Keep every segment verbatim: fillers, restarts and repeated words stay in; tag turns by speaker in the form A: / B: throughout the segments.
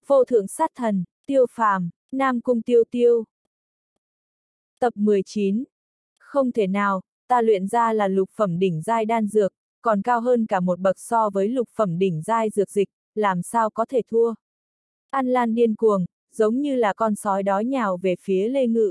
A: Vô thượng sát thần, Tiêu Phàm, Nam Cung Tiêu Tiêu. Tập mười chín. Không thể nào, ta luyện ra là lục phẩm đỉnh giai đan dược, còn cao hơn cả một bậc so với lục phẩm đỉnh giai dược dịch, làm sao có thể thua. An Lan điên cuồng, giống như là con sói đói nhào về phía Lê Ngự.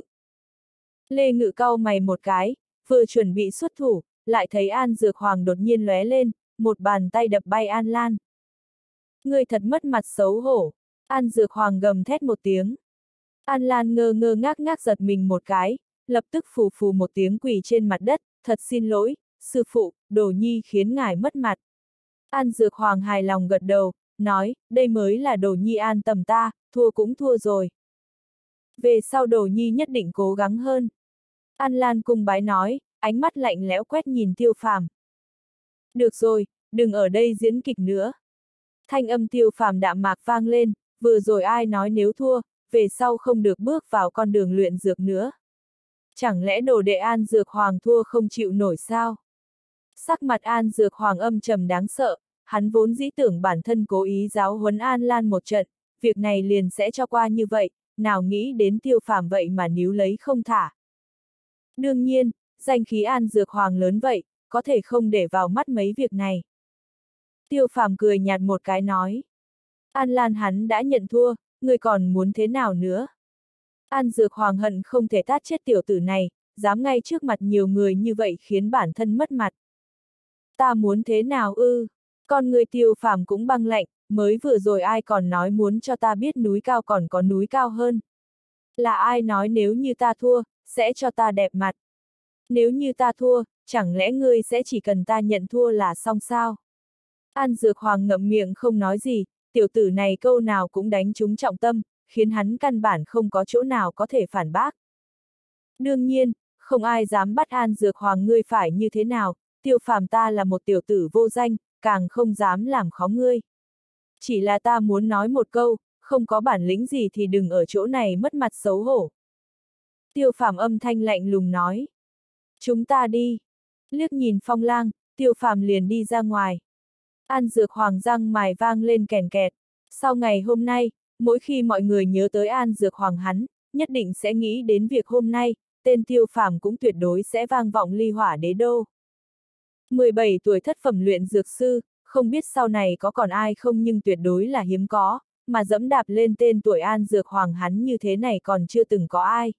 A: Lê Ngự cau mày một cái, vừa chuẩn bị xuất thủ, lại thấy An Dược Hoàng đột nhiên lóe lên, một bàn tay đập bay An Lan. Ngươi thật mất mặt xấu hổ. An Dược Hoàng gầm thét một tiếng. An Lan ngơ ngơ ngác ngác giật mình một cái, lập tức phù phù một tiếng quỳ trên mặt đất, thật xin lỗi, sư phụ, Đồ Nhi khiến ngài mất mặt. An Dược Hoàng hài lòng gật đầu, nói, đây mới là Đồ Nhi an tầm ta, thua cũng thua rồi. Về sau Đồ Nhi nhất định cố gắng hơn. An Lan cung bái nói, ánh mắt lạnh lẽo quét nhìn Tiêu Phàm. Được rồi, đừng ở đây diễn kịch nữa. Thanh âm Tiêu Phàm đạm mạc vang lên, vừa rồi ai nói nếu thua, về sau không được bước vào con đường luyện dược nữa. Chẳng lẽ đồ đệ An Dược Hoàng thua không chịu nổi sao? Sắc mặt An Dược Hoàng âm trầm đáng sợ, hắn vốn dĩ tưởng bản thân cố ý giáo huấn An Lan một trận, việc này liền sẽ cho qua như vậy, nào nghĩ đến Tiêu Phàm vậy mà níu lấy không thả. Đương nhiên, danh khí An Dược Hoàng lớn vậy, có thể không để vào mắt mấy việc này. Tiêu Phàm cười nhạt một cái nói. An Lan hắn đã nhận thua, người còn muốn thế nào nữa? An Dược Hoàng hận không thể tát chết tiểu tử này, dám ngay trước mặt nhiều người như vậy khiến bản thân mất mặt. Ta muốn thế nào ư? Con người Tiêu Phàm cũng băng lạnh, mới vừa rồi ai còn nói muốn cho ta biết núi cao còn có núi cao hơn. Là ai nói nếu như ta thua, sẽ cho ta đẹp mặt. Nếu như ta thua, chẳng lẽ ngươi sẽ chỉ cần ta nhận thua là xong sao? An Dược Hoàng ngậm miệng không nói gì, tiểu tử này câu nào cũng đánh trúng trọng tâm, khiến hắn căn bản không có chỗ nào có thể phản bác. Đương nhiên, không ai dám bắt An Dược Hoàng ngươi phải như thế nào, Tiêu Phàm ta là một tiểu tử vô danh, càng không dám làm khó ngươi. Chỉ là ta muốn nói một câu, không có bản lĩnh gì thì đừng ở chỗ này mất mặt xấu hổ. Tiêu Phàm âm thanh lạnh lùng nói. Chúng ta đi. Liếc nhìn Phong Lang, Tiêu Phàm liền đi ra ngoài. An Dược Hoàng răng mài vang lên kèn kẹt. Sau ngày hôm nay, mỗi khi mọi người nhớ tới An Dược Hoàng hắn, nhất định sẽ nghĩ đến việc hôm nay, tên Tiêu Phàm cũng tuyệt đối sẽ vang vọng ly hỏa đế đô. mười bảy tuổi thất phẩm luyện dược sư, không biết sau này có còn ai không nhưng tuyệt đối là hiếm có, mà dẫm đạp lên tên tuổi An Dược Hoàng hắn như thế này còn chưa từng có ai.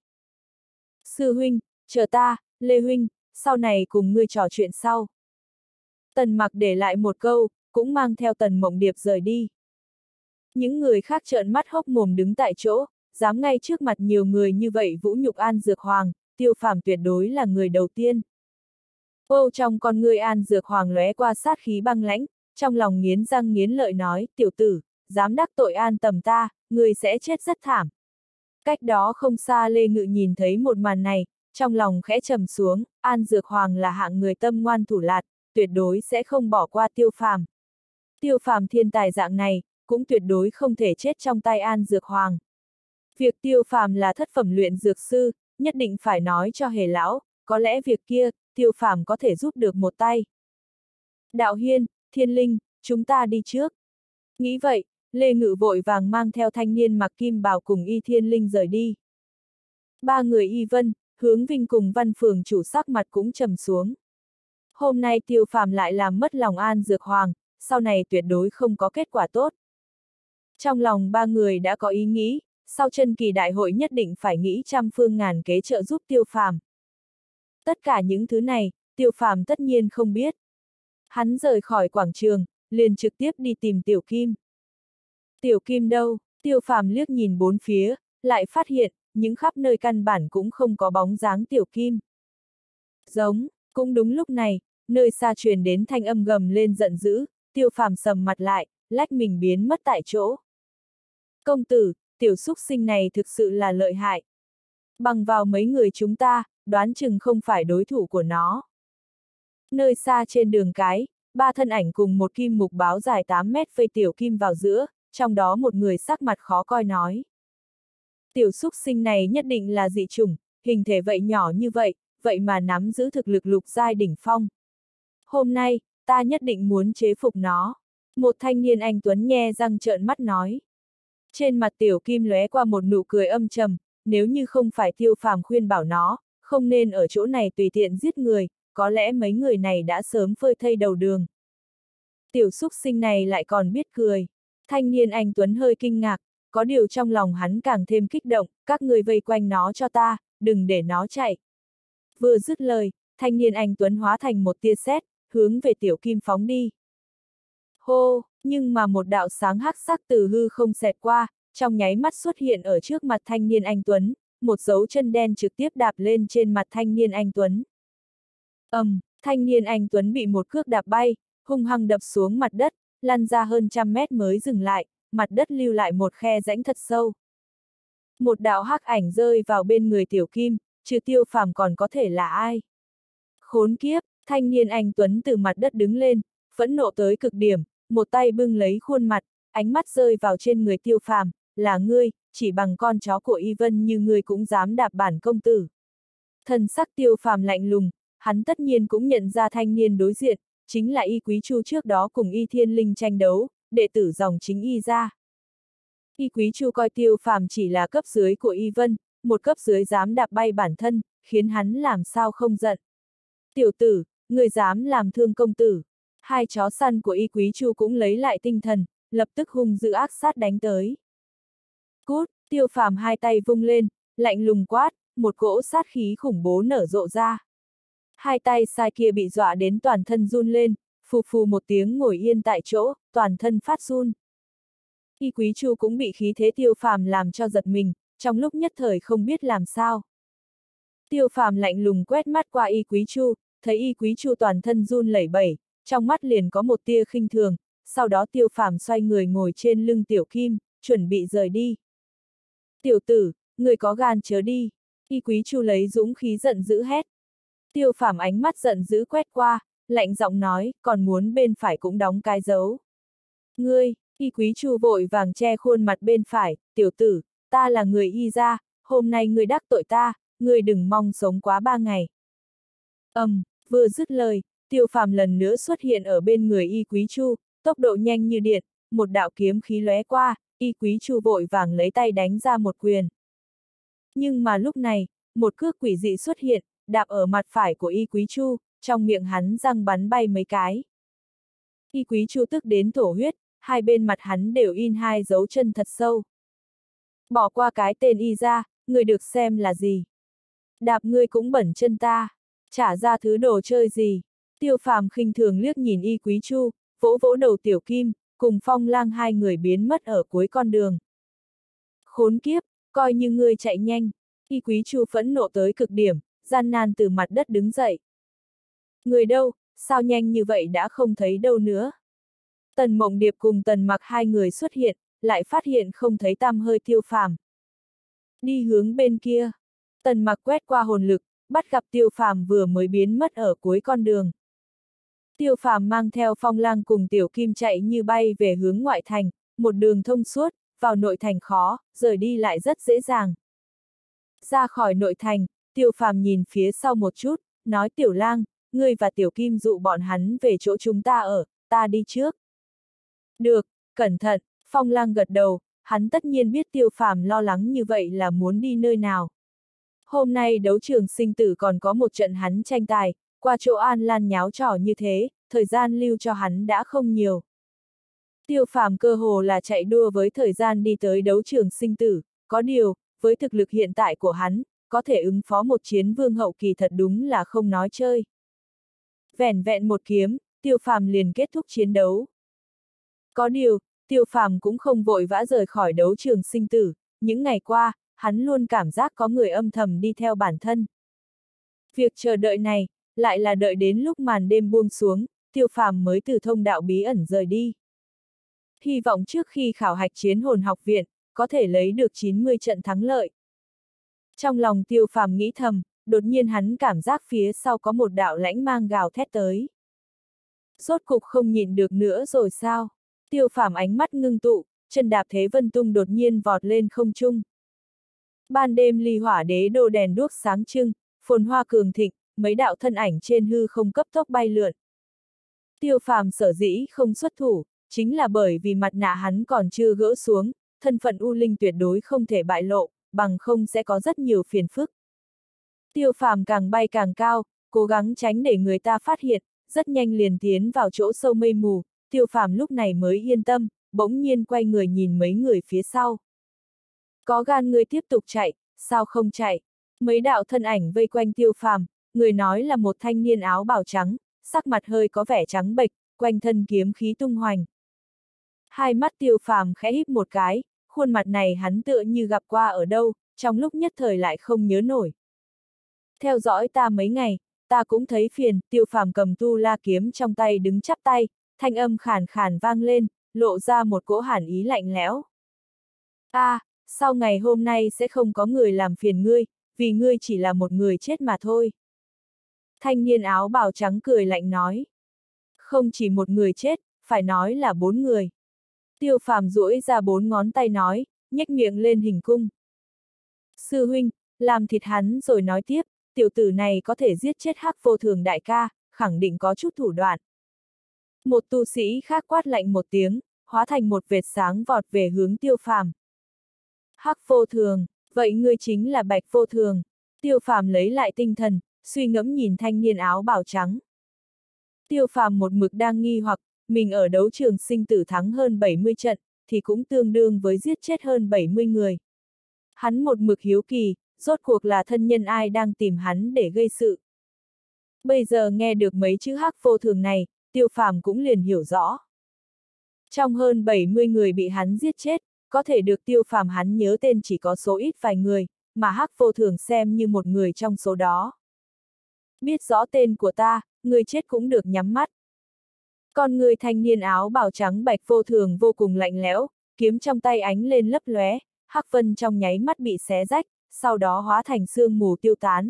A: Sư huynh, chờ ta, Lê huynh, sau này cùng ngươi trò chuyện sau. Tần Mặc để lại một câu, cũng mang theo Tần Mộng Điệp rời đi. Những người khác trợn mắt hốc mồm đứng tại chỗ, dám ngay trước mặt nhiều người như vậy vũ nhục An Dược Hoàng, Tiêu Phàm tuyệt đối là người đầu tiên. Ô trong con ngươi An Dược Hoàng lóe qua sát khí băng lãnh, trong lòng nghiến răng nghiến lợi nói, tiểu tử, dám đắc tội An tầm ta, ngươi sẽ chết rất thảm. Cách đó không xa Lê Ngự nhìn thấy một màn này, trong lòng khẽ trầm xuống, An Dược Hoàng là hạng người tâm ngoan thủ lạt, tuyệt đối sẽ không bỏ qua Tiêu Phàm. Tiêu Phàm thiên tài dạng này, cũng tuyệt đối không thể chết trong tay An Dược Hoàng. Việc Tiêu Phàm là thất phẩm luyện dược sư, nhất định phải nói cho Hề lão, có lẽ việc kia, Tiêu Phàm có thể giúp được một tay. Đạo Hiên, Thiên Linh, chúng ta đi trước. Nghĩ vậy, Lê Ngự vội vàng mang theo thanh niên mặc kim bào cùng Y Thiên Linh rời đi. Ba người Y Vân, Hướng Vinh cùng Văn Phường chủ sắc mặt cũng trầm xuống. Hôm nay Tiêu Phàm lại làm mất lòng An Dược Hoàng, sau này tuyệt đối không có kết quả tốt. Trong lòng ba người đã có ý nghĩ, sau chân kỳ đại hội nhất định phải nghĩ trăm phương ngàn kế trợ giúp Tiêu Phàm. Tất cả những thứ này, Tiêu Phàm tất nhiên không biết. Hắn rời khỏi quảng trường, liền trực tiếp đi tìm Tiểu Kim. Tiểu Kim đâu? Tiêu Phàm liếc nhìn bốn phía, lại phát hiện, những khắp nơi căn bản cũng không có bóng dáng Tiểu Kim. Giống, cũng đúng lúc này, nơi xa truyền đến thanh âm gầm lên giận dữ, Tiêu Phàm sầm mặt lại, lách mình biến mất tại chỗ. Công tử, tiểu xúc sinh này thực sự là lợi hại. Bằng vào mấy người chúng ta, đoán chừng không phải đối thủ của nó. Nơi xa trên đường cái, ba thân ảnh cùng một kim mục báo dài tám mét vây Tiểu Kim vào giữa, trong đó một người sắc mặt khó coi nói. Tiểu xúc sinh này nhất định là dị chủng, hình thể vậy nhỏ như vậy, vậy mà nắm giữ thực lực lục giai đỉnh phong. Hôm nay, ta nhất định muốn chế phục nó. Một thanh niên anh tuấn nhe răng trợn mắt nói. Trên mặt Tiểu Kim lóe qua một nụ cười âm trầm, nếu như không phải Tiêu Phàm khuyên bảo nó, không nên ở chỗ này tùy tiện giết người, có lẽ mấy người này đã sớm phơi thây đầu đường. Tiểu xúc sinh này lại còn biết cười. Thanh niên anh Tuấn hơi kinh ngạc, có điều trong lòng hắn càng thêm kích động, các người vây quanh nó cho ta, đừng để nó chạy. Vừa dứt lời, thanh niên anh Tuấn hóa thành một tia sét, hướng về Tiểu Kim phóng đi. Hô, nhưng mà một đạo sáng hắc sắc từ hư không xẹt qua, trong nháy mắt xuất hiện ở trước mặt thanh niên anh Tuấn, một dấu chân đen trực tiếp đạp lên trên mặt thanh niên anh Tuấn. ầm, um, thanh niên anh Tuấn bị một cước đạp bay, hung hăng đập xuống mặt đất, lăn ra hơn trăm mét mới dừng lại, mặt đất lưu lại một khe rãnh thật sâu. Một đạo hắc ảnh rơi vào bên người Tiểu Kim, trừ Tiêu Phàm còn có thể là ai? Khốn kiếp, thanh niên anh Tuấn từ mặt đất đứng lên, phẫn nộ tới cực điểm, một tay bưng lấy khuôn mặt, ánh mắt rơi vào trên người Tiêu Phàm, là ngươi, chỉ bằng con chó của Y Vân như ngươi cũng dám đạp bản công tử. Thần sắc Tiêu Phàm lạnh lùng, hắn tất nhiên cũng nhận ra thanh niên đối diện, chính là Y Quý Chu trước đó cùng Y Thiên Linh tranh đấu, đệ tử dòng chính Y gia. Y Quý Chu coi Tiêu Phàm chỉ là cấp dưới của Y Vân, một cấp dưới dám đạp bay bản thân, khiến hắn làm sao không giận. Tiểu tử, người dám làm thương công tử. Hai chó săn của Y Quý Chu cũng lấy lại tinh thần, lập tức hung dữ ác sát đánh tới. Cút, Tiêu Phàm hai tay vung lên, lạnh lùng quát, một cỗ sát khí khủng bố nở rộ ra. Hai tay sai kia bị dọa đến toàn thân run lên, phù phù một tiếng ngồi yên tại chỗ, toàn thân phát run. Y Quý Chu cũng bị khí thế Tiêu Phàm làm cho giật mình, trong lúc nhất thời không biết làm sao. Tiêu Phàm lạnh lùng quét mắt qua Y Quý Chu, thấy Y Quý Chu toàn thân run lẩy bẩy, trong mắt liền có một tia khinh thường, sau đó Tiêu Phàm xoay người ngồi trên lưng Tiểu Kim, chuẩn bị rời đi. Tiểu tử, người có gan chớ đi, Y Quý Chu lấy dũng khí giận dữ hét. Tiêu Phàm ánh mắt giận dữ quét qua, lạnh giọng nói, còn muốn bên phải cũng đóng cái dấu. Ngươi, Y Quý Chu vội vàng che khuôn mặt bên phải, tiểu tử, ta là người Y gia, hôm nay ngươi đắc tội ta, ngươi đừng mong sống quá ba ngày. ầm, um, vừa dứt lời, Tiêu Phàm lần nữa xuất hiện ở bên người Y Quý Chu, tốc độ nhanh như điện, một đạo kiếm khí lóe qua, Y Quý Chu vội vàng lấy tay đánh ra một quyền. Nhưng mà lúc này, một cước quỷ dị xuất hiện, đạp ở mặt phải của Y Quý Chu, trong miệng hắn răng bắn bay mấy cái. Y Quý Chu tức đến thổ huyết, hai bên mặt hắn đều in hai dấu chân thật sâu. Bỏ qua cái tên Y gia, người được xem là gì? Đạp ngươi cũng bẩn chân ta, trả ra thứ đồ chơi gì? Tiêu Phàm khinh thường liếc nhìn Y Quý Chu, vỗ vỗ đầu Tiểu Kim, cùng Phong Lang hai người biến mất ở cuối con đường. Khốn kiếp, coi như ngươi chạy nhanh. Y Quý Chu phẫn nộ tới cực điểm, gian nan từ mặt đất đứng dậy. Người đâu, sao nhanh như vậy đã không thấy đâu nữa? Tần Mộng Điệp cùng Tần Mặc hai người xuất hiện, lại phát hiện không thấy tăm hơi Tiêu Phàm. Đi hướng bên kia. Tần Mặc quét qua hồn lực, bắt gặp Tiêu Phàm vừa mới biến mất ở cuối con đường. Tiêu Phàm mang theo Phong Lang cùng Tiểu Kim chạy như bay về hướng ngoại thành, một đường thông suốt, vào nội thành khó, rời đi lại rất dễ dàng. Ra khỏi nội thành, Tiêu Phàm nhìn phía sau một chút, nói Tiểu Lang, ngươi và Tiểu Kim dụ bọn hắn về chỗ chúng ta ở, ta đi trước. Được, cẩn thận, Phong Lang gật đầu, hắn tất nhiên biết Tiêu Phàm lo lắng như vậy là muốn đi nơi nào. Hôm nay đấu trường sinh tử còn có một trận hắn tranh tài, qua chỗ An Lan nháo trò như thế, thời gian lưu cho hắn đã không nhiều. Tiêu Phàm cơ hồ là chạy đua với thời gian đi tới đấu trường sinh tử, có điều, với thực lực hiện tại của hắn, có thể ứng phó một chiến vương hậu kỳ thật đúng là không nói chơi. Vẻn vẹn một kiếm, Tiêu Phàm liền kết thúc chiến đấu. Có điều, Tiêu Phàm cũng không vội vã rời khỏi đấu trường sinh tử, những ngày qua, hắn luôn cảm giác có người âm thầm đi theo bản thân. Việc chờ đợi này, lại là đợi đến lúc màn đêm buông xuống, Tiêu Phàm mới từ thông đạo bí ẩn rời đi. Hy vọng trước khi khảo hạch chiến hồn học viện, có thể lấy được chín mươi trận thắng lợi. Trong lòng Tiêu Phàm nghĩ thầm, đột nhiên hắn cảm giác phía sau có một đạo lãnh mang gào thét tới. Rốt cục không nhịn được nữa rồi sao? Tiêu Phàm ánh mắt ngưng tụ, chân đạp thế vân tung đột nhiên vọt lên không trung. Ban đêm ly hỏa đế đô đèn đuốc sáng trưng, phồn hoa cường thịnh, mấy đạo thân ảnh trên hư không cấp tốc bay lượn. Tiêu Phàm sở dĩ không xuất thủ, chính là bởi vì mặt nạ hắn còn chưa gỡ xuống, thân phận U Linh tuyệt đối không thể bại lộ, bằng không sẽ có rất nhiều phiền phức. Tiêu Phàm càng bay càng cao, cố gắng tránh để người ta phát hiện, rất nhanh liền tiến vào chỗ sâu mây mù, Tiêu Phàm lúc này mới yên tâm, bỗng nhiên quay người nhìn mấy người phía sau. Có gan người tiếp tục chạy, sao không chạy? Mấy đạo thân ảnh vây quanh Tiêu Phàm, người nói là một thanh niên áo bào trắng, sắc mặt hơi có vẻ trắng bệch, quanh thân kiếm khí tung hoành. Hai mắt Tiêu Phàm khẽ híp một cái, khuôn mặt này hắn tựa như gặp qua ở đâu, trong lúc nhất thời lại không nhớ nổi. Theo dõi ta mấy ngày, ta cũng thấy phiền, Tiêu Phàm cầm tu la kiếm trong tay đứng chắp tay, thanh âm khàn khàn vang lên, lộ ra một cỗ hàn ý lạnh lẽo. A, à, sau ngày hôm nay sẽ không có người làm phiền ngươi, vì ngươi chỉ là một người chết mà thôi. Thanh niên áo bào trắng cười lạnh nói. Không chỉ một người chết, phải nói là bốn người. Tiêu Phàm duỗi ra bốn ngón tay nói, nhếch miệng lên hình cung. Sư huynh, làm thịt hắn rồi nói tiếp, tiểu tử này có thể giết chết Hắc Vô Thường đại ca, khẳng định có chút thủ đoạn. Một tu sĩ khác quát lạnh một tiếng, hóa thành một vệt sáng vọt về hướng Tiêu Phàm. Hắc Vô Thường, vậy ngươi chính là Bạch Vô Thường. Tiêu Phàm lấy lại tinh thần, suy ngẫm nhìn thanh niên áo bào trắng. Tiêu Phàm một mực đang nghi hoặc, mình ở đấu trường sinh tử thắng hơn bảy mươi trận, thì cũng tương đương với giết chết hơn bảy mươi người. Hắn một mực hiếu kỳ, rốt cuộc là thân nhân ai đang tìm hắn để gây sự. Bây giờ nghe được mấy chữ Hắc Vô Thường này, Tiêu Phàm cũng liền hiểu rõ. Trong hơn bảy mươi người bị hắn giết chết, có thể được Tiêu Phàm hắn nhớ tên chỉ có số ít vài người, mà Hắc Vô Thường xem như một người trong số đó. Biết rõ tên của ta, người chết cũng được nhắm mắt. Con người thanh niên áo bào trắng Bạch Vô Thường vô cùng lạnh lẽo, kiếm trong tay ánh lên lấp lóe, hắc vân trong nháy mắt bị xé rách, sau đó hóa thành sương mù tiêu tán.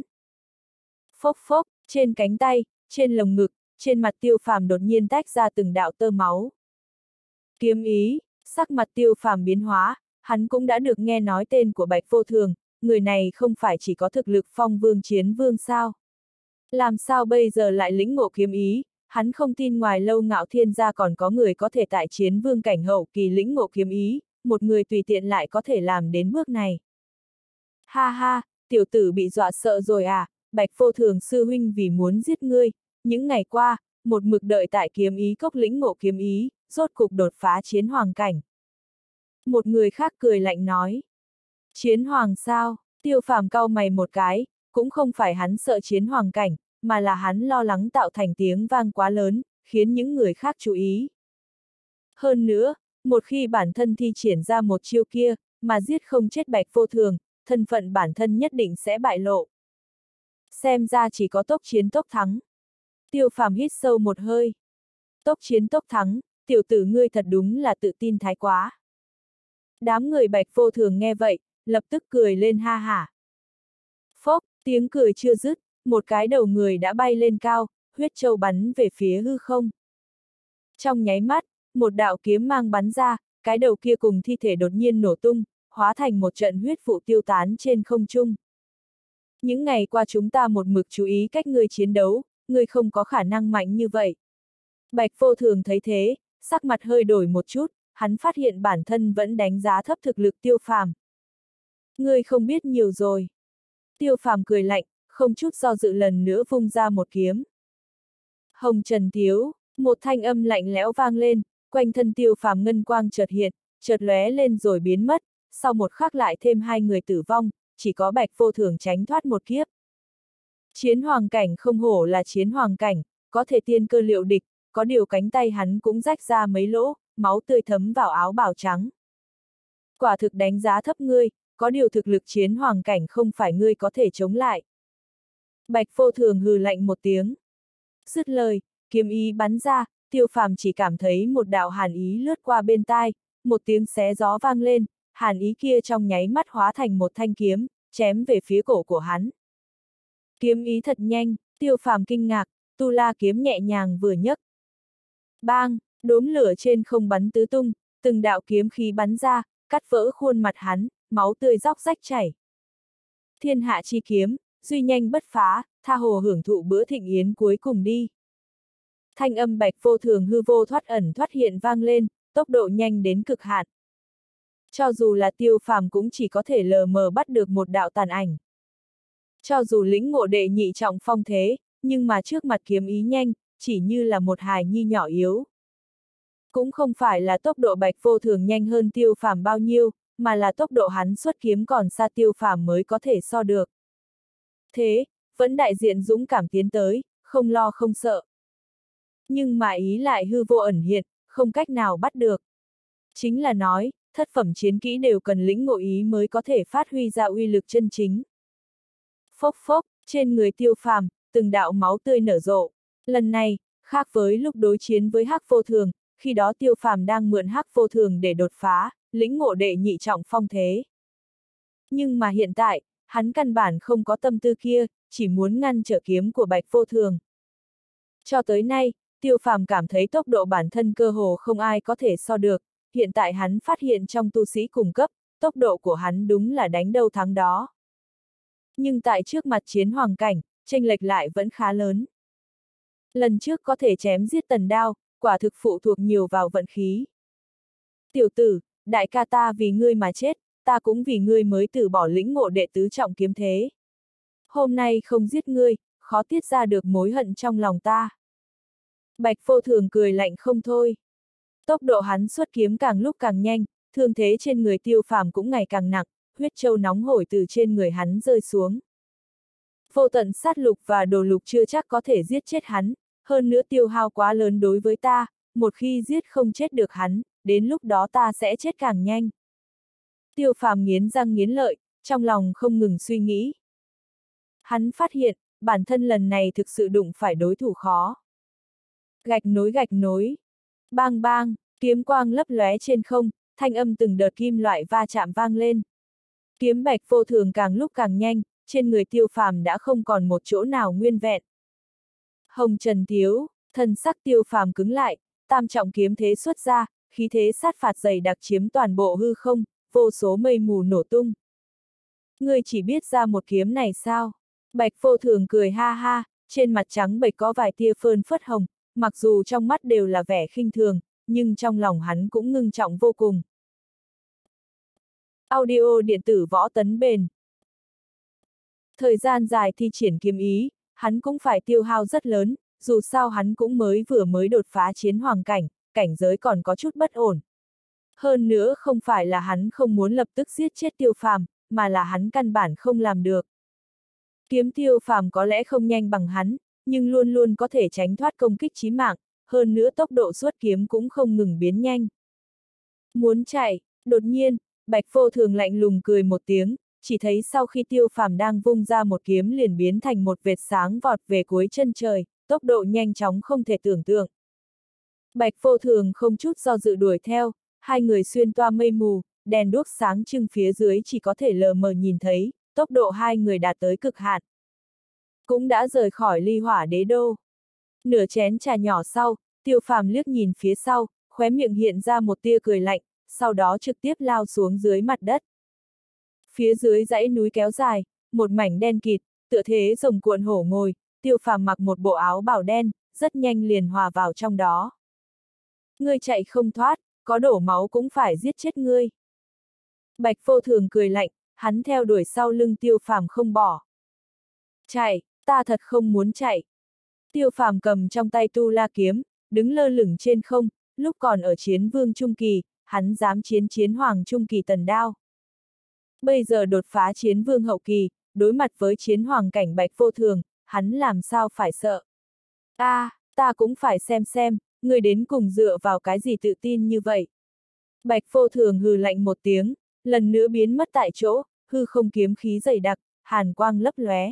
A: Phốc phốc, trên cánh tay, trên lồng ngực, trên mặt Tiêu Phàm đột nhiên tách ra từng đạo tơ máu. Kiếm ý, sắc mặt Tiêu Phàm biến hóa, hắn cũng đã được nghe nói tên của Bạch Vô Thường, người này không phải chỉ có thực lực phong vương chiến vương sao? Làm sao bây giờ lại lĩnh ngộ kiếm ý, hắn không tin ngoài Lâu Ngạo Thiên ra còn có người có thể tại chiến vương cảnh hậu kỳ lĩnh ngộ kiếm ý, một người tùy tiện lại có thể làm đến bước này. Ha ha, tiểu tử bị dọa sợ rồi à, Bạch Vô Thường sư huynh vì muốn giết ngươi, những ngày qua, một mực đợi tại kiếm ý cốc lĩnh ngộ kiếm ý, rốt cục đột phá chiến hoàng cảnh. Một người khác cười lạnh nói. Chiến hoàng sao? Tiêu Phàm cau mày một cái, cũng không phải hắn sợ chiến hoàng cảnh, mà là hắn lo lắng tạo thành tiếng vang quá lớn, khiến những người khác chú ý. Hơn nữa, một khi bản thân thi triển ra một chiêu kia, mà giết không chết Bạch Vô Thường, thân phận bản thân nhất định sẽ bại lộ. Xem ra chỉ có tốc chiến tốc thắng. Tiêu Phàm hít sâu một hơi. Tốc chiến tốc thắng, tiểu tử ngươi thật đúng là tự tin thái quá. Đám người Bạch Vô Thường nghe vậy, lập tức cười lên ha hả. Phốc, tiếng cười chưa dứt, một cái đầu người đã bay lên cao, huyết châu bắn về phía hư không. Trong nháy mắt, một đạo kiếm mang bắn ra, cái đầu kia cùng thi thể đột nhiên nổ tung, hóa thành một trận huyết vụ tiêu tán trên không trung. Những ngày qua chúng ta một mực chú ý cách ngươi chiến đấu, ngươi không có khả năng mạnh như vậy. Bạch Vô Thường thấy thế, sắc mặt hơi đổi một chút, hắn phát hiện bản thân vẫn đánh giá thấp thực lực Tiêu Phàm. Ngươi không biết nhiều rồi. Tiêu Phàm cười lạnh, không chút do dự lần nữa vung ra một kiếm. Hồng Trần Thiếu, một thanh âm lạnh lẽo vang lên, quanh thân Tiêu Phàm ngân quang chợt hiện, chợt lóe lên rồi biến mất, sau một khắc lại thêm hai người tử vong, chỉ có Bạch Vô Thường tránh thoát một kiếp. Chiến hoàng cảnh không hổ là chiến hoàng cảnh, có thể tiên cơ liệu địch, có điều cánh tay hắn cũng rách ra mấy lỗ, máu tươi thấm vào áo bào trắng. Quả thực đánh giá thấp ngươi, có điều thực lực chiến hoàng cảnh không phải ngươi có thể chống lại. Bạch Vô Thường hừ lạnh một tiếng. Dứt lời, kiếm ý bắn ra, Tiêu Phàm chỉ cảm thấy một đạo hàn ý lướt qua bên tai, một tiếng xé gió vang lên, hàn ý kia trong nháy mắt hóa thành một thanh kiếm, chém về phía cổ của hắn. Kiếm ý thật nhanh, Tiêu Phàm kinh ngạc, tu la kiếm nhẹ nhàng vừa nhấc. Bang, đốm lửa trên không bắn tứ tung, từng đạo kiếm khí bắn ra, cắt vỡ khuôn mặt hắn, máu tươi róc rách chảy. Thiên hạ chi kiếm, duy nhanh bất phá, tha hồ hưởng thụ bữa thịnh yến cuối cùng đi. Thanh âm Bạch Vô Thường hư vô thoát ẩn thoát hiện vang lên, tốc độ nhanh đến cực hạn. Cho dù là Tiêu Phàm cũng chỉ có thể lờ mờ bắt được một đạo tàn ảnh. Cho dù lĩnh ngộ đệ nhị trọng phong thế, nhưng mà trước mặt kiếm ý nhanh, chỉ như là một hài nhi nhỏ yếu. Cũng không phải là tốc độ Bạch Vô Thường nhanh hơn Tiêu Phàm bao nhiêu, mà là tốc độ hắn xuất kiếm còn xa Tiêu Phàm mới có thể so được. Thế, vẫn đại diện dũng cảm tiến tới, không lo không sợ. Nhưng mà ý lại hư vô ẩn hiện, không cách nào bắt được. Chính là nói, thất phẩm chiến kỹ đều cần lĩnh ngộ ý mới có thể phát huy ra uy lực chân chính. Phốc phốc, trên người Tiêu Phàm, từng đạo máu tươi nở rộ. Lần này, khác với lúc đối chiến với Hắc Vô Thường, khi đó Tiêu Phàm đang mượn Hắc Vô Thường để đột phá, lĩnh ngộ đệ nhị trọng phong thế. Nhưng mà hiện tại, hắn căn bản không có tâm tư kia, chỉ muốn ngăn trở kiếm của Bạch Vô Thường. Cho tới nay, Tiêu Phàm cảm thấy tốc độ bản thân cơ hồ không ai có thể so được, hiện tại hắn phát hiện trong tu sĩ cùng cấp, tốc độ của hắn đúng là đánh đâu thắng đó. Nhưng tại trước mặt chiến hoàng cảnh, chênh lệch lại vẫn khá lớn. Lần trước có thể chém giết Tần Đao, quả thực phụ thuộc nhiều vào vận khí. Tiểu tử, đại ca ta vì ngươi mà chết, ta cũng vì ngươi mới từ bỏ lĩnh ngộ đệ tứ trọng kiếm thế. Hôm nay không giết ngươi, khó tiết ra được mối hận trong lòng ta. Bạch Vô Thường cười lạnh không thôi. Tốc độ hắn xuất kiếm càng lúc càng nhanh, thương thế trên người Tiêu Phàm cũng ngày càng nặng, huyết châu nóng hổi từ trên người hắn rơi xuống. Vô tận sát lục và đồ lục chưa chắc có thể giết chết hắn, hơn nữa tiêu hao quá lớn đối với ta, một khi giết không chết được hắn, đến lúc đó ta sẽ chết càng nhanh. Tiêu Phàm nghiến răng nghiến lợi, trong lòng không ngừng suy nghĩ. Hắn phát hiện, bản thân lần này thực sự đụng phải đối thủ khó. Gạch nối gạch nối. Bang bang, kiếm quang lấp lóe trên không, thanh âm từng đợt kim loại va chạm vang lên. Kiếm Bạch Vô Thường càng lúc càng nhanh, trên người Tiêu Phàm đã không còn một chỗ nào nguyên vẹn. Hồng Trần Thiếu, thân sắc Tiêu Phàm cứng lại, tam trọng kiếm thế xuất ra, khí thế sát phạt dày đặc chiếm toàn bộ hư không, vô số mây mù nổ tung. Ngươi chỉ biết ra một kiếm này sao? Bạch Vô Thường cười ha ha, trên mặt trắng bệch có vài tia phơn phất hồng, mặc dù trong mắt đều là vẻ khinh thường, nhưng trong lòng hắn cũng ngưng trọng vô cùng. Audio điện tử võ tấn bền. Thời gian dài thi triển kiếm ý, hắn cũng phải tiêu hao rất lớn, dù sao hắn cũng mới vừa mới đột phá chiến hoàng cảnh, cảnh giới còn có chút bất ổn. Hơn nữa không phải là hắn không muốn lập tức giết chết Tiêu Phàm, mà là hắn căn bản không làm được. Kiếm Tiêu Phàm có lẽ không nhanh bằng hắn, nhưng luôn luôn có thể tránh thoát công kích chí mạng, hơn nữa tốc độ xuất kiếm cũng không ngừng biến nhanh. Muốn chạy, đột nhiên, Bạch Vô Thường lạnh lùng cười một tiếng, chỉ thấy sau khi Tiêu Phàm đang vung ra một kiếm liền biến thành một vệt sáng vọt về cuối chân trời, tốc độ nhanh chóng không thể tưởng tượng. Bạch Vô Thường không chút do dự đuổi theo, hai người xuyên toa mây mù, đèn đuốc sáng trưng phía dưới chỉ có thể lờ mờ nhìn thấy, tốc độ hai người đạt tới cực hạn. Cũng đã rời khỏi Ly Hỏa Đế Đô. Nửa chén trà nhỏ sau, Tiêu Phàm liếc nhìn phía sau, khóe miệng hiện ra một tia cười lạnh, sau đó trực tiếp lao xuống dưới mặt đất. Phía dưới dãy núi kéo dài, một mảnh đen kịt, tựa thế rồng cuộn hổ ngồi, Tiêu Phàm mặc một bộ áo bào đen, rất nhanh liền hòa vào trong đó. Ngươi chạy không thoát, có đổ máu cũng phải giết chết ngươi. Bạch Vô Thường cười lạnh, hắn theo đuổi sau lưng Tiêu Phàm không bỏ. Chạy, ta thật không muốn chạy. Tiêu Phàm cầm trong tay Tu La kiếm, đứng lơ lửng trên không, lúc còn ở chiến vương trung kỳ, hắn dám chiến chiến hoàng trung kỳ Tần Đao. Bây giờ đột phá chiến vương hậu kỳ, đối mặt với chiến hoàng cảnh Bạch Vô Thường, hắn làm sao phải sợ. A, à, ta cũng phải xem xem, người đến cùng dựa vào cái gì tự tin như vậy. Bạch Vô Thường hừ lạnh một tiếng, lần nữa biến mất tại chỗ, hư không kiếm khí dày đặc, hàn quang lấp lóe.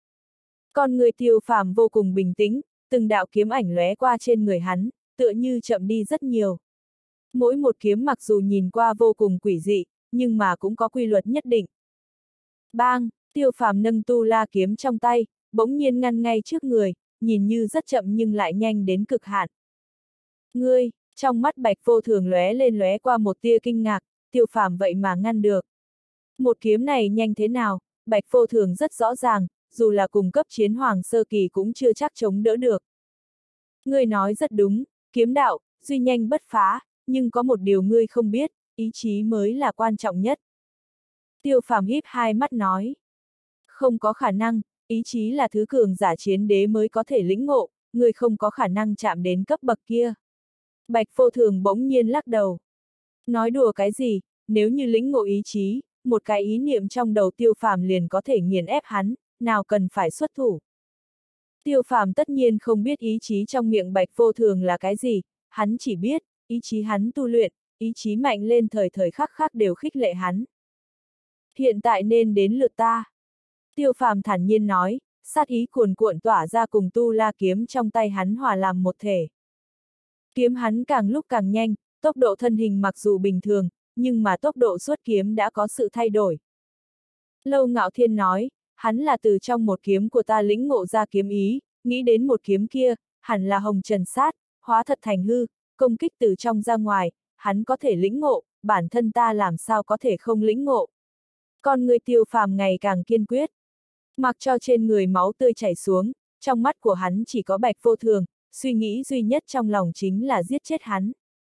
A: Con người Tiêu Phàm vô cùng bình tĩnh, từng đạo kiếm ảnh lóe qua trên người hắn, tựa như chậm đi rất nhiều. Mỗi một kiếm mặc dù nhìn qua vô cùng quỷ dị, nhưng mà cũng có quy luật nhất định. Bang, Tiêu Phàm nâng Tu La kiếm trong tay, bỗng nhiên ngăn ngay trước người, nhìn như rất chậm nhưng lại nhanh đến cực hạn. Ngươi, trong mắt Bạch Vô Thường lóe lên lóe qua một tia kinh ngạc, Tiêu Phàm vậy mà ngăn được. Một kiếm này nhanh thế nào, Bạch Vô Thường rất rõ ràng, dù là cùng cấp chiến hoàng sơ kỳ cũng chưa chắc chống đỡ được. Ngươi nói rất đúng, kiếm đạo, duy nhanh bất phá, nhưng có một điều ngươi không biết, ý chí mới là quan trọng nhất. Tiêu Phàm híp hai mắt nói. Không có khả năng, ý chí là thứ cường giả chiến đế mới có thể lĩnh ngộ, người không có khả năng chạm đến cấp bậc kia. Bạch Vô Thường bỗng nhiên lắc đầu. Nói đùa cái gì, nếu như lĩnh ngộ ý chí, một cái ý niệm trong đầu Tiêu Phàm liền có thể nghiền ép hắn, nào cần phải xuất thủ. Tiêu Phàm tất nhiên không biết ý chí trong miệng Bạch Vô Thường là cái gì, hắn chỉ biết, ý chí hắn tu luyện, ý chí mạnh lên thời thời khắc khắc đều khích lệ hắn. Hiện tại nên đến lượt ta. Tiêu Phàm thản nhiên nói, sát ý cuồn cuộn tỏa ra cùng tu la kiếm trong tay hắn hòa làm một thể. Kiếm hắn càng lúc càng nhanh, tốc độ thân hình mặc dù bình thường, nhưng mà tốc độ xuất kiếm đã có sự thay đổi. Lâu Ngạo Thiên nói, hắn là từ trong một kiếm của ta lĩnh ngộ ra kiếm ý, nghĩ đến một kiếm kia, hẳn là hồng trần sát, hóa thật thành hư, công kích từ trong ra ngoài, hắn có thể lĩnh ngộ, bản thân ta làm sao có thể không lĩnh ngộ. Con người Tiêu Phàm ngày càng kiên quyết. Mặc cho trên người máu tươi chảy xuống, trong mắt của hắn chỉ có Bạch Vô Thường, suy nghĩ duy nhất trong lòng chính là giết chết hắn.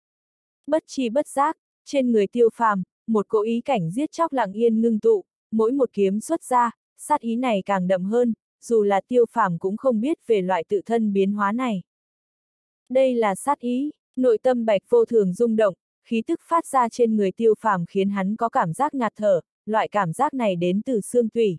A: Bất chi bất giác, trên người Tiêu Phàm, một cỗ ý cảnh giết chóc lặng yên ngưng tụ, mỗi một kiếm xuất ra, sát ý này càng đậm hơn, dù là Tiêu Phàm cũng không biết về loại tự thân biến hóa này. Đây là sát ý, nội tâm Bạch Vô Thường rung động, khí tức phát ra trên người Tiêu Phàm khiến hắn có cảm giác ngạt thở, loại cảm giác này đến từ xương tủy.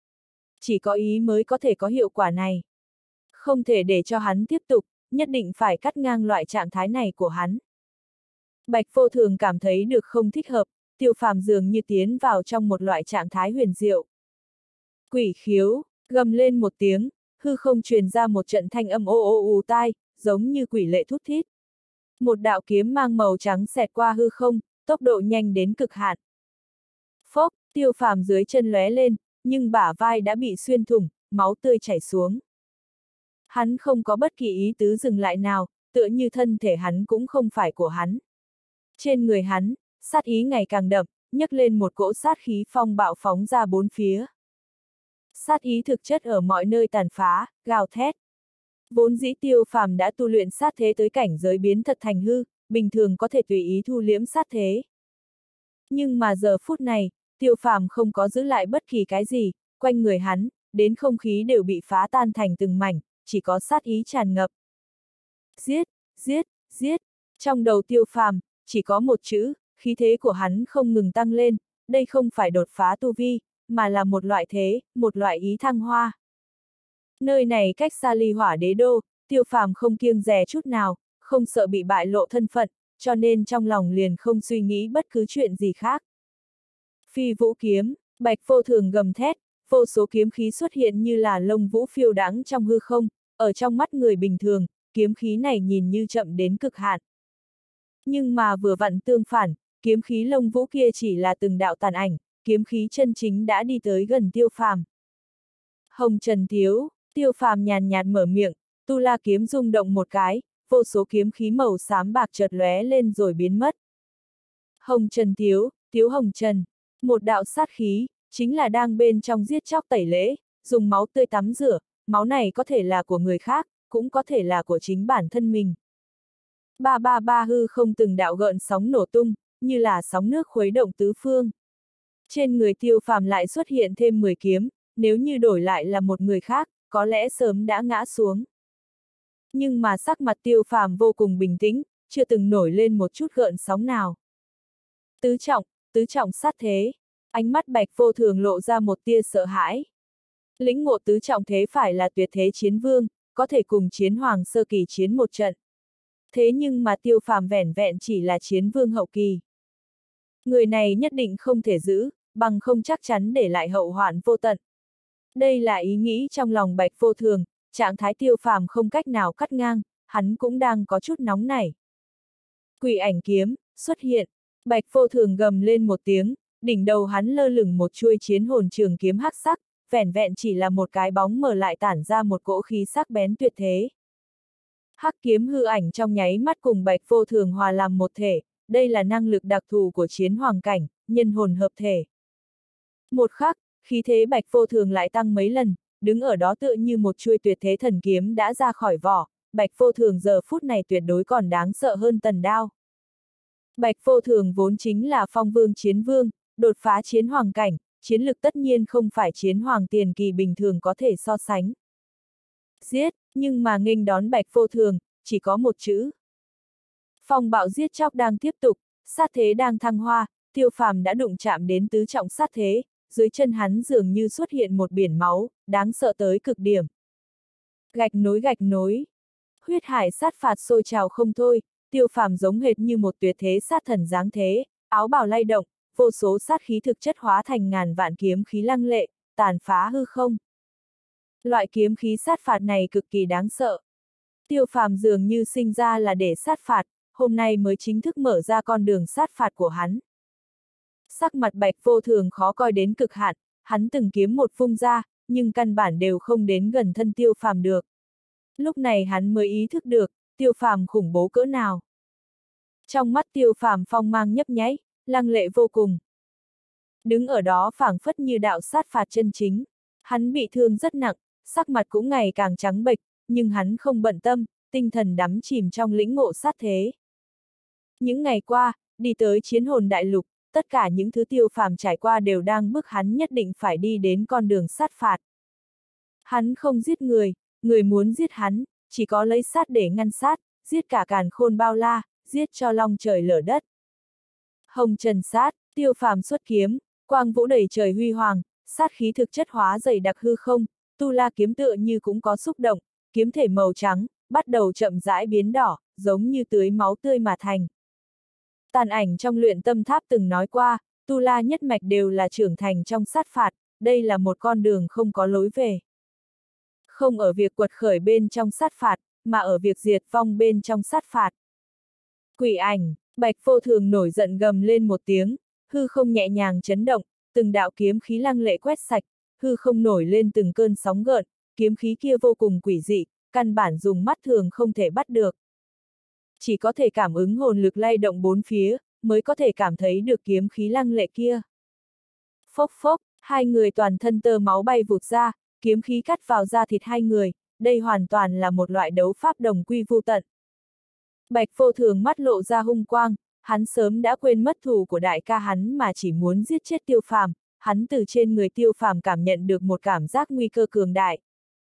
A: Chỉ có ý mới có thể có hiệu quả này. Không thể để cho hắn tiếp tục, nhất định phải cắt ngang loại trạng thái này của hắn. Bạch Vô Thường cảm thấy được không thích hợp, Tiêu Phàm dường như tiến vào trong một loại trạng thái huyền diệu. Quỷ khiếu, gầm lên một tiếng, hư không truyền ra một trận thanh âm ô ô ù tai, giống như quỷ lệ thút thít. Một đạo kiếm mang màu trắng xẹt qua hư không, tốc độ nhanh đến cực hạn. Phốc, Tiêu Phàm dưới chân lóe lên, nhưng bả vai đã bị xuyên thủng, máu tươi chảy xuống. Hắn không có bất kỳ ý tứ dừng lại nào, tựa như thân thể hắn cũng không phải của hắn. Trên người hắn, sát ý ngày càng đậm, nhấc lên một cỗ sát khí phong bạo phóng ra bốn phía. Sát ý thực chất ở mọi nơi tàn phá, gào thét. Vốn dĩ Tiêu Phàm đã tu luyện sát thế tới cảnh giới biến thật thành hư, bình thường có thể tùy ý thu liễm sát thế. Nhưng mà giờ phút này, Tiêu Phàm không có giữ lại bất kỳ cái gì, quanh người hắn, đến không khí đều bị phá tan thành từng mảnh, chỉ có sát ý tràn ngập. Giết, giết, giết. Trong đầu Tiêu Phàm, chỉ có một chữ, khí thế của hắn không ngừng tăng lên, đây không phải đột phá tu vi, mà là một loại thế, một loại ý thăng hoa. Nơi này cách xa Ly Hỏa Đế Đô, Tiêu Phàm không kiêng dè chút nào, không sợ bị bại lộ thân phận, cho nên trong lòng liền không suy nghĩ bất cứ chuyện gì khác. Phi vũ kiếm, Bạch Vô Thường gầm thét, vô số kiếm khí xuất hiện như là lông vũ phiêu đãng trong hư không, ở trong mắt người bình thường, kiếm khí này nhìn như chậm đến cực hạn. Nhưng mà vừa vặn tương phản, kiếm khí lông vũ kia chỉ là từng đạo tàn ảnh, kiếm khí chân chính đã đi tới gần Tiêu Phàm. Hồng Trần Thiếu, Tiêu Phàm nhàn nhạt mở miệng, tu la kiếm rung động một cái, vô số kiếm khí màu xám bạc chợt lóe lên rồi biến mất. Hồng Trần Thiếu, Tiếu Hồng Trần, một đạo sát khí, chính là đang bên trong giết chóc tẩy lễ, dùng máu tươi tắm rửa, máu này có thể là của người khác, cũng có thể là của chính bản thân mình. Ba ba ba hư không từng đạo gợn sóng nổ tung, như là sóng nước khuấy động tứ phương. Trên người Tiêu Phàm lại xuất hiện thêm mười kiếm, nếu như đổi lại là một người khác, có lẽ sớm đã ngã xuống. Nhưng mà sắc mặt Tiêu Phàm vô cùng bình tĩnh, chưa từng nổi lên một chút gợn sóng nào. Tứ trọng, tứ trọng sát thế, ánh mắt Bạch Vô Thường lộ ra một tia sợ hãi. Lĩnh ngộ tứ trọng thế phải là tuyệt thế chiến vương, có thể cùng chiến hoàng sơ kỳ chiến một trận. Thế nhưng mà Tiêu Phàm vẻn vẹn chỉ là chiến vương hậu kỳ. Người này nhất định không thể giữ, bằng không chắc chắn để lại hậu hoạn vô tận. Đây là ý nghĩ trong lòng Bạch Vô Thường, trạng thái Tiêu Phàm không cách nào cắt ngang, hắn cũng đang có chút nóng nảy. Quỷ ảnh kiếm, xuất hiện, Bạch Vô Thường gầm lên một tiếng, đỉnh đầu hắn lơ lửng một chuôi chiến hồn trường kiếm hắc sắc, vẻn vẹn chỉ là một cái bóng mờ lại tản ra một cỗ khí sắc bén tuyệt thế. Hắc kiếm hư ảnh trong nháy mắt cùng Bạch Vô Thường hòa làm một thể, đây là năng lực đặc thù của chiến hoàng cảnh, nhân hồn hợp thể. Một khắc, khí thế Bạch Vô Thường lại tăng mấy lần, đứng ở đó tựa như một chuôi tuyệt thế thần kiếm đã ra khỏi vỏ, Bạch Vô Thường giờ phút này tuyệt đối còn đáng sợ hơn tần đao. Bạch Vô Thường vốn chính là phong vương chiến vương, đột phá chiến hoàng cảnh, chiến lực tất nhiên không phải chiến hoàng tiền kỳ bình thường có thể so sánh. Giết, nhưng mà nghênh đón Bạch Vô Thường, chỉ có một chữ. Phong bạo giết chóc đang tiếp tục, sát thế đang thăng hoa, Tiêu Phàm đã đụng chạm đến tứ trọng sát thế, dưới chân hắn dường như xuất hiện một biển máu, đáng sợ tới cực điểm. Gạch nối gạch nối. Huyết hải sát phạt sôi trào không thôi, Tiêu Phàm giống hệt như một tuyệt thế sát thần dáng thế, áo bào lay động, vô số sát khí thực chất hóa thành ngàn vạn kiếm khí lăng lệ, tàn phá hư không. Loại kiếm khí sát phạt này cực kỳ đáng sợ. Tiêu Phàm dường như sinh ra là để sát phạt, hôm nay mới chính thức mở ra con đường sát phạt của hắn. Sắc mặt Bạch Vô Thường khó coi đến cực hạn, hắn từng kiếm một vung ra, nhưng căn bản đều không đến gần thân Tiêu Phàm được. Lúc này hắn mới ý thức được, Tiêu Phàm khủng bố cỡ nào. Trong mắt Tiêu Phàm phong mang nhấp nháy, lăng lệ vô cùng. Đứng ở đó phảng phất như đạo sát phạt chân chính. Hắn bị thương rất nặng, sắc mặt cũng ngày càng trắng bệch, nhưng hắn không bận tâm, tinh thần đắm chìm trong lĩnh ngộ sát thế. Những ngày qua, đi tới chiến hồn đại lục, tất cả những thứ Tiêu Phàm trải qua đều đang bức hắn nhất định phải đi đến con đường sát phạt. Hắn không giết người, người muốn giết hắn, chỉ có lấy sát để ngăn sát, giết cả càn khôn bao la, giết cho long trời lở đất. Hồng trần sát, Tiêu Phàm xuất kiếm, quang vũ đầy trời huy hoàng, sát khí thực chất hóa dày đặc hư không, tu la kiếm tựa như cũng có xúc động, kiếm thể màu trắng, bắt đầu chậm rãi biến đỏ, giống như tưới máu tươi mà thành. Tàn ảnh trong luyện tâm tháp từng nói qua, tu la nhất mạch đều là trưởng thành trong sát phạt, đây là một con đường không có lối về. Không ở việc quật khởi bên trong sát phạt, mà ở việc diệt vong bên trong sát phạt. Quỷ ảnh, Bạch Vô Thường nổi giận gầm lên một tiếng, hư không nhẹ nhàng chấn động, từng đạo kiếm khí lăng lệ quét sạch, hư không nổi lên từng cơn sóng gợn, kiếm khí kia vô cùng quỷ dị, căn bản dùng mắt thường không thể bắt được. Chỉ có thể cảm ứng hồn lực lay động bốn phía, mới có thể cảm thấy được kiếm khí lăng lệ kia. Phốc phốc, hai người toàn thân tơ máu bay vụt ra, kiếm khí cắt vào da thịt hai người, đây hoàn toàn là một loại đấu pháp đồng quy vu tận. Bạch Vô Thường mắt lộ ra hung quang, hắn sớm đã quên mất thù của đại ca hắn mà chỉ muốn giết chết Tiêu Phàm, hắn từ trên người Tiêu Phàm cảm nhận được một cảm giác nguy cơ cường đại.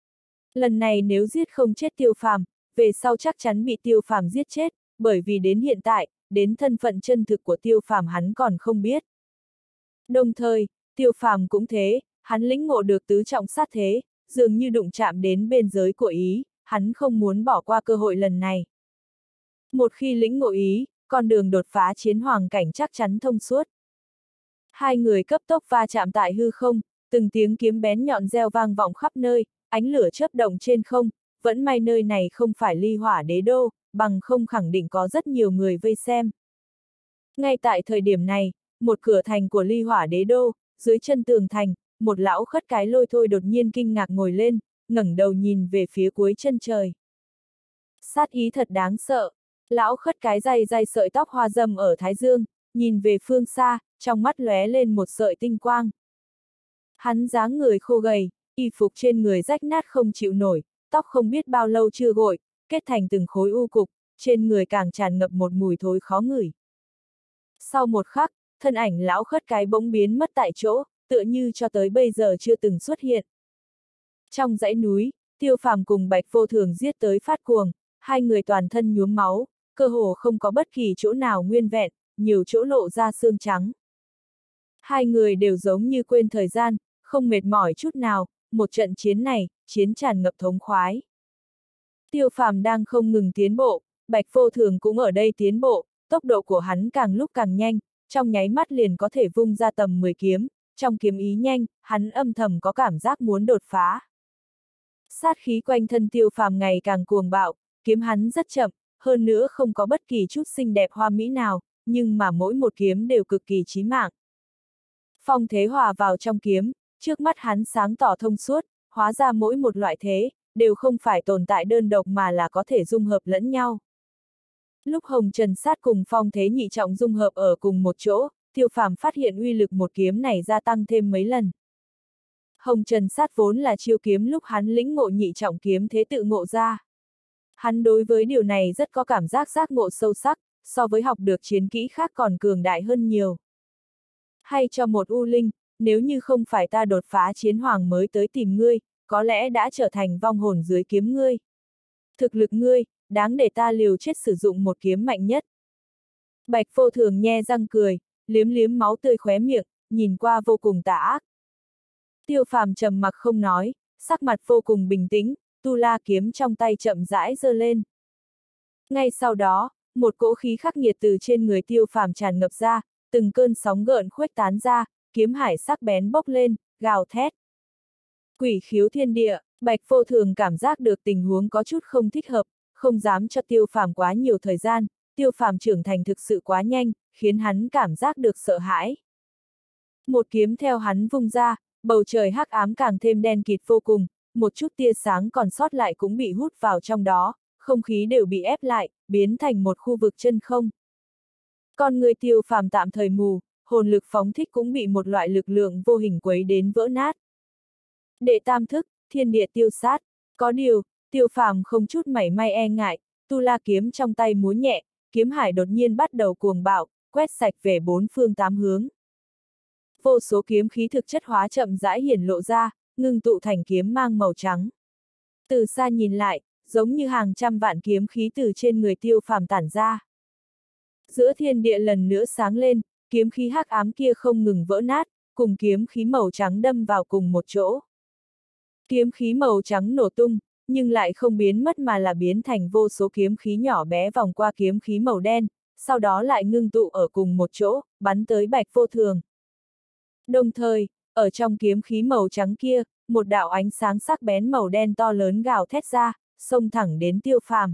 A: Lần này nếu giết không chết Tiêu Phàm, về sau chắc chắn bị Tiêu Phàm giết chết, bởi vì đến hiện tại, đến thân phận chân thực của Tiêu Phàm hắn còn không biết. Đồng thời, Tiêu Phàm cũng thế, hắn lĩnh ngộ được tứ trọng sát thế, dường như đụng chạm đến bên giới của ý, hắn không muốn bỏ qua cơ hội lần này. Một khi lĩnh ngộ ý, con đường đột phá chiến hoàng cảnh chắc chắn thông suốt. Hai người cấp tốc va chạm tại hư không, từng tiếng kiếm bén nhọn reo vang vọng khắp nơi, ánh lửa chớp động trên không, vẫn may nơi này không phải Ly Hỏa Đế Đô, bằng không khẳng định có rất nhiều người vây xem. Ngay tại thời điểm này, một cửa thành của Ly Hỏa Đế Đô, dưới chân tường thành, một lão khất cái lôi thôi đột nhiên kinh ngạc ngồi lên, ngẩng đầu nhìn về phía cuối chân trời. Sát ý thật đáng sợ, lão khất cái day day sợi tóc hoa râm ở thái dương, nhìn về phương xa, trong mắt lóe lên một sợi tinh quang. Hắn dáng người khô gầy, y phục trên người rách nát không chịu nổi, tóc không biết bao lâu chưa gội, kết thành từng khối u cục, trên người càng tràn ngập một mùi thối khó ngửi. Sau một khắc, thân ảnh lão khất cái bỗng biến mất tại chỗ, tựa như cho tới bây giờ chưa từng xuất hiện. Trong dãy núi, Tiêu Phàm cùng Bạch Vô Thường giết tới phát cuồng, hai người toàn thân nhuốm máu, cơ hồ không có bất kỳ chỗ nào nguyên vẹn, nhiều chỗ lộ ra xương trắng. Hai người đều giống như quên thời gian, không mệt mỏi chút nào, một trận chiến này, chiến tràn ngập thống khoái. Tiêu Phàm đang không ngừng tiến bộ, Bạch Vô Thường cũng ở đây tiến bộ, tốc độ của hắn càng lúc càng nhanh, trong nháy mắt liền có thể vung ra tầm mười kiếm, trong kiếm ý nhanh, hắn âm thầm có cảm giác muốn đột phá. Sát khí quanh thân Tiêu Phàm ngày càng cuồng bạo, kiếm hắn rất chậm, hơn nữa không có bất kỳ chút xinh đẹp hoa mỹ nào, nhưng mà mỗi một kiếm đều cực kỳ chí mạng. Phong thế hòa vào trong kiếm, trước mắt hắn sáng tỏ thông suốt, hóa ra mỗi một loại thế, đều không phải tồn tại đơn độc mà là có thể dung hợp lẫn nhau. Lúc Hồng Trần Sát cùng phong thế nhị trọng dung hợp ở cùng một chỗ, Tiêu Phàm phát hiện uy lực một kiếm này gia tăng thêm mấy lần. Hồng Trần Sát vốn là chiêu kiếm lúc hắn lĩnh ngộ nhị trọng kiếm thế tự ngộ ra. Hắn đối với điều này rất có cảm giác giác ngộ sâu sắc, so với học được chiến kỹ khác còn cường đại hơn nhiều. Hay cho một U Linh, nếu như không phải ta đột phá chiến hoàng mới tới tìm ngươi, có lẽ đã trở thành vong hồn dưới kiếm ngươi. Thực lực ngươi, đáng để ta liều chết sử dụng một kiếm mạnh nhất. Bạch Vô Thường nhe răng cười, liếm liếm máu tươi khóe miệng, nhìn qua vô cùng tà ác. Tiêu Phàm trầm mặc không nói, sắc mặt vô cùng bình tĩnh, tu la kiếm trong tay chậm rãi giơ lên. Ngay sau đó, một cỗ khí khắc nghiệt từ trên người Tiêu Phàm tràn ngập ra, từng cơn sóng gợn khuếch tán ra, kiếm hải sắc bén bốc lên, gào thét. Quỷ khiếu thiên địa, Bạch Vô Thường cảm giác được tình huống có chút không thích hợp, không dám cho Tiêu Phàm quá nhiều thời gian, Tiêu Phàm trưởng thành thực sự quá nhanh, khiến hắn cảm giác được sợ hãi. Một kiếm theo hắn vung ra, bầu trời hắc ám càng thêm đen kịt vô cùng, một chút tia sáng còn sót lại cũng bị hút vào trong đó, không khí đều bị ép lại, biến thành một khu vực chân không. Con người Tiêu Phàm tạm thời mù, hồn lực phóng thích cũng bị một loại lực lượng vô hình quấy đến vỡ nát. Đệ tam thức, thiên địa tiêu sát, có điều, Tiêu Phàm không chút mảy may e ngại, tu la kiếm trong tay múa nhẹ, kiếm hải đột nhiên bắt đầu cuồng bạo, quét sạch về bốn phương tám hướng. Vô số kiếm khí thực chất hóa chậm rãi hiển lộ ra, ngưng tụ thành kiếm mang màu trắng. Từ xa nhìn lại, giống như hàng trăm vạn kiếm khí từ trên người Tiêu Phàm tản ra. Giữa thiên địa lần nữa sáng lên, kiếm khí hắc ám kia không ngừng vỡ nát, cùng kiếm khí màu trắng đâm vào cùng một chỗ. Kiếm khí màu trắng nổ tung, nhưng lại không biến mất mà là biến thành vô số kiếm khí nhỏ bé vòng qua kiếm khí màu đen, sau đó lại ngưng tụ ở cùng một chỗ, bắn tới Bạch Vô Thường. Đồng thời, ở trong kiếm khí màu trắng kia, một đạo ánh sáng sắc bén màu đen to lớn gào thét ra, xông thẳng đến Tiêu Phàm.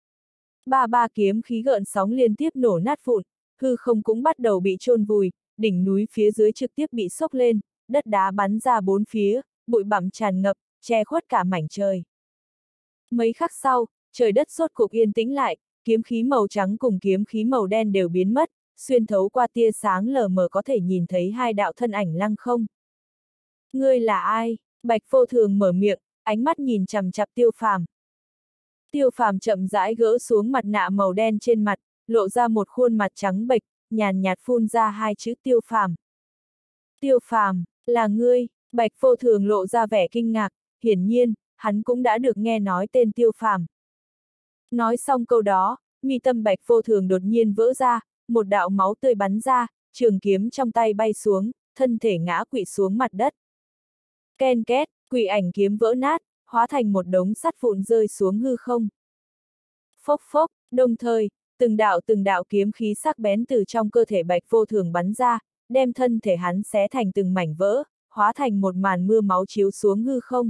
A: Ba ba kiếm khí gợn sóng liên tiếp nổ nát vụn, hư không cũng bắt đầu bị chôn vùi, đỉnh núi phía dưới trực tiếp bị xốc lên, đất đá bắn ra bốn phía, bụi bặm tràn ngập, che khuất cả mảnh trời. Mấy khắc sau, trời đất rốt cuộc yên tĩnh lại, kiếm khí màu trắng cùng kiếm khí màu đen đều biến mất, xuyên thấu qua tia sáng lờ mờ có thể nhìn thấy hai đạo thân ảnh lăng không. Ngươi là ai? Bạch Vô Thường mở miệng, ánh mắt nhìn chằm chằm Tiêu Phàm. Tiêu Phàm chậm rãi gỡ xuống mặt nạ màu đen trên mặt, lộ ra một khuôn mặt trắng bệch, nhàn nhạt phun ra hai chữ Tiêu Phàm. Tiêu Phàm, là ngươi? Bạch Vô Thường lộ ra vẻ kinh ngạc, hiển nhiên, hắn cũng đã được nghe nói tên Tiêu Phàm. Nói xong câu đó, mi tâm Bạch Vô Thường đột nhiên vỡ ra, một đạo máu tươi bắn ra, trường kiếm trong tay bay xuống, thân thể ngã quỵ xuống mặt đất. Ken két, quỷ ảnh kiếm vỡ nát, hóa thành một đống sắt vụn rơi xuống hư không. Phốc phốc, đồng thời, từng đạo từng đạo kiếm khí sắc bén từ trong cơ thể Bạch Vô Thường bắn ra, đem thân thể hắn xé thành từng mảnh vỡ, hóa thành một màn mưa máu chiếu xuống hư không.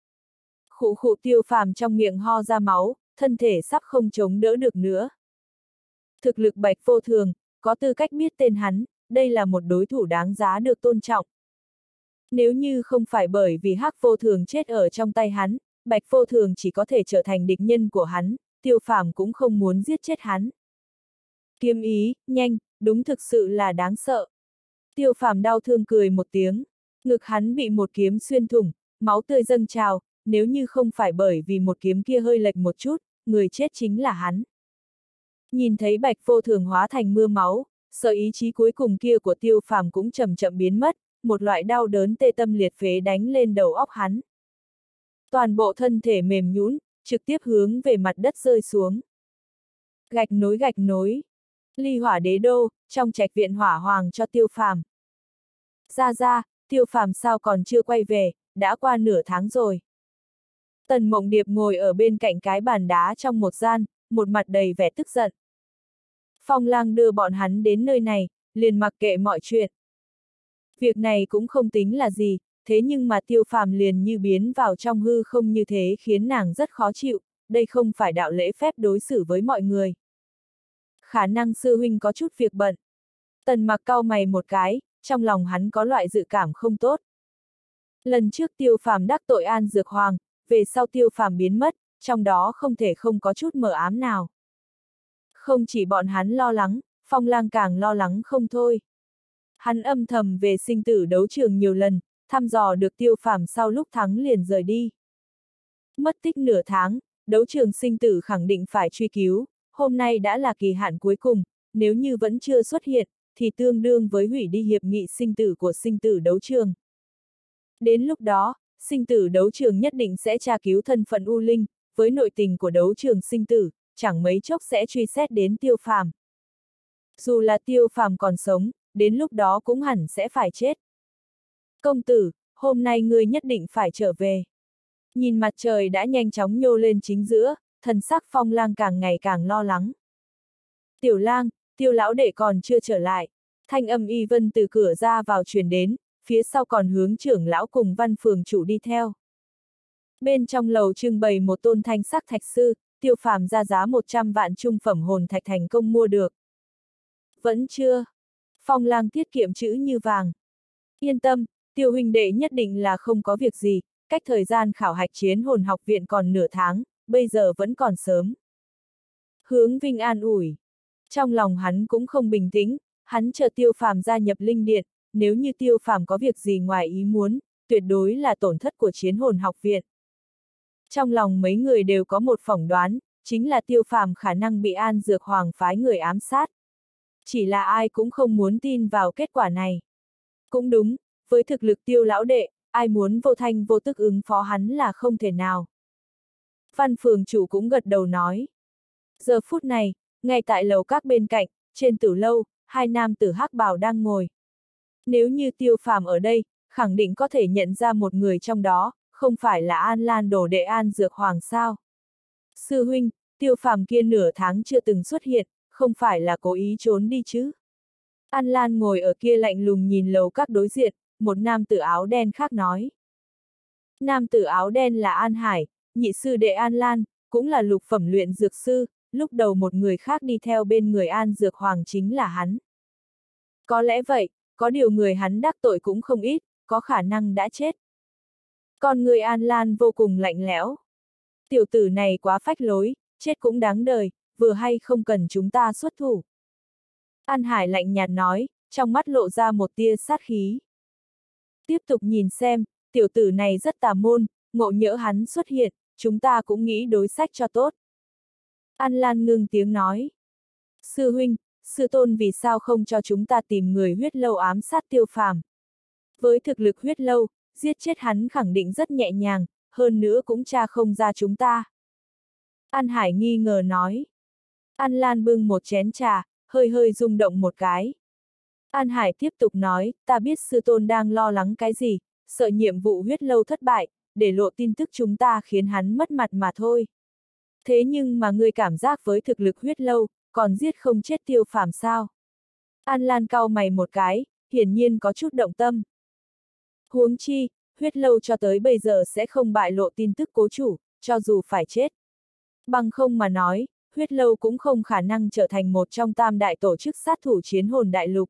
A: Khụ khụ Tiêu Phàm trong miệng ho ra máu, thân thể sắp không chống đỡ được nữa. Thực lực Bạch Vô Thường, có tư cách biết tên hắn, đây là một đối thủ đáng giá được tôn trọng. Nếu như không phải bởi vì Hắc Vô Thường chết ở trong tay hắn, Bạch Vô Thường chỉ có thể trở thành địch nhân của hắn, Tiêu Phàm cũng không muốn giết chết hắn. Kiếm ý, nhanh, đúng thực sự là đáng sợ. Tiêu Phàm đau thương cười một tiếng, ngực hắn bị một kiếm xuyên thủng, máu tươi dâng trào, nếu như không phải bởi vì một kiếm kia hơi lệch một chút, người chết chính là hắn. Nhìn thấy Bạch Vô Thường hóa thành mưa máu, sợ ý chí cuối cùng kia của Tiêu Phàm cũng chậm chậm biến mất, một loại đau đớn tê tâm liệt phế đánh lên đầu óc hắn. Toàn bộ thân thể mềm nhũn, trực tiếp hướng về mặt đất rơi xuống. Gạch nối gạch nối. Ly Hỏa Đế đô, trong trạch viện hỏa hoàng cho Tiêu Phàm. Ra ra, Tiêu Phàm sao còn chưa quay về, đã qua nửa tháng rồi. Tần Mộng Điệp ngồi ở bên cạnh cái bàn đá trong một gian, một mặt đầy vẻ tức giận. Phong Lang đưa bọn hắn đến nơi này, liền mặc kệ mọi chuyện. Việc này cũng không tính là gì, thế nhưng mà Tiêu Phàm liền như biến vào trong hư không như thế khiến nàng rất khó chịu, đây không phải đạo lễ phép đối xử với mọi người. Khả năng sư huynh có chút việc bận. Tần Mặc cau mày một cái, trong lòng hắn có loại dự cảm không tốt. Lần trước Tiêu Phàm đắc tội An Dược Hoàng, về sau Tiêu Phàm biến mất, trong đó không thể không có chút mờ ám nào. Không chỉ bọn hắn lo lắng, Phong Lang càng lo lắng không thôi. Hắn âm thầm về sinh tử đấu trường nhiều lần, thăm dò được Tiêu Phàm sau lúc thắng liền rời đi. Mất tích nửa tháng, đấu trường sinh tử khẳng định phải truy cứu, hôm nay đã là kỳ hạn cuối cùng, nếu như vẫn chưa xuất hiện, thì tương đương với hủy đi hiệp nghị sinh tử của sinh tử đấu trường. Đến lúc đó, sinh tử đấu trường nhất định sẽ tra cứu thân phận U Linh, với nội tình của đấu trường sinh tử, chẳng mấy chốc sẽ truy xét đến Tiêu Phàm. Dù là Tiêu Phàm còn sống, đến lúc đó cũng hẳn sẽ phải chết. Công tử, hôm nay ngươi nhất định phải trở về. Nhìn mặt trời đã nhanh chóng nhô lên chính giữa, thần sắc Phong Lang càng ngày càng lo lắng. Tiểu Lang, Tiêu lão đệ còn chưa trở lại. Thanh âm Y Vân từ cửa ra vào truyền đến, phía sau còn hướng trưởng lão cùng Văn phường chủ đi theo. Bên trong lầu trưng bày một tôn thanh sắc thạch sư, Tiêu Phàm ra giá một trăm vạn trung phẩm hồn thạch thành công mua được. Vẫn chưa. Phong Lang tiết kiệm chữ như vàng. Yên tâm, Tiêu huynh đệ nhất định là không có việc gì, cách thời gian khảo hạch chiến hồn học viện còn nửa tháng, bây giờ vẫn còn sớm. Hướng Vinh an ủi. Trong lòng hắn cũng không bình tĩnh, hắn chờ Tiêu Phàm gia nhập linh điện, nếu như Tiêu Phàm có việc gì ngoài ý muốn, tuyệt đối là tổn thất của chiến hồn học viện. Trong lòng mấy người đều có một phỏng đoán, chính là Tiêu Phàm khả năng bị An Dược Hoàng phái người ám sát. Chỉ là ai cũng không muốn tin vào kết quả này. Cũng đúng, với thực lực Tiêu lão đệ, ai muốn vô thanh vô tức ứng phó hắn là không thể nào. Văn phường chủ cũng gật đầu nói. Giờ phút này, ngay tại lầu các bên cạnh, trên tử lâu, hai nam tử hắc bào đang ngồi. Nếu như Tiêu Phàm ở đây, khẳng định có thể nhận ra một người trong đó, không phải là An Lan đồ đệ An Dược Hoàng sao. Sư huynh, Tiêu Phàm kia nửa tháng chưa từng xuất hiện, không phải là cố ý trốn đi chứ. An Lan ngồi ở kia lạnh lùng nhìn lầu các đối diện, một nam tử áo đen khác nói. Nam tử áo đen là An Hải, nhị sư đệ An Lan, cũng là lục phẩm luyện dược sư, lúc đầu một người khác đi theo bên người An Dược Hoàng chính là hắn. Có lẽ vậy, có điều người hắn đắc tội cũng không ít, có khả năng đã chết. Còn người An Lan vô cùng lạnh lẽo. Tiểu tử này quá phách lối, chết cũng đáng đời, vừa hay không cần chúng ta xuất thủ. An Hải lạnh nhạt nói, trong mắt lộ ra một tia sát khí. Tiếp tục nhìn xem, tiểu tử này rất tà môn, ngộ nhỡ hắn xuất hiện, chúng ta cũng nghĩ đối sách cho tốt. An Lan ngưng tiếng nói. Sư huynh, sư tôn vì sao không cho chúng ta tìm người huyết lâu ám sát Tiêu Phàm? Với thực lực huyết lâu, giết chết hắn khẳng định rất nhẹ nhàng, hơn nữa cũng tra không ra chúng ta. An Hải nghi ngờ nói. An Lan bưng một chén trà, hơi hơi rung động một cái. An Hải tiếp tục nói, ta biết sư tôn đang lo lắng cái gì, sợ nhiệm vụ huyết lâu thất bại, để lộ tin tức chúng ta khiến hắn mất mặt mà thôi. Thế nhưng mà ngươi cảm giác với thực lực huyết lâu, còn giết không chết Tiêu Phàm sao? An Lan cau mày một cái, hiển nhiên có chút động tâm. Huống chi, huyết lâu cho tới bây giờ sẽ không bại lộ tin tức cố chủ, cho dù phải chết. Bằng không mà nói, huyết lâu cũng không khả năng trở thành một trong tam đại tổ chức sát thủ chiến hồn đại lục.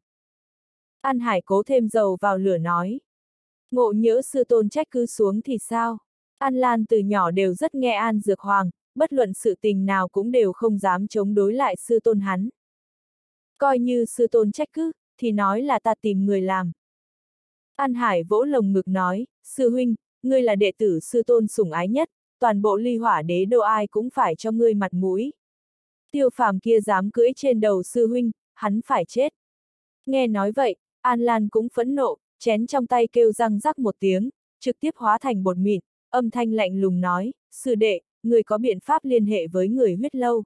A: An Hải cố thêm dầu vào lửa nói. Ngộ nhỡ sư tôn trách cứ xuống thì sao? An Lan từ nhỏ đều rất nghe An Dược Hoàng, bất luận sự tình nào cũng đều không dám chống đối lại sư tôn hắn. Coi như sư tôn trách cứ, thì nói là ta tìm người làm. An Hải vỗ lồng ngực nói, sư huynh, ngươi là đệ tử sư tôn sủng ái nhất, toàn bộ ly hỏa đế đô ai cũng phải cho ngươi mặt mũi. Tiêu Phàm kia dám cưỡi trên đầu sư huynh, hắn phải chết. Nghe nói vậy, An Lan cũng phẫn nộ, chén trong tay kêu răng rắc một tiếng, trực tiếp hóa thành bột mịn, âm thanh lạnh lùng nói, sư đệ, người có biện pháp liên hệ với người huyết lâu.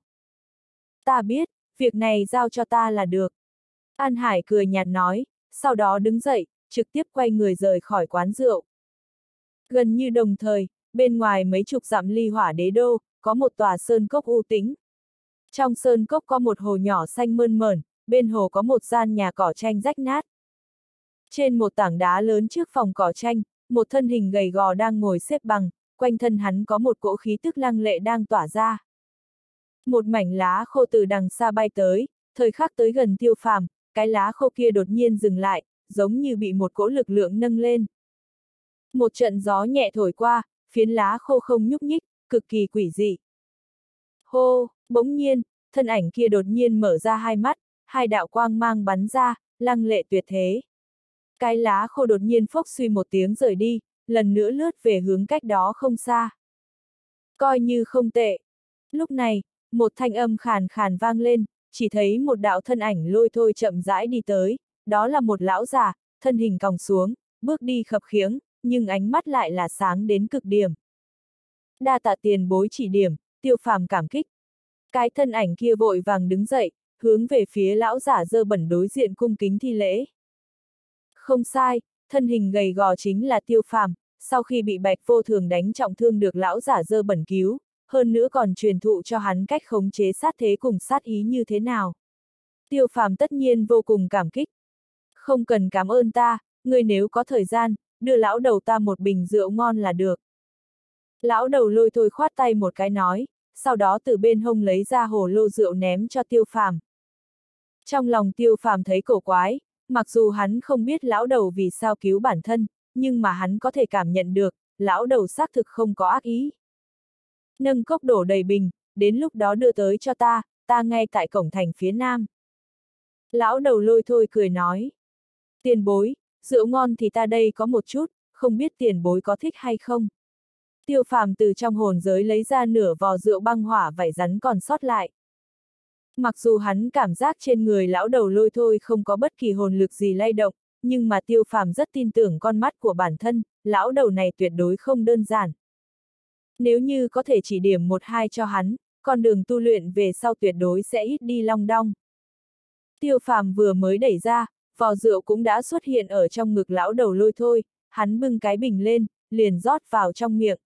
A: Ta biết, việc này giao cho ta là được. An Hải cười nhạt nói, sau đó đứng dậy, trực tiếp quay người rời khỏi quán rượu. Gần như đồng thời, bên ngoài mấy chục dặm ly hỏa đế đô, có một tòa sơn cốc u tĩnh. Trong sơn cốc có một hồ nhỏ xanh mơn mởn, bên hồ có một gian nhà cỏ tranh rách nát. Trên một tảng đá lớn trước phòng cỏ tranh, một thân hình gầy gò đang ngồi xếp bằng, quanh thân hắn có một cỗ khí tức lăng lệ đang tỏa ra. Một mảnh lá khô từ đằng xa bay tới, thời khắc tới gần Tiêu Phàm, cái lá khô kia đột nhiên dừng lại, giống như bị một cỗ lực lượng nâng lên. Một trận gió nhẹ thổi qua, phiến lá khô không nhúc nhích, cực kỳ quỷ dị. Hô, bỗng nhiên, thân ảnh kia đột nhiên mở ra hai mắt, hai đạo quang mang bắn ra, lăng lệ tuyệt thế. Cái lá khô đột nhiên phốc suy một tiếng rời đi, lần nữa lướt về hướng cách đó không xa. Coi như không tệ. Lúc này, một thanh âm khàn khàn vang lên, chỉ thấy một đạo thân ảnh lôi thôi chậm rãi đi tới, đó là một lão già, thân hình còng xuống, bước đi khập khiễng, nhưng ánh mắt lại là sáng đến cực điểm. Đa tạ tiền bối chỉ điểm, Tiêu Phàm cảm kích. Cái thân ảnh kia vội vàng đứng dậy, hướng về phía lão giả dơ bẩn đối diện cung kính thi lễ. Không sai, thân hình gầy gò chính là Tiêu Phàm, sau khi bị Bạch Vô Thường đánh trọng thương được lão giả dơ bẩn cứu, hơn nữa còn truyền thụ cho hắn cách khống chế sát thế cùng sát ý như thế nào. Tiêu Phàm tất nhiên vô cùng cảm kích. Không cần cảm ơn ta, ngươi nếu có thời gian, đưa lão đầu ta một bình rượu ngon là được. Lão đầu lôi thôi khoát tay một cái nói, sau đó từ bên hông lấy ra hồ lô rượu ném cho Tiêu Phàm. Trong lòng Tiêu Phàm thấy cổ quái, mặc dù hắn không biết lão đầu vì sao cứu bản thân, nhưng mà hắn có thể cảm nhận được, lão đầu xác thực không có ác ý. Nâng cốc đổ đầy bình, đến lúc đó đưa tới cho ta, ta ngay tại cổng thành phía nam. Lão đầu lôi thôi cười nói. Tiền bối, rượu ngon thì ta đây có một chút, không biết tiền bối có thích hay không. Tiêu Phàm từ trong hồn giới lấy ra nửa vò rượu băng hỏa vảy rắn còn sót lại. Mặc dù hắn cảm giác trên người lão đầu lôi thôi không có bất kỳ hồn lực gì lay động, nhưng mà Tiêu Phàm rất tin tưởng con mắt của bản thân, lão đầu này tuyệt đối không đơn giản. Nếu như có thể chỉ điểm một hai cho hắn, con đường tu luyện về sau tuyệt đối sẽ ít đi long đong. Tiêu Phàm vừa mới đẩy ra, vò rượu cũng đã xuất hiện ở trong ngực lão đầu lôi thôi, hắn bưng cái bình lên, liền rót vào trong miệng.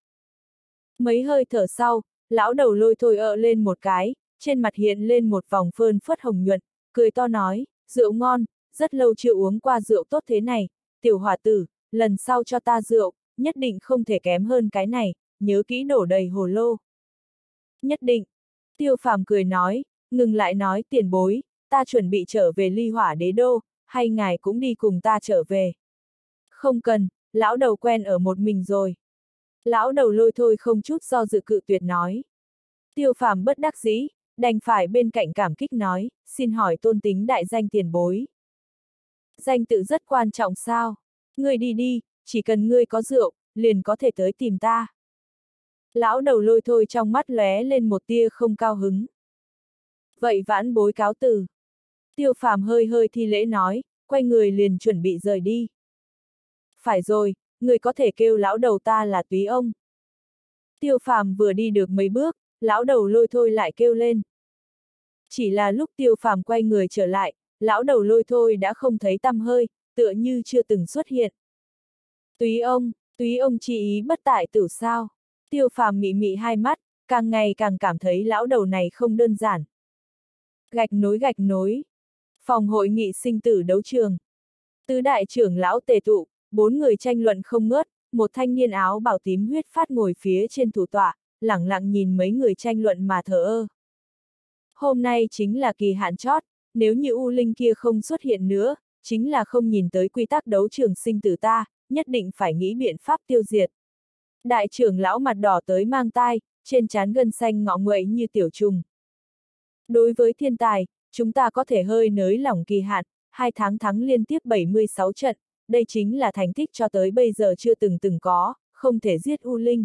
A: Mấy hơi thở sau, lão đầu lôi thôi ợ lên một cái, trên mặt hiện lên một vòng phơn phất hồng nhuận, cười to nói, rượu ngon, rất lâu chưa uống qua rượu tốt thế này, tiểu hỏa tử, lần sau cho ta rượu, nhất định không thể kém hơn cái này, nhớ kỹ đổ đầy hồ lô. Nhất định, Tiêu Phàm cười nói, ngừng lại nói tiền bối, ta chuẩn bị trở về Ly Hỏa Đế Đô, hay ngài cũng đi cùng ta trở về. Không cần, lão đầu quen ở một mình rồi. Lão đầu lôi thôi không chút do dự cự tuyệt nói. Tiêu Phàm bất đắc dĩ, đành phải bên cạnh cảm kích nói, xin hỏi tôn tính đại danh tiền bối. Danh tự rất quan trọng sao? Ngươi đi đi, chỉ cần ngươi có rượu, liền có thể tới tìm ta. Lão đầu lôi thôi trong mắt lóe lên một tia không cao hứng. Vậy vãn bối cáo từ. Tiêu Phàm hơi hơi thi lễ nói, quay người liền chuẩn bị rời đi. Phải rồi, người có thể kêu lão đầu ta là Túy ông. Tiêu Phàm vừa đi được mấy bước, lão đầu lôi thôi lại kêu lên. Chỉ là lúc Tiêu Phàm quay người trở lại, lão đầu lôi thôi đã không thấy tăm hơi, tựa như chưa từng xuất hiện. Túy ông, Túy ông chi ý bất tại tử sao? Tiêu Phàm mị mị hai mắt, càng ngày càng cảm thấy lão đầu này không đơn giản. Gạch nối gạch nối. Phòng hội nghị sinh tử đấu trường. Tứ đại trưởng lão tề tụ, bốn người tranh luận không ngớt, một thanh niên áo bào tím huyết phát ngồi phía trên thủ tọa, lẳng lặng nhìn mấy người tranh luận mà thờ ơ. Hôm nay chính là kỳ hạn chót, nếu như U Linh kia không xuất hiện nữa, chính là không nhìn tới quy tắc đấu trường sinh tử ta, nhất định phải nghĩ biện pháp tiêu diệt. Đại trưởng lão mặt đỏ tới mang tai, trên trán gân xanh ngọ nguậy như tiểu trùng. Đối với thiên tài, chúng ta có thể hơi nới lỏng kỳ hạn, hai tháng thắng liên tiếp bảy mươi sáu trận, đây chính là thành tích cho tới bây giờ chưa từng từng có, không thể giết U Linh.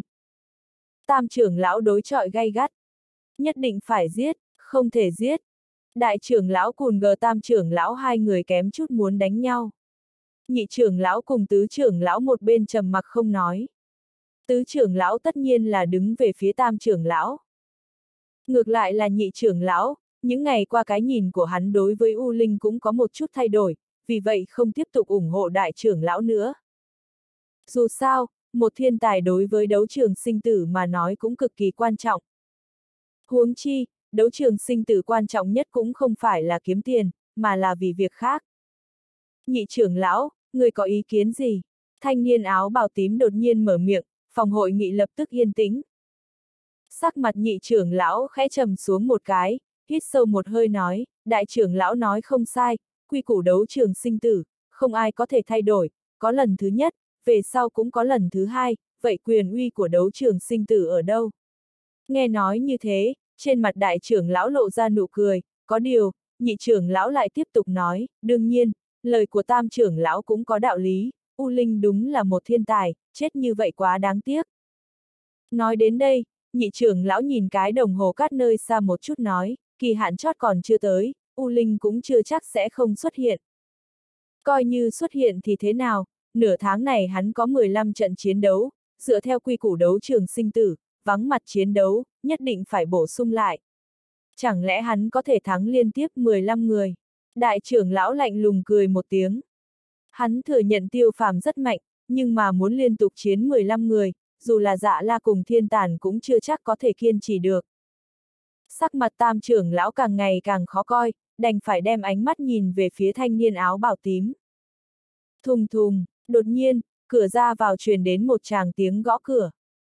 A: Tam trưởng lão đối chọi gay gắt. Nhất định phải giết, không thể giết. Đại trưởng lão cùng gờ tam trưởng lão hai người kém chút muốn đánh nhau. Nhị trưởng lão cùng tứ trưởng lão một bên trầm mặc không nói. Tứ trưởng lão tất nhiên là đứng về phía tam trưởng lão. Ngược lại là nhị trưởng lão, những ngày qua cái nhìn của hắn đối với U Linh cũng có một chút thay đổi, vì vậy không tiếp tục ủng hộ đại trưởng lão nữa. Dù sao, một thiên tài đối với đấu trường sinh tử mà nói cũng cực kỳ quan trọng. Huống chi, đấu trường sinh tử quan trọng nhất cũng không phải là kiếm tiền, mà là vì việc khác. Nhị trưởng lão, người có ý kiến gì? Thanh niên áo bào tím đột nhiên mở miệng, phòng hội nghị lập tức yên tĩnh. Sắc mặt nhị trưởng lão khẽ trầm xuống một cái, hít sâu một hơi nói, đại trưởng lão nói không sai, quy củ đấu trường sinh tử, không ai có thể thay đổi, có lần thứ nhất, về sau cũng có lần thứ hai, vậy quyền uy của đấu trường sinh tử ở đâu? Nghe nói như thế, trên mặt đại trưởng lão lộ ra nụ cười, có điều, nhị trưởng lão lại tiếp tục nói, đương nhiên, lời của tam trưởng lão cũng có đạo lý, U Linh đúng là một thiên tài, chết như vậy quá đáng tiếc. Nói đến đây, nhị trưởng lão nhìn cái đồng hồ cát nơi xa một chút nói, kỳ hạn chót còn chưa tới, U Linh cũng chưa chắc sẽ không xuất hiện. Coi như xuất hiện thì thế nào, nửa tháng này hắn có mười lăm trận chiến đấu, dựa theo quy củ đấu trường sinh tử, vắng mặt chiến đấu, nhất định phải bổ sung lại. Chẳng lẽ hắn có thể thắng liên tiếp mười lăm người? Đại trưởng lão lạnh lùng cười một tiếng. Hắn thừa nhận Tiêu Phàm rất mạnh, nhưng mà muốn liên tục chiến mười lăm người, dù là Dạ La cùng Thiên Tàn cũng chưa chắc có thể kiên trì được. Sắc mặt Tam trưởng lão càng ngày càng khó coi, đành phải đem ánh mắt nhìn về phía thanh niên áo bào tím. Thùng thùng, đột nhiên, cửa ra vào truyền đến một tràng tiếng gõ cửa.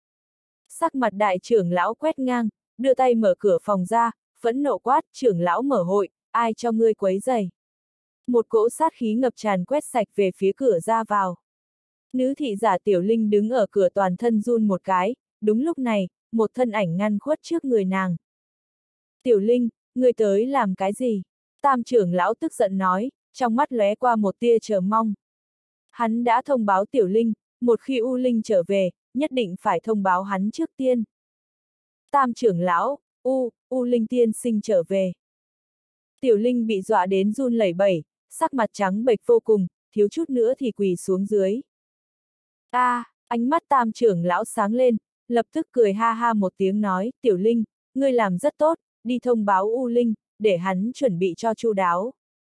A: Sắc mặt đại trưởng lão quét ngang, đưa tay mở cửa phòng ra, phẫn nộ quát, trưởng lão mở hội, ai cho ngươi quấy rầy. Một cỗ sát khí ngập tràn quét sạch về phía cửa ra vào. Nữ thị giả Tiểu Linh đứng ở cửa toàn thân run một cái, đúng lúc này, một thân ảnh ngăn khuất trước người nàng. Tiểu Linh, ngươi tới làm cái gì? Tam trưởng lão tức giận nói, trong mắt lóe qua một tia chờ mong. Hắn đã thông báo Tiểu Linh, một khi U Linh trở về, nhất định phải thông báo hắn trước tiên. Tam trưởng lão, U, U Linh tiên sinh trở về. Tiểu Linh bị dọa đến run lẩy bẩy, sắc mặt trắng bệch vô cùng, thiếu chút nữa thì quỳ xuống dưới. A, à, ánh mắt tam trưởng lão sáng lên, lập tức cười ha ha một tiếng nói, Tiểu Linh, ngươi làm rất tốt, đi thông báo U Linh, để hắn chuẩn bị cho chu đáo.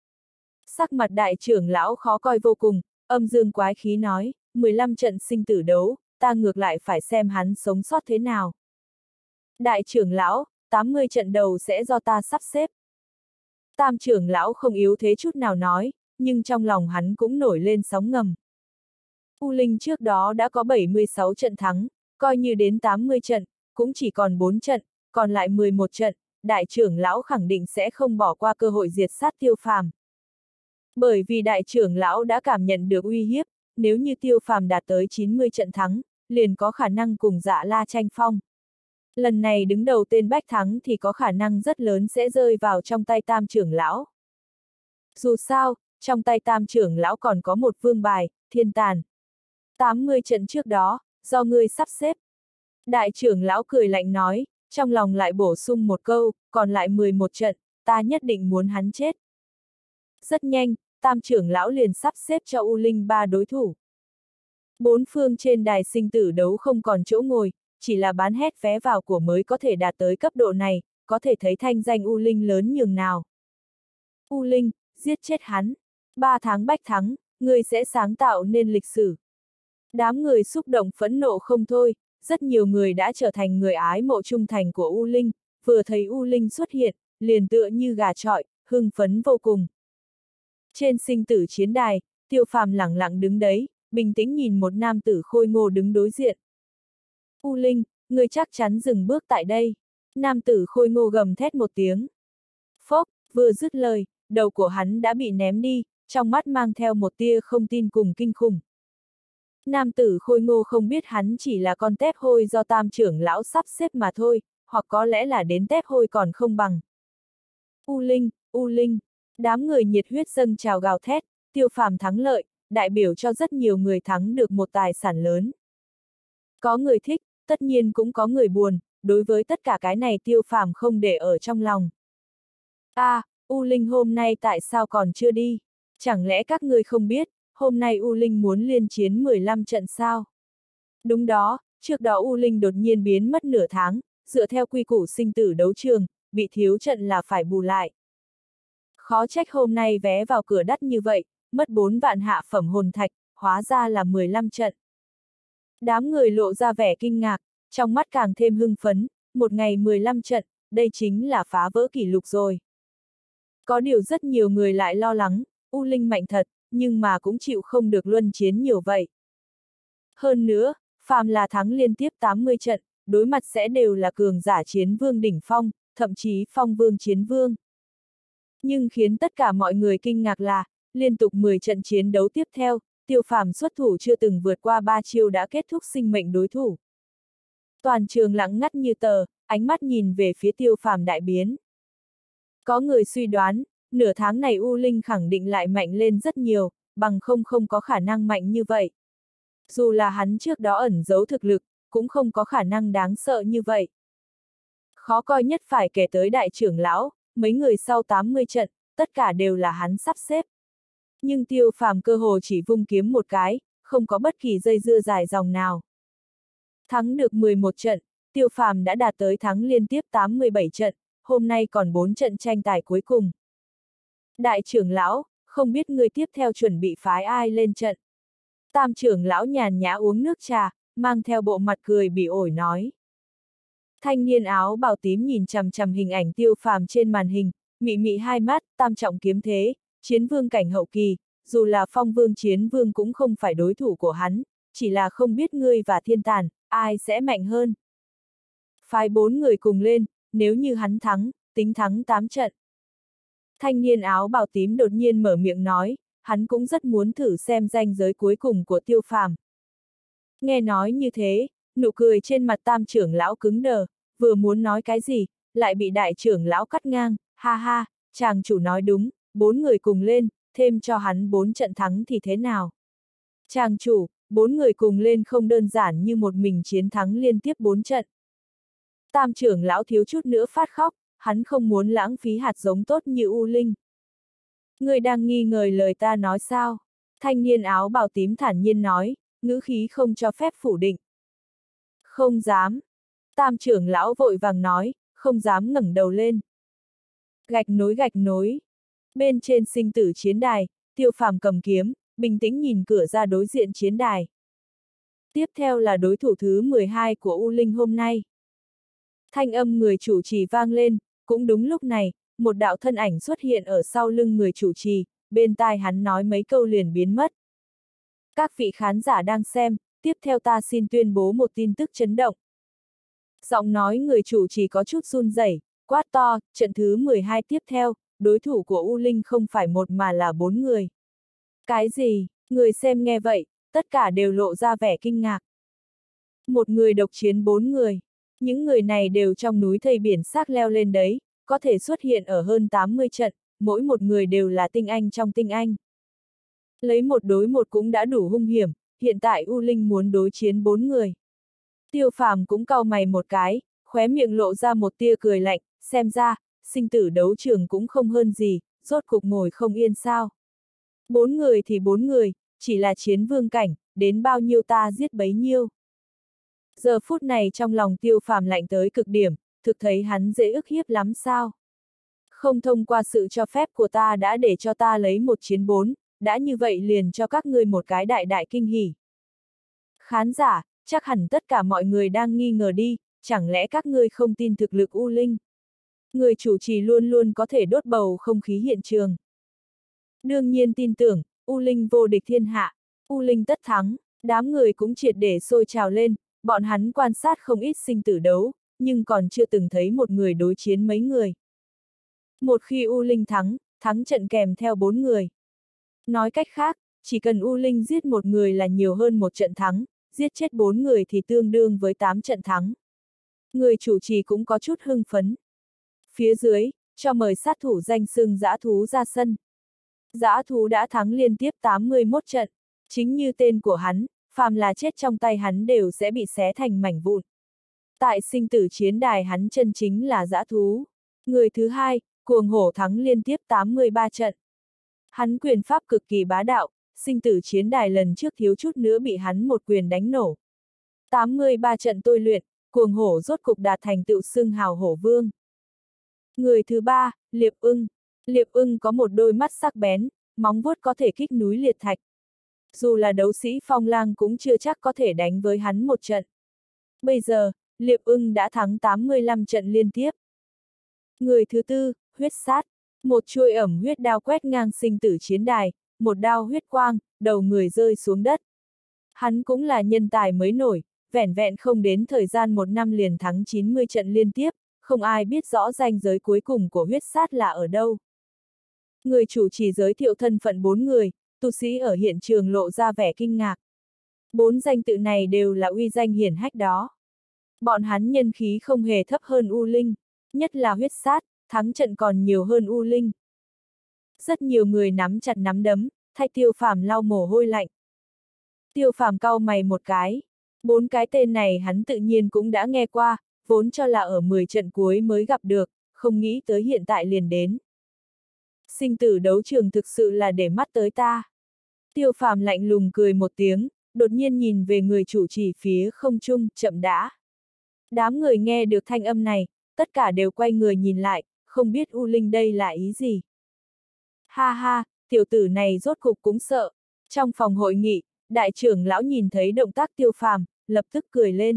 A: Sắc mặt đại trưởng lão khó coi vô cùng, âm dương quái khí nói, mười lăm trận sinh tử đấu, ta ngược lại phải xem hắn sống sót thế nào. Đại trưởng lão, tám mươi trận đầu sẽ do ta sắp xếp. Tam trưởng lão không yếu thế chút nào nói, nhưng trong lòng hắn cũng nổi lên sóng ngầm. U Linh trước đó đã có bảy mươi sáu trận thắng, coi như đến tám mươi trận, cũng chỉ còn bốn trận, còn lại mười một trận, đại trưởng lão khẳng định sẽ không bỏ qua cơ hội diệt sát Tiêu Phàm. Bởi vì đại trưởng lão đã cảm nhận được uy hiếp, nếu như Tiêu Phàm đạt tới chín mươi trận thắng, liền có khả năng cùng Dạ La tranh phong. Lần này đứng đầu tên bách thắng thì có khả năng rất lớn sẽ rơi vào trong tay tam trưởng lão. Dù sao, trong tay tam trưởng lão còn có một vương bài, Thiên Tàn. tám mươi trận trước đó, do ngươi sắp xếp. Đại trưởng lão cười lạnh nói, trong lòng lại bổ sung một câu, còn lại mười một trận, ta nhất định muốn hắn chết. Rất nhanh, tam trưởng lão liền sắp xếp cho U Linh ba đối thủ. Bốn phương trên đài sinh tử đấu không còn chỗ ngồi, chỉ là bán hết vé vào của mới có thể đạt tới cấp độ này, có thể thấy thanh danh U Linh lớn nhường nào. U Linh, giết chết hắn. Ba tháng bách thắng, ngươi sẽ sáng tạo nên lịch sử. Đám người xúc động phẫn nộ không thôi, rất nhiều người đã trở thành người ái mộ trung thành của U Linh, vừa thấy U Linh xuất hiện, liền tựa như gà chọi, hưng phấn vô cùng. Trên sinh tử chiến đài, Tiêu Phàm lẳng lặng đứng đấy, bình tĩnh nhìn một nam tử khôi ngô đứng đối diện. U Linh, ngươi chắc chắn dừng bước tại đây. Nam tử khôi ngô gầm thét một tiếng. Phốc, vừa dứt lời, đầu của hắn đã bị ném đi, trong mắt mang theo một tia không tin cùng kinh khủng. Nam tử khôi ngô không biết hắn chỉ là con tép hôi do tam trưởng lão sắp xếp mà thôi, hoặc có lẽ là đến tép hôi còn không bằng. U Linh, U Linh, đám người nhiệt huyết dâng trào gào thét, Tiêu Phàm thắng lợi, đại biểu cho rất nhiều người thắng được một tài sản lớn. Có người thích, tất nhiên cũng có người buồn, đối với tất cả cái này Tiêu Phàm không để ở trong lòng. A, à, U Linh hôm nay tại sao còn chưa đi? Chẳng lẽ các ngươi không biết, hôm nay U Linh muốn liên chiến mười lăm trận sao? Đúng đó, trước đó U Linh đột nhiên biến mất nửa tháng, dựa theo quy củ sinh tử đấu trường, bị thiếu trận là phải bù lại. Khó trách hôm nay vé vào cửa đắt như vậy, mất bốn vạn hạ phẩm hồn thạch, hóa ra là mười lăm trận. Đám người lộ ra vẻ kinh ngạc, trong mắt càng thêm hưng phấn, một ngày mười lăm trận, đây chính là phá vỡ kỷ lục rồi. Có điều rất nhiều người lại lo lắng, U Linh mạnh thật, nhưng mà cũng chịu không được luân chiến nhiều vậy. Hơn nữa, phàm là thắng liên tiếp tám mươi trận, đối mặt sẽ đều là cường giả chiến vương đỉnh phong, thậm chí phong vương chiến vương. Nhưng khiến tất cả mọi người kinh ngạc là, liên tục mười trận chiến đấu tiếp theo, Tiêu Phàm xuất thủ chưa từng vượt qua ba chiêu đã kết thúc sinh mệnh đối thủ. Toàn trường lặng ngắt như tờ, ánh mắt nhìn về phía Tiêu Phàm đại biến. Có người suy đoán, nửa tháng này U Linh khẳng định lại mạnh lên rất nhiều, bằng không không có khả năng mạnh như vậy. Dù là hắn trước đó ẩn giấu thực lực, cũng không có khả năng đáng sợ như vậy. Khó coi nhất phải kể tới đại trưởng lão, mấy người sau tám mươi trận, tất cả đều là hắn sắp xếp. Nhưng Tiêu Phàm cơ hồ chỉ vung kiếm một cái, không có bất kỳ dây dưa dài dòng nào. Thắng được mười một trận, Tiêu Phàm đã đạt tới thắng liên tiếp tám mươi bảy trận, hôm nay còn bốn trận tranh tài cuối cùng. Đại trưởng lão, không biết người tiếp theo chuẩn bị phái ai lên trận. Tam trưởng lão nhàn nhã uống nước trà, mang theo bộ mặt cười bỉ ổi nói. Thanh niên áo bào tím nhìn chằm chằm hình ảnh Tiêu Phàm trên màn hình, mị mị hai mắt, tam trọng kiếm thế, chiến vương cảnh hậu kỳ, dù là phong vương chiến vương cũng không phải đối thủ của hắn, chỉ là không biết ngươi và thiên tàn, ai sẽ mạnh hơn. Phái bốn người cùng lên, nếu như hắn thắng, tính thắng tám trận. Thanh niên áo bào tím đột nhiên mở miệng nói, hắn cũng rất muốn thử xem ranh giới cuối cùng của Tiêu Phàm. Nghe nói như thế, nụ cười trên mặt tam trưởng lão cứng đờ, vừa muốn nói cái gì, lại bị đại trưởng lão cắt ngang, ha ha, chàng chủ nói đúng, bốn người cùng lên, thêm cho hắn bốn trận thắng thì thế nào? Chàng chủ, bốn người cùng lên không đơn giản như một mình chiến thắng liên tiếp bốn trận. Tam trưởng lão thiếu chút nữa phát khóc, hắn không muốn lãng phí hạt giống tốt như U Linh. Người đang nghi ngờ lời ta nói sao? Thanh niên áo bào tím thản nhiên nói, ngữ khí không cho phép phủ định. Không dám. Tam trưởng lão vội vàng nói, không dám ngẩng đầu lên. Gạch nối gạch nối. Bên trên sinh tử chiến đài, Tiêu Phàm cầm kiếm, bình tĩnh nhìn cửa ra đối diện chiến đài. Tiếp theo là đối thủ thứ mười hai của U Linh hôm nay. Thanh âm người chủ trì vang lên, cũng đúng lúc này, một đạo thân ảnh xuất hiện ở sau lưng người chủ trì, bên tai hắn nói mấy câu liền biến mất. Các vị khán giả đang xem, tiếp theo ta xin tuyên bố một tin tức chấn động. Giọng nói người chủ trì có chút run rẩy, quát to, trận thứ mười hai tiếp theo, đối thủ của U Linh không phải một mà là bốn người. Cái gì? Người xem nghe vậy, tất cả đều lộ ra vẻ kinh ngạc. Một người độc chiến bốn người. Những người này đều trong núi thây biển xác leo lên đấy, có thể xuất hiện ở hơn tám mươi trận, mỗi một người đều là tinh anh trong tinh anh. Lấy một đối một cũng đã đủ hung hiểm, hiện tại U Linh muốn đối chiến bốn người. Tiêu Phàm cũng cau mày một cái, khóe miệng lộ ra một tia cười lạnh, xem ra, sinh tử đấu trường cũng không hơn gì, rốt cục ngồi không yên sao. Bốn người thì bốn người, chỉ là chiến vương cảnh, đến bao nhiêu ta giết bấy nhiêu. Giờ phút này trong lòng Tiêu Phàm lạnh tới cực điểm, thực thấy hắn dễ ức hiếp lắm sao. Không thông qua sự cho phép của ta đã để cho ta lấy một chiến bốn, đã như vậy liền cho các ngươi một cái đại đại kinh hỉ. Khán giả, chắc hẳn tất cả mọi người đang nghi ngờ đi, chẳng lẽ các ngươi không tin thực lực U Linh? Người chủ trì luôn luôn có thể đốt bầu không khí hiện trường. Đương nhiên tin tưởng, U Linh vô địch thiên hạ, U Linh tất thắng, đám người cũng triệt để sôi trào lên, bọn hắn quan sát không ít sinh tử đấu, nhưng còn chưa từng thấy một người đối chiến mấy người. Một khi U Linh thắng, thắng trận kèm theo bốn người. Nói cách khác, chỉ cần U Linh giết một người là nhiều hơn một trận thắng, giết chết bốn người thì tương đương với tám trận thắng. Người chủ trì cũng có chút hưng phấn. Phía dưới, cho mời sát thủ danh xưng dã thú ra sân. Dã thú đã thắng liên tiếp tám mươi mốt trận, chính như tên của hắn, phàm là chết trong tay hắn đều sẽ bị xé thành mảnh vụn. Tại sinh tử chiến đài hắn chân chính là dã thú. Người thứ hai, cuồng hổ thắng liên tiếp tám mươi ba trận. Hắn quyền pháp cực kỳ bá đạo, sinh tử chiến đài lần trước thiếu chút nữa bị hắn một quyền đánh nổ. tám mươi ba trận tôi luyện, cuồng hổ rốt cục đạt thành tựu xưng hào hổ vương. Người thứ ba, Liệp Ưng. Liệp Ưng có một đôi mắt sắc bén, móng vuốt có thể kích núi liệt thạch. Dù là đấu sĩ phong lang cũng chưa chắc có thể đánh với hắn một trận. Bây giờ, Liệp Ưng đã thắng tám mươi lăm trận liên tiếp. Người thứ tư, Huyết Sát. Một chuôi ẩm huyết đao quét ngang sinh tử chiến đài, một đao huyết quang, đầu người rơi xuống đất. Hắn cũng là nhân tài mới nổi, vẻn vẹn không đến thời gian một năm liền thắng chín mươi trận liên tiếp, không ai biết rõ ranh giới cuối cùng của Huyết Sát là ở đâu. Người chủ chỉ giới thiệu thân phận bốn người, tu sĩ ở hiện trường lộ ra vẻ kinh ngạc. Bốn danh tự này đều là uy danh hiển hách đó. Bọn hắn nhân khí không hề thấp hơn U Linh, nhất là Huyết Sát, thắng trận còn nhiều hơn U Linh. Rất nhiều người nắm chặt nắm đấm, thay Tiêu Phàm lau mồ hôi lạnh. Tiêu Phàm cau mày một cái. Bốn cái tên này hắn tự nhiên cũng đã nghe qua, vốn cho là ở mười trận cuối mới gặp được, không nghĩ tới hiện tại liền đến. Sinh tử đấu trường thực sự là để mắt tới ta. Tiêu Phàm lạnh lùng cười một tiếng, đột nhiên nhìn về người chủ trì phía không trung, chậm đã. Đám người nghe được thanh âm này, tất cả đều quay người nhìn lại, không biết U Linh đây là ý gì. Ha ha, tiểu tử này rốt cục cũng sợ. Trong phòng hội nghị, đại trưởng lão nhìn thấy động tác Tiêu Phàm, lập tức cười lên.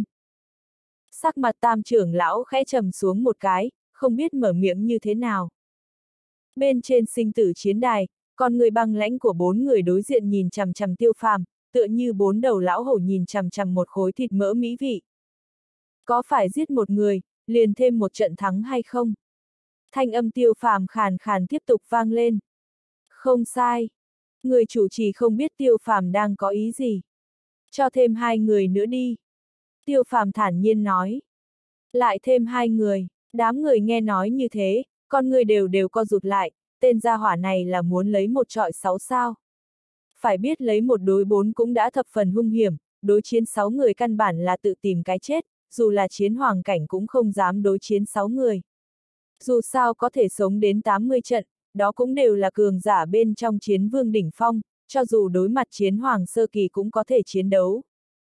A: Sắc mặt tam trưởng lão khẽ trầm xuống một cái, không biết mở miệng như thế nào. Bên trên sinh tử chiến đài, con người băng lãnh của bốn người đối diện nhìn chằm chằm Tiêu Phàm, tựa như bốn đầu lão hổ nhìn chằm chằm một khối thịt mỡ mỹ vị. Có phải giết một người, liền thêm một trận thắng hay không? Thanh âm Tiêu Phàm khàn khàn tiếp tục vang lên. Không sai. Người chủ trì không biết Tiêu Phàm đang có ý gì. Cho thêm hai người nữa đi. Tiêu Phàm thản nhiên nói. Lại thêm hai người, đám người nghe nói như thế, con người đều đều co rụt lại, tên gia hỏa này là muốn lấy một trọi sáu sao. Phải biết lấy một đối bốn cũng đã thập phần hung hiểm, đối chiến sáu người căn bản là tự tìm cái chết, dù là chiến hoàng cảnh cũng không dám đối chiến sáu người. Dù sao có thể sống đến tám mươi trận, đó cũng đều là cường giả bên trong chiến vương đỉnh phong, cho dù đối mặt chiến hoàng sơ kỳ cũng có thể chiến đấu.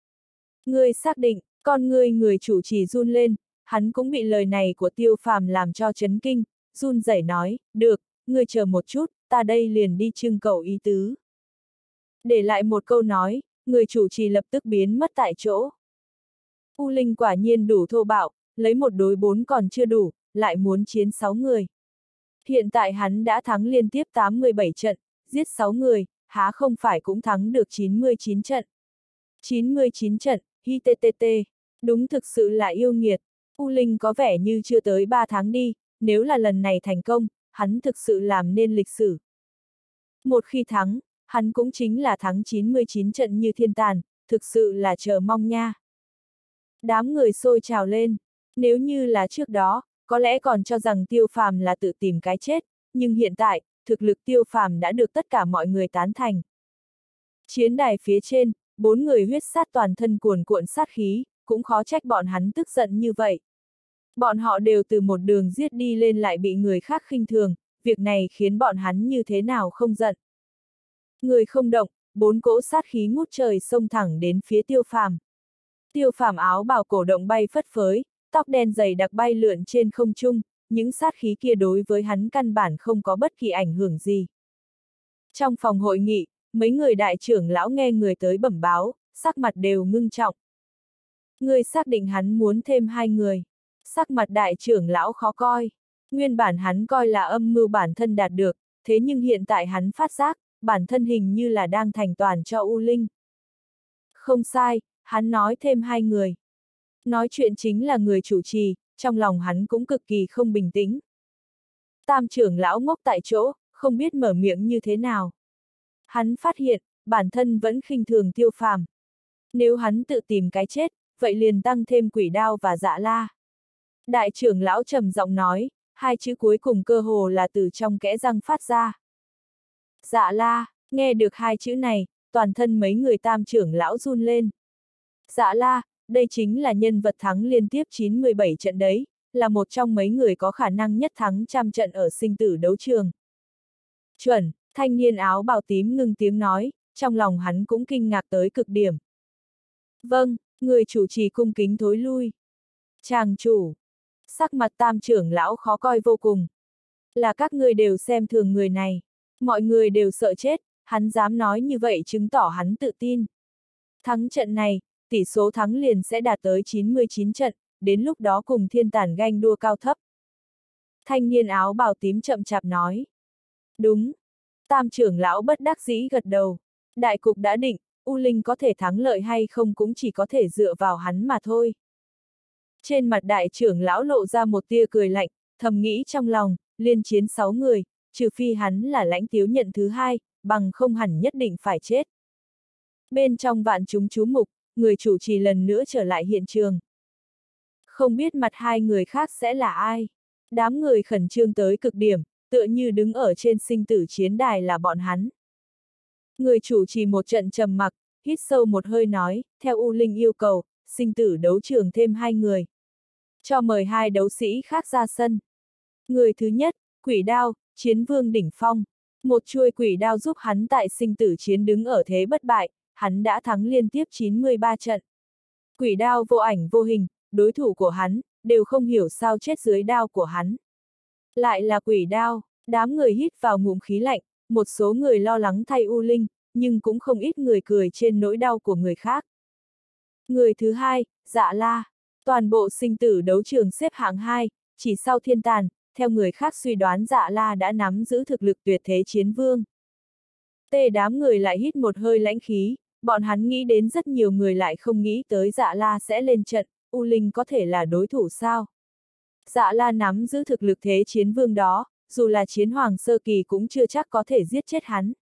A: Ngươi xác định, con ngươi người chủ trì run lên, hắn cũng bị lời này của Tiêu Phàm làm cho chấn kinh, run rẩy nói, được, ngươi chờ một chút, ta đây liền đi trưng cầu ý tứ. Để lại một câu nói, người chủ trì lập tức biến mất tại chỗ. U Linh quả nhiên đủ thô bạo, lấy một đối bốn còn chưa đủ, lại muốn chiến sáu người. Hiện tại hắn đã thắng liên tiếp tám mươi bảy trận, giết sáu người, há không phải cũng thắng được chín mươi chín trận. chín mươi chín trận, hi tê tê tê, đúng thực sự là yêu nghiệt. U Linh có vẻ như chưa tới ba tháng đi, nếu là lần này thành công, hắn thực sự làm nên lịch sử. Một khi thắng, hắn cũng chính là thắng chín mươi chín trận như thiên tàn, thực sự là chờ mong nha. Đám người sôi trào lên, nếu như là trước đó, có lẽ còn cho rằng Tiêu Phàm là tự tìm cái chết, nhưng hiện tại, thực lực Tiêu Phàm đã được tất cả mọi người tán thành. Chiến đài phía trên, bốn người huyết sát toàn thân cuồn cuộn sát khí, cũng khó trách bọn hắn tức giận như vậy. Bọn họ đều từ một đường giết đi lên lại bị người khác khinh thường, việc này khiến bọn hắn như thế nào không giận. Người không động, bốn cỗ sát khí ngút trời xông thẳng đến phía Tiêu Phàm. Tiêu Phàm áo bào cổ động bay phất phới, tóc đen dày đặc bay lượn trên không trung, những sát khí kia đối với hắn căn bản không có bất kỳ ảnh hưởng gì. Trong phòng hội nghị, mấy người đại trưởng lão nghe người tới bẩm báo, sắc mặt đều ngưng trọng. Người xác định hắn muốn thêm hai người. Sắc mặt đại trưởng lão khó coi. Nguyên bản hắn coi là âm mưu bản thân đạt được, thế nhưng hiện tại hắn phát giác, bản thân hình như là đang thành toàn cho U Linh. Không sai, hắn nói thêm hai người. Nói chuyện chính là người chủ trì, trong lòng hắn cũng cực kỳ không bình tĩnh. Tam trưởng lão ngốc tại chỗ, không biết mở miệng như thế nào. Hắn phát hiện, bản thân vẫn khinh thường Tiêu Phàm. Nếu hắn tự tìm cái chết, vậy liền tăng thêm quỷ đao và dạ la. Đại trưởng lão trầm giọng nói, hai chữ cuối cùng cơ hồ là từ trong kẽ răng phát ra. Dạ la, nghe được hai chữ này, toàn thân mấy người tam trưởng lão run lên. Dạ la, đây chính là nhân vật thắng liên tiếp chín mươi bảy trận đấy, là một trong mấy người có khả năng nhất thắng trăm trận ở sinh tử đấu trường. Chuẩn, thanh niên áo bào tím ngưng tiếng nói, trong lòng hắn cũng kinh ngạc tới cực điểm. Vâng, người chủ trì cung kính thối lui. Chàng chủ. Sắc mặt tam trưởng lão khó coi vô cùng. Là các ngươi đều xem thường người này. Mọi người đều sợ chết, hắn dám nói như vậy chứng tỏ hắn tự tin. Thắng trận này, tỷ số thắng liền sẽ đạt tới chín mươi chín trận, đến lúc đó cùng thiên tàn ganh đua cao thấp. Thanh niên áo bào tím chậm chạp nói. Đúng. Tam trưởng lão bất đắc dĩ gật đầu. Đại cục đã định, U Linh có thể thắng lợi hay không cũng chỉ có thể dựa vào hắn mà thôi. Trên mặt đại trưởng lão lộ ra một tia cười lạnh, thầm nghĩ trong lòng, liên chiến sáu người, trừ phi hắn là lãnh tiếu nhận thứ hai, bằng không hẳn nhất định phải chết. Bên trong vạn chúng chú mục, người chủ trì lần nữa trở lại hiện trường. Không biết mặt hai người khác sẽ là ai. Đám người khẩn trương tới cực điểm, tựa như đứng ở trên sinh tử chiến đài là bọn hắn. Người chủ trì một trận trầm mặc, hít sâu một hơi nói, theo U Linh yêu cầu, sinh tử đấu trường thêm hai người. Cho mời hai đấu sĩ khác ra sân. Người thứ nhất, quỷ đao, chiến vương đỉnh phong. Một chuôi quỷ đao giúp hắn tại sinh tử chiến đứng ở thế bất bại, hắn đã thắng liên tiếp chín mươi ba trận. Quỷ đao vô ảnh vô hình, đối thủ của hắn, đều không hiểu sao chết dưới đao của hắn. Lại là quỷ đao, đám người hít vào ngụm khí lạnh, một số người lo lắng thay U Linh, nhưng cũng không ít người cười trên nỗi đau của người khác. Người thứ hai, Dạ La. Toàn bộ sinh tử đấu trường xếp hạng hai, chỉ sau thiên tàn, theo người khác suy đoán Dạ La đã nắm giữ thực lực tuyệt thế chiến vương. Tê đám người lại hít một hơi lãnh khí, bọn hắn nghĩ đến rất nhiều người lại không nghĩ tới Dạ La sẽ lên trận, U Linh có thể là đối thủ sao? Dạ La nắm giữ thực lực thế chiến vương đó, dù là chiến hoàng sơ kỳ cũng chưa chắc có thể giết chết hắn.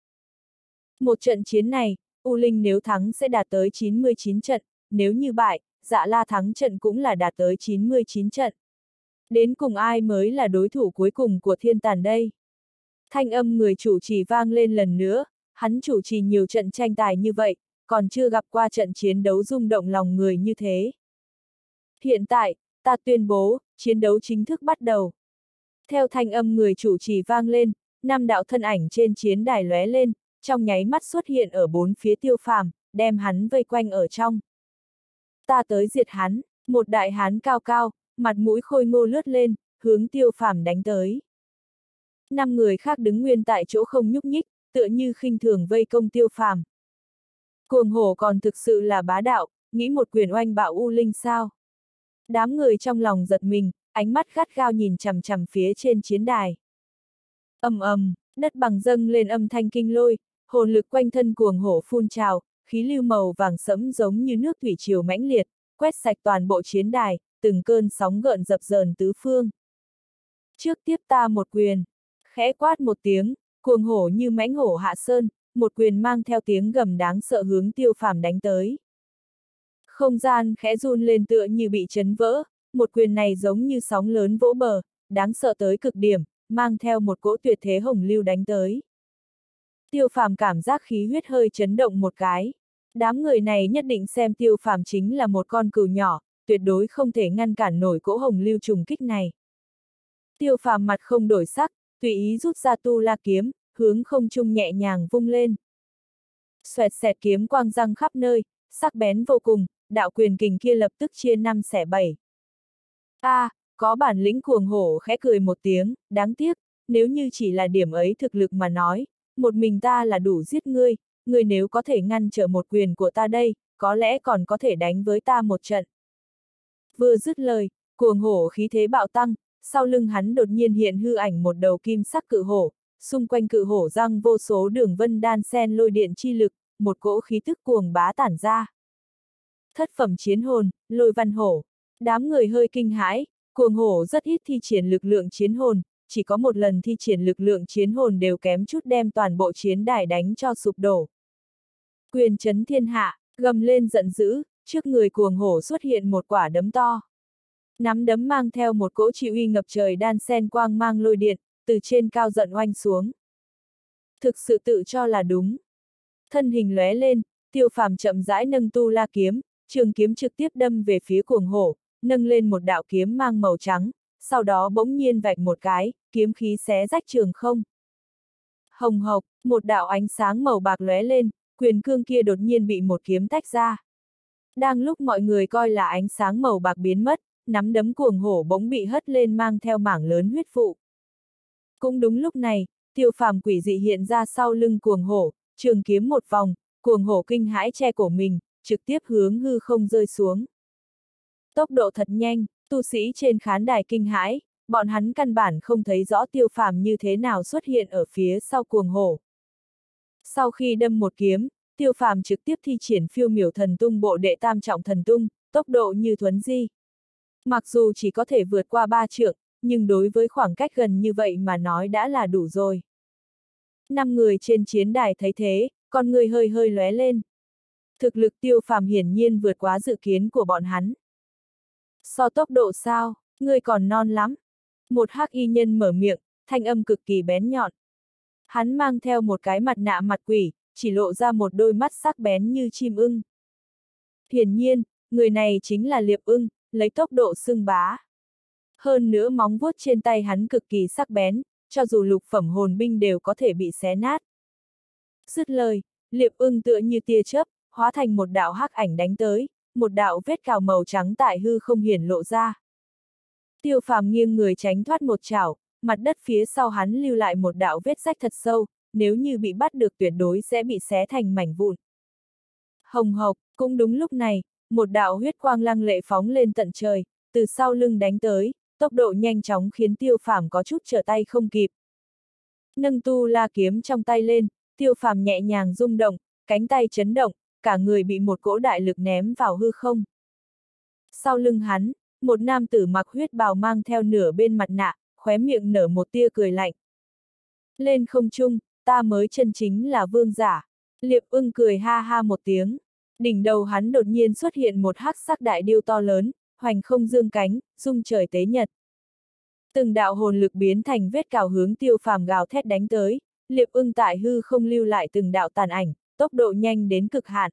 A: Một trận chiến này, U Linh nếu thắng sẽ đạt tới chín mươi chín trận, nếu như bại, Dạ La thắng trận cũng là đạt tới chín mươi chín trận. Đến cùng ai mới là đối thủ cuối cùng của thiên tàn đây? Thanh âm người chủ trì vang lên lần nữa, hắn chủ trì nhiều trận tranh tài như vậy, còn chưa gặp qua trận chiến đấu rung động lòng người như thế. Hiện tại, ta tuyên bố, chiến đấu chính thức bắt đầu. Theo thanh âm người chủ trì vang lên, năm đạo thân ảnh trên chiến đài lóe lên, trong nháy mắt xuất hiện ở bốn phía Tiêu Phàm, đem hắn vây quanh ở trong. Ta tới diệt hắn, một đại hán cao cao, mặt mũi khôi ngô lướt lên, hướng Tiêu Phàm đánh tới. Năm người khác đứng nguyên tại chỗ không nhúc nhích, tựa như khinh thường vây công Tiêu Phàm. Cuồng hổ còn thực sự là bá đạo, nghĩ một quyền oanh bạo U Linh sao? Đám người trong lòng giật mình, ánh mắt gắt gao nhìn chằm chằm phía trên chiến đài. Ầm ầm, đất bằng dâng lên âm thanh kinh lôi, hồn lực quanh thân cuồng hổ phun trào, khí lưu màu vàng sẫm giống như nước thủy triều mãnh liệt, quét sạch toàn bộ chiến đài, từng cơn sóng gợn dập dờn tứ phương. Trước tiếp ta một quyền, khẽ quát một tiếng, cuồng hổ như mãnh hổ hạ sơn, một quyền mang theo tiếng gầm đáng sợ hướng Tiêu Phàm đánh tới. Không gian khẽ run lên tựa như bị chấn vỡ, một quyền này giống như sóng lớn vỗ bờ, đáng sợ tới cực điểm, mang theo một cỗ tuyệt thế hồng lưu đánh tới. Tiêu Phàm cảm giác khí huyết hơi chấn động một cái. Đám người này nhất định xem Tiêu Phàm chính là một con cừu nhỏ, tuyệt đối không thể ngăn cản nổi cỗ hồng lưu trùng kích này. Tiêu Phàm mặt không đổi sắc, tùy ý rút ra tu la kiếm, hướng không trung nhẹ nhàng vung lên. Xoẹt xẹt kiếm quang răng khắp nơi, sắc bén vô cùng, đạo quyền kình kia lập tức chia năm xẻ bảy. A, à, có bản lĩnh cuồng hổ khẽ cười một tiếng, đáng tiếc, nếu như chỉ là điểm ấy thực lực mà nói, một mình ta là đủ giết ngươi, ngươi nếu có thể ngăn trở một quyền của ta đây, có lẽ còn có thể đánh với ta một trận. Vừa dứt lời, cuồng hổ khí thế bạo tăng, sau lưng hắn đột nhiên hiện hư ảnh một đầu kim sắc cự hổ, xung quanh cự hổ răng vô số đường vân đan sen lôi điện chi lực, một cỗ khí tức cuồng bá tản ra. Thất phẩm chiến hồn, lôi văn hổ. Đám người hơi kinh hãi, cuồng hổ rất ít thi triển lực lượng chiến hồn, chỉ có một lần thi triển lực lượng chiến hồn đều kém chút đem toàn bộ chiến đài đánh cho sụp đổ. Quyền chấn thiên hạ, gầm lên giận dữ, trước người cuồng hổ xuất hiện một quả đấm to. Nắm đấm mang theo một cỗ chi uy ngập trời đan sen quang mang lôi điện, từ trên cao giận oanh xuống. Thực sự tự cho là đúng. Thân hình lóe lên, Tiêu Phàm chậm rãi nâng tu la kiếm, trường kiếm trực tiếp đâm về phía cuồng hổ, nâng lên một đạo kiếm mang màu trắng, sau đó bỗng nhiên vạch một cái, kiếm khí xé rách trường không. Hồng hộc, một đạo ánh sáng màu bạc lóe lên, quyền cương kia đột nhiên bị một kiếm tách ra. Đang lúc mọi người coi là ánh sáng màu bạc biến mất, nắm đấm cuồng hổ bỗng bị hất lên mang theo mảng lớn huyết vụ. Cũng đúng lúc này, Tiêu Phàm quỷ dị hiện ra sau lưng cuồng hổ, trường kiếm một vòng, cuồng hổ kinh hãi che cổ mình, trực tiếp hướng hư không rơi xuống. Tốc độ thật nhanh, tu sĩ trên khán đài kinh hãi, bọn hắn căn bản không thấy rõ Tiêu Phàm như thế nào xuất hiện ở phía sau cuồng hổ. Sau khi đâm một kiếm, Tiêu Phàm trực tiếp thi triển phiêu miểu thần tung bộ đệ tam trọng thần tung, tốc độ như thuấn di. Mặc dù chỉ có thể vượt qua ba trượng, nhưng đối với khoảng cách gần như vậy mà nói đã là đủ rồi. Năm người trên chiến đài thấy thế, con người hơi hơi lóe lên. Thực lực Tiêu Phàm hiển nhiên vượt quá dự kiến của bọn hắn. So tốc độ sao, ngươi còn non lắm. Một hắc y nhân mở miệng, thanh âm cực kỳ bén nhọn. Hắn mang theo một cái mặt nạ mặt quỷ, chỉ lộ ra một đôi mắt sắc bén như chim ưng. Hiển nhiên, người này chính là Liệp Ưng, lấy tốc độ xưng bá. Hơn nữa móng vuốt trên tay hắn cực kỳ sắc bén, cho dù lục phẩm hồn binh đều có thể bị xé nát. Dứt lời, Liệp Ưng tựa như tia chớp, hóa thành một đạo hắc ảnh đánh tới, một đạo vết cào màu trắng tại hư không hiển lộ ra. Tiêu Phàm nghiêng người tránh thoát một chảo, mặt đất phía sau hắn lưu lại một đạo vết rách thật sâu, nếu như bị bắt được tuyệt đối sẽ bị xé thành mảnh vụn. Hồng hộc, cũng đúng lúc này, một đạo huyết quang lăng lệ phóng lên tận trời, từ sau lưng đánh tới, tốc độ nhanh chóng khiến Tiêu Phàm có chút trở tay không kịp. Nâng tu la kiếm trong tay lên, Tiêu Phàm nhẹ nhàng rung động, cánh tay chấn động, cả người bị một cỗ đại lực ném vào hư không. Sau lưng hắn, một nam tử mặc huyết bào mang theo nửa bên mặt nạ, khóe miệng nở một tia cười lạnh. Lên không trung, ta mới chân chính là vương giả. Liệp Ưng cười ha ha một tiếng. Đỉnh đầu hắn đột nhiên xuất hiện một hắc sắc đại điêu to lớn, hoành không dương cánh, rung trời tế nhật. Từng đạo hồn lực biến thành vết cào hướng Tiêu Phàm gào thét đánh tới, Liệp Ưng tại hư không lưu lại từng đạo tàn ảnh, tốc độ nhanh đến cực hạn.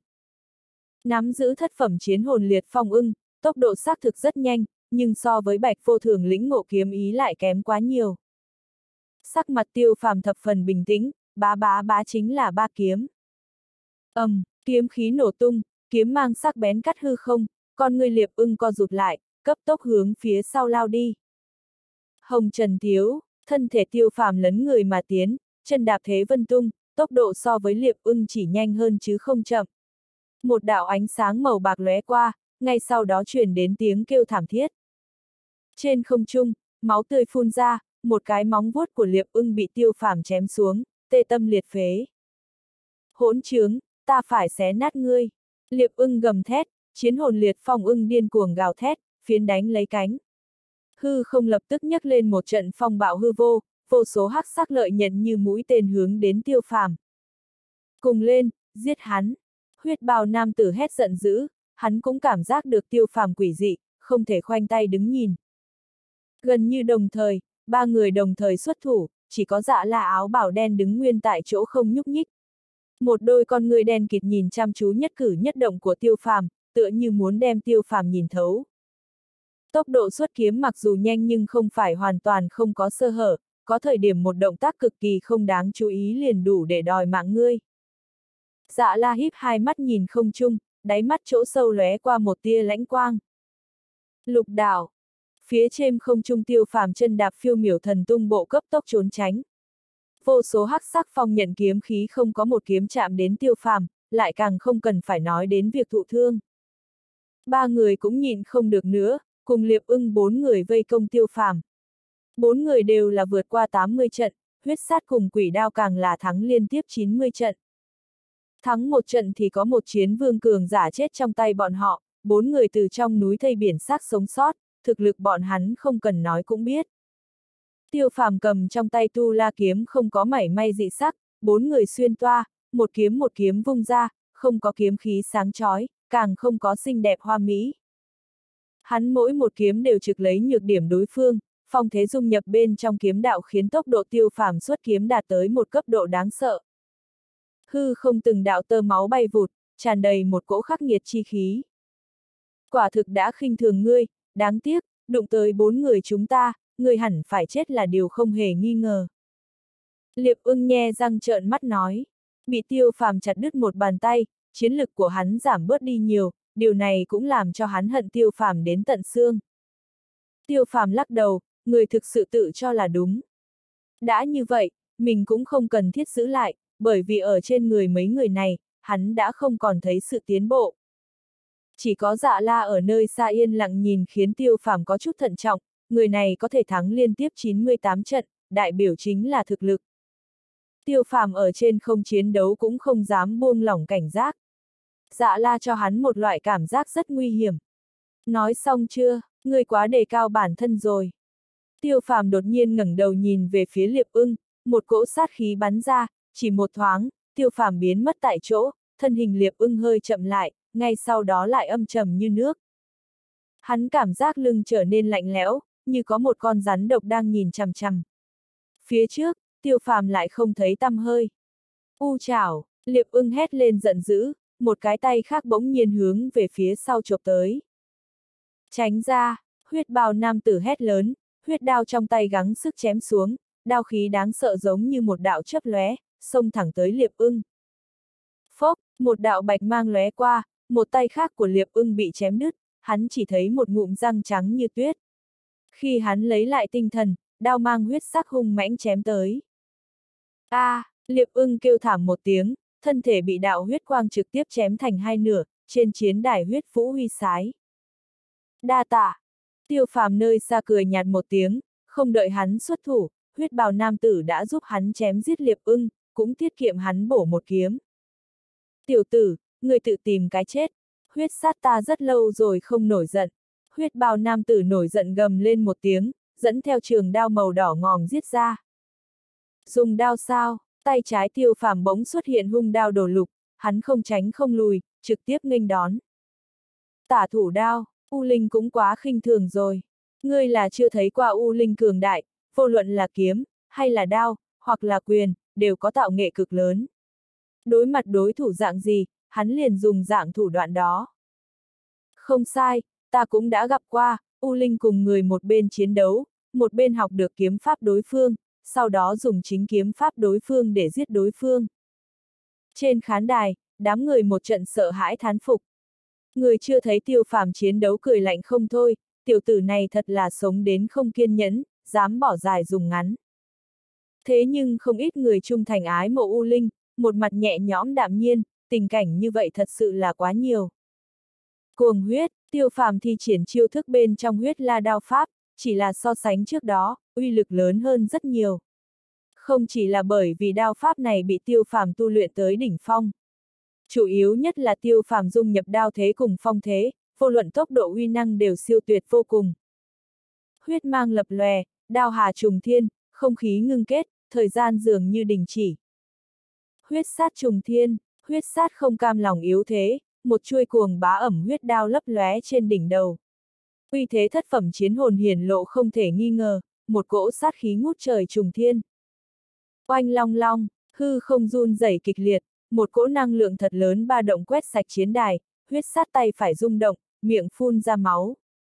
A: Nắm giữ thất phẩm chiến hồn liệt phong ưng, tốc độ xác thực rất nhanh, nhưng so với Bạch Vô Thường lĩnh ngộ kiếm ý lại kém quá nhiều. Sắc mặt Tiêu Phàm thập phần bình tĩnh, bá bá bá chính là ba kiếm. Ầm, um, kiếm khí nổ tung, kiếm mang sắc bén cắt hư không, con người Liệp Ưng co rụt lại, cấp tốc hướng phía sau lao đi. Hồng Trần thiếu, thân thể Tiêu Phàm lấn người mà tiến, chân đạp thế vân tung, tốc độ so với Liệp Ưng chỉ nhanh hơn chứ không chậm. Một đạo ánh sáng màu bạc lóe qua, ngay sau đó truyền đến tiếng kêu thảm thiết. Trên không trung, máu tươi phun ra, một cái móng vuốt của Liệp Ưng bị Tiêu Phàm chém xuống, tê tâm liệt phế. Hỗn trướng, ta phải xé nát ngươi. Liệp Ưng gầm thét, chiến hồn liệt phong ưng điên cuồng gào thét, phiến đánh lấy cánh. Hư không lập tức nhấc lên một trận phong bạo hư vô, vô số hắc sắc lợi nhận như mũi tên hướng đến Tiêu Phàm. Cùng lên, giết hắn. Huyết bào nam tử hét giận dữ, hắn cũng cảm giác được Tiêu Phàm quỷ dị, không thể khoanh tay đứng nhìn. Gần như đồng thời, ba người đồng thời xuất thủ, chỉ có Dạ La áo bào đen đứng nguyên tại chỗ không nhúc nhích. Một đôi con người đen kịt nhìn chăm chú nhất cử nhất động của Tiêu Phàm, tựa như muốn đem Tiêu Phàm nhìn thấu. Tốc độ xuất kiếm mặc dù nhanh nhưng không phải hoàn toàn không có sơ hở, có thời điểm một động tác cực kỳ không đáng chú ý liền đủ để đòi mạng ngươi. Dạ La híp hai mắt nhìn không trung, đáy mắt chỗ sâu lóe qua một tia lãnh quang. Lục đạo. Phía trên không trung Tiêu Phàm chân đạp phiêu miểu thần tung bộ cấp tốc trốn tránh. Vô số hắc sắc phong nhận kiếm khí không có một kiếm chạm đến Tiêu Phàm, lại càng không cần phải nói đến việc thụ thương. Ba người cũng nhịn không được nữa, cùng Liệp Ưng bốn người vây công Tiêu Phàm. Bốn người đều là vượt qua tám mươi trận, huyết sát cùng quỷ đao càng là thắng liên tiếp chín mươi trận. Thắng một trận thì có một chiến vương cường giả chết trong tay bọn họ, bốn người từ trong núi thây biển xác sống sót, thực lực bọn hắn không cần nói cũng biết. Tiêu Phàm cầm trong tay tu la kiếm không có mảy may dị sắc, bốn người xuyên toa, một kiếm một kiếm vung ra, không có kiếm khí sáng chói, càng không có xinh đẹp hoa mỹ. Hắn mỗi một kiếm đều trực lấy nhược điểm đối phương, phong thế dung nhập bên trong kiếm đạo khiến tốc độ Tiêu Phàm xuất kiếm đạt tới một cấp độ đáng sợ. Hư không từng đạo tơ máu bay vụt, tràn đầy một cỗ khắc nghiệt chi khí. Quả thực đã khinh thường ngươi, đáng tiếc, đụng tới bốn người chúng ta, ngươi hẳn phải chết là điều không hề nghi ngờ. Liệp Ưng nhe răng trợn mắt nói, bị Tiêu Phàm chặt đứt một bàn tay, chiến lực của hắn giảm bớt đi nhiều, điều này cũng làm cho hắn hận Tiêu Phàm đến tận xương. Tiêu Phàm lắc đầu, người thực sự tự cho là đúng. Đã như vậy, mình cũng không cần thiết giữ lại, bởi vì ở trên người mấy người này, hắn đã không còn thấy sự tiến bộ. Chỉ có Dạ La ở nơi xa yên lặng nhìn khiến Tiêu Phàm có chút thận trọng, người này có thể thắng liên tiếp chín mươi tám trận, đại biểu chính là thực lực. Tiêu Phàm ở trên không chiến đấu cũng không dám buông lỏng cảnh giác. Dạ La cho hắn một loại cảm giác rất nguy hiểm. Nói xong chưa, ngươi quá đề cao bản thân rồi. Tiêu Phàm đột nhiên ngẩng đầu nhìn về phía Liệp Ưng, một cỗ sát khí bắn ra, chỉ một thoáng, Tiêu Phàm biến mất tại chỗ, thân hình Liệp Ưng hơi chậm lại, ngay sau đó lại âm trầm như nước. Hắn cảm giác lưng trở nên lạnh lẽo, như có một con rắn độc đang nhìn chằm chằm. Phía trước, Tiêu Phàm lại không thấy tăm hơi. U chảo, Liệp Ưng hét lên giận dữ, một cái tay khác bỗng nhiên hướng về phía sau chộp tới. Tránh ra, Huyết bào nam tử hét lớn, huyết đao trong tay gắng sức chém xuống, đao khí đáng sợ giống như một đạo chớp lóe, xông thẳng tới Liệp Ưng. Phốc, một đạo bạch mang lóe qua, một tay khác của Liệp Ưng bị chém đứt, hắn chỉ thấy một ngụm răng trắng như tuyết. Khi hắn lấy lại tinh thần, đao mang huyết sắc hung mãnh chém tới. A, à, Liệp Ưng kêu thảm một tiếng, thân thể bị đạo huyết quang trực tiếp chém thành hai nửa, trên chiến đài huyết vũ huy sái. Đa tạ. Tiêu Phàm nơi xa cười nhạt một tiếng, không đợi hắn xuất thủ, huyết bào nam tử đã giúp hắn chém giết Liệp Ưng, cũng tiết kiệm hắn bổ một kiếm. Tiểu tử, người tự tìm cái chết, huyết sát ta rất lâu rồi không nổi giận. Huyết bào nam tử nổi giận gầm lên một tiếng, dẫn theo trường đao màu đỏ ngòm giết ra. Dùng đao sao, tay trái Tiêu Phàm bỗng xuất hiện hung đao đổ lục, hắn không tránh không lùi, trực tiếp nghênh đón. Tả thủ đao, U Linh cũng quá khinh thường rồi. Ngươi là chưa thấy qua U Linh cường đại, vô luận là kiếm, hay là đao, hoặc là quyền, đều có tạo nghệ cực lớn. Đối mặt đối thủ dạng gì, hắn liền dùng dạng thủ đoạn đó. Không sai, ta cũng đã gặp qua, U Linh cùng người một bên chiến đấu, một bên học được kiếm pháp đối phương, sau đó dùng chính kiếm pháp đối phương để giết đối phương. Trên khán đài, đám người một trận sợ hãi thán phục. Người chưa thấy Tiêu Phàm chiến đấu cười lạnh không thôi, tiểu tử này thật là sống đến không kiên nhẫn, dám bỏ dài dùng ngắn. Thế nhưng không ít người trung thành ái mộ U Linh, một mặt nhẹ nhõm đạm nhiên, tình cảnh như vậy thật sự là quá nhiều. Cuồng huyết, Tiêu Phàm thi triển chiêu thức bên trong huyết la đao pháp, chỉ là so sánh trước đó, uy lực lớn hơn rất nhiều. Không chỉ là bởi vì đao pháp này bị Tiêu Phàm tu luyện tới đỉnh phong. Chủ yếu nhất là Tiêu Phàm dung nhập đao thế cùng phong thế, vô luận tốc độ uy năng đều siêu tuyệt vô cùng. Huyết mang lập lòe, đao hà trùng thiên, không khí ngưng kết, thời gian dường như đình chỉ. Huyết sát trùng thiên, huyết sát không cam lòng yếu thế, một chuôi cuồng bá ẩm huyết đao lấp lóe trên đỉnh đầu. Uy thế thất phẩm chiến hồn hiển lộ không thể nghi ngờ, một cỗ sát khí ngút trời trùng thiên. Oanh long long, hư không run rẩy kịch liệt, một cỗ năng lượng thật lớn ba động quét sạch chiến đài, huyết sát tay phải rung động, miệng phun ra máu.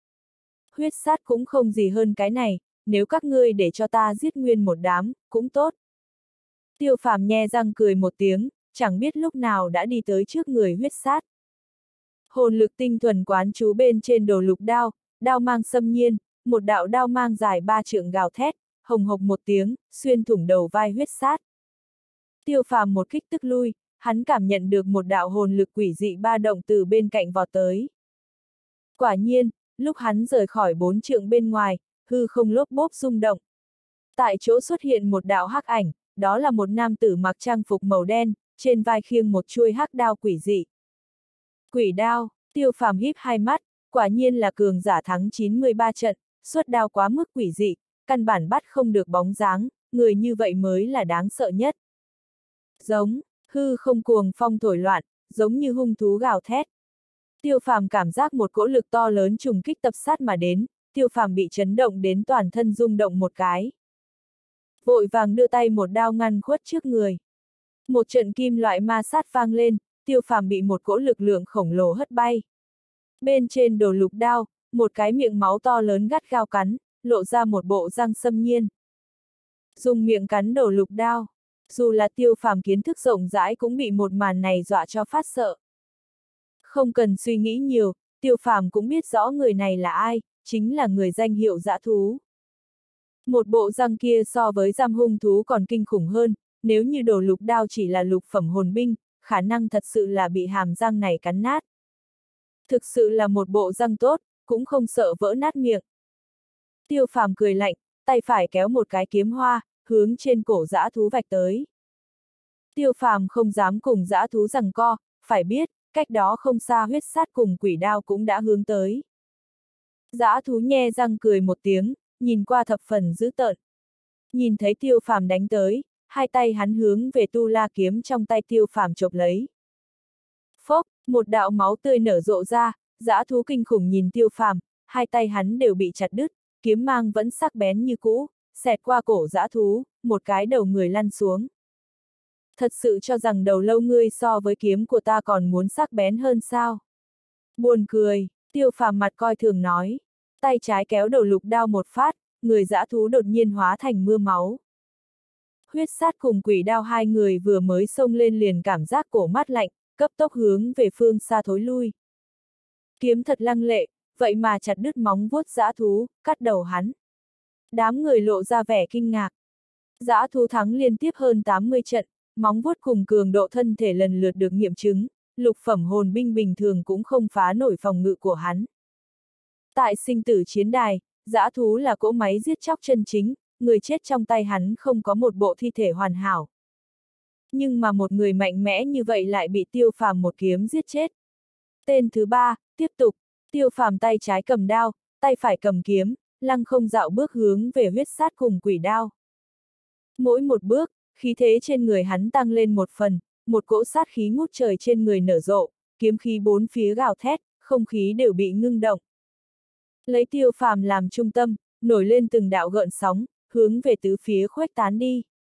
A: Huyết sát cũng không gì hơn cái này, nếu các ngươi để cho ta giết nguyên một đám, cũng tốt. Tiêu Phàm nhe răng cười một tiếng, chẳng biết lúc nào đã đi tới trước người huyết sát. Hồn lực tinh thuần quán chú bên trên đồ lục đao, đao mang xâm nhiên, một đạo đao mang dài ba trượng gào thét, hồng hộc một tiếng, xuyên thủng đầu vai huyết sát. Tiêu Phàm một kích tức lui, hắn cảm nhận được một đạo hồn lực quỷ dị ba động từ bên cạnh vọt tới. Quả nhiên, lúc hắn rời khỏi bốn trượng bên ngoài, hư không lốp bốp rung động. Tại chỗ xuất hiện một đạo hắc ảnh, đó là một nam tử mặc trang phục màu đen, trên vai khiêng một chuôi hắc đao quỷ dị. Quỷ đao, Tiêu Phàm híp hai mắt, quả nhiên là cường giả thắng chín mươi ba trận, xuất đao quá mức quỷ dị, căn bản bắt không được bóng dáng, người như vậy mới là đáng sợ nhất. Giống, hư không cuồng phong thổi loạn, giống như hung thú gào thét. Tiêu Phàm cảm giác một cỗ lực to lớn trùng kích tập sát mà đến, Tiêu Phàm bị chấn động đến toàn thân rung động một cái. Vội vàng đưa tay một đao ngăn khuất trước người. Một trận kim loại ma sát vang lên, Tiêu Phàm bị một cỗ lực lượng khổng lồ hất bay. Bên trên đồ lục đao, một cái miệng máu to lớn gắt gao cắn, lộ ra một bộ răng xâm nhiên. Dùng miệng cắn đồ lục đao, dù là Tiêu Phàm kiến thức rộng rãi cũng bị một màn này dọa cho phát sợ. Không cần suy nghĩ nhiều, Tiêu Phàm cũng biết rõ người này là ai, chính là người danh hiệu dã thú. Một bộ răng kia so với giam hung thú còn kinh khủng hơn, nếu như đồ lục đao chỉ là lục phẩm hồn binh, khả năng thật sự là bị hàm răng này cắn nát. Thực sự là một bộ răng tốt, cũng không sợ vỡ nát miệng. Tiêu Phàm cười lạnh, tay phải kéo một cái kiếm hoa, hướng trên cổ dã thú vạch tới. Tiêu Phàm không dám cùng dã thú giằng co, phải biết, cách đó không xa huyết sát cùng quỷ đao cũng đã hướng tới. Dã thú nhe răng cười một tiếng, nhìn qua thập phần dữ tợn. Nhìn thấy Tiêu Phàm đánh tới, hai tay hắn hướng về tu la kiếm trong tay Tiêu Phàm chộp lấy. Phốc, một đạo máu tươi nở rộ ra, dã thú kinh khủng nhìn Tiêu Phàm, hai tay hắn đều bị chặt đứt, kiếm mang vẫn sắc bén như cũ, xẹt qua cổ dã thú, một cái đầu người lăn xuống. Thật sự cho rằng đầu lâu ngươi so với kiếm của ta còn muốn sắc bén hơn sao? Buồn cười, Tiêu Phàm mặt coi thường nói. tay trái kéo đầu lục đao một phát, người dã thú đột nhiên hóa thành mưa máu. Huyết sát cùng quỷ đao hai người vừa mới xông lên liền cảm giác cổ mát lạnh, cấp tốc hướng về phương xa thối lui. Kiếm thật lăng lệ, vậy mà chặt đứt móng vuốt dã thú, cắt đầu hắn. Đám người lộ ra vẻ kinh ngạc. Dã thú thắng liên tiếp hơn tám mươi trận, móng vuốt cùng cường độ thân thể lần lượt được nghiệm chứng, lục phẩm hồn binh bình thường cũng không phá nổi phòng ngự của hắn. Tại sinh tử chiến đài, dã thú là cỗ máy giết chóc chân chính, người chết trong tay hắn không có một bộ thi thể hoàn hảo. Nhưng mà một người mạnh mẽ như vậy lại bị Tiêu Phàm một kiếm giết chết. Tên thứ ba, tiếp tục, Tiêu Phàm tay trái cầm đao, tay phải cầm kiếm, lăng không dạo bước hướng về huyết sát cùng quỷ đao. Mỗi một bước, khí thế trên người hắn tăng lên một phần, một cỗ sát khí ngút trời trên người nở rộ, kiếm khí bốn phía gào thét, không khí đều bị ngưng động. Lấy Tiêu Phàm làm trung tâm, nổi lên từng đạo gợn sóng, hướng về tứ phía khuếch tán đi.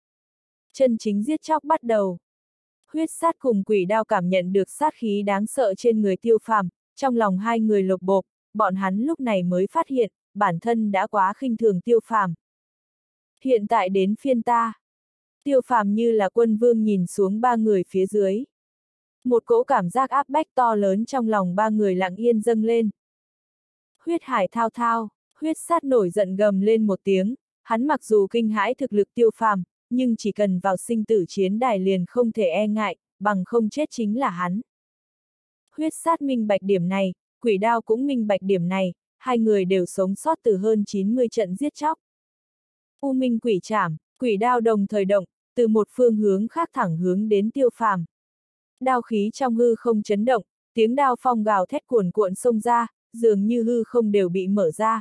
A: Chân chính giết chóc bắt đầu. Huyết sát cùng quỷ đao cảm nhận được sát khí đáng sợ trên người Tiêu Phàm, trong lòng hai người lột bộp, bọn hắn lúc này mới phát hiện, bản thân đã quá khinh thường Tiêu Phàm. Hiện tại đến phiên ta. Tiêu Phàm như là quân vương nhìn xuống ba người phía dưới. Một cỗ cảm giác áp bách to lớn trong lòng ba người lặng yên dâng lên. Huyết hải thao thao, huyết sát nổi giận gầm lên một tiếng, hắn mặc dù kinh hãi thực lực Tiêu Phàm, nhưng chỉ cần vào sinh tử chiến đài liền không thể e ngại, bằng không chết chính là hắn. Huyết sát minh bạch điểm này, quỷ đao cũng minh bạch điểm này, hai người đều sống sót từ hơn chín mươi trận giết chóc. U minh quỷ trảm, quỷ đao đồng thời động, từ một phương hướng khác thẳng hướng đến Tiêu Phàm. Đao khí trong hư không chấn động, tiếng đao phong gào thét cuồn cuộn xông ra, dường như hư không đều bị mở ra.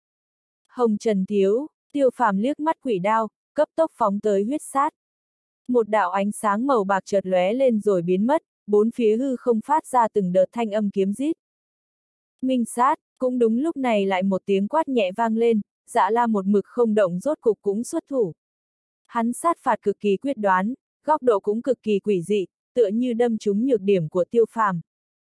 A: Hồng Trần thiếu, Tiêu Phàm liếc mắt quỷ đao, cấp tốc phóng tới huyết sát. Một đạo ánh sáng màu bạc chợt lóe lên rồi biến mất, bốn phía hư không phát ra từng đợt thanh âm kiếm rít. Minh sát, cũng đúng lúc này lại một tiếng quát nhẹ vang lên, Dạ La một mực không động rốt cục cũng xuất thủ. Hắn sát phạt cực kỳ quyết đoán, góc độ cũng cực kỳ quỷ dị, tựa như đâm trúng nhược điểm của Tiêu Phàm.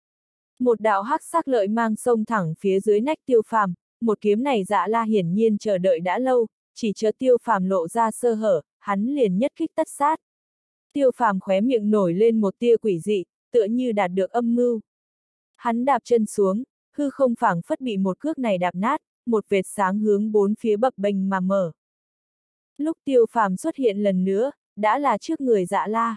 A: Một đạo hắc sắc lợi mang xông thẳng phía dưới nách Tiêu Phàm, một kiếm này Dạ La hiển nhiên chờ đợi đã lâu, chỉ chờ Tiêu Phàm lộ ra sơ hở, hắn liền nhất kích tất sát. Tiêu Phàm khóe miệng nổi lên một tia quỷ dị, tựa như đạt được âm mưu. Hắn đạp chân xuống, hư không phảng phất bị một cước này đạp nát, một vệt sáng hướng bốn phía bập bềnh mà mở. Lúc Tiêu Phàm xuất hiện lần nữa, đã là trước người Dạ La.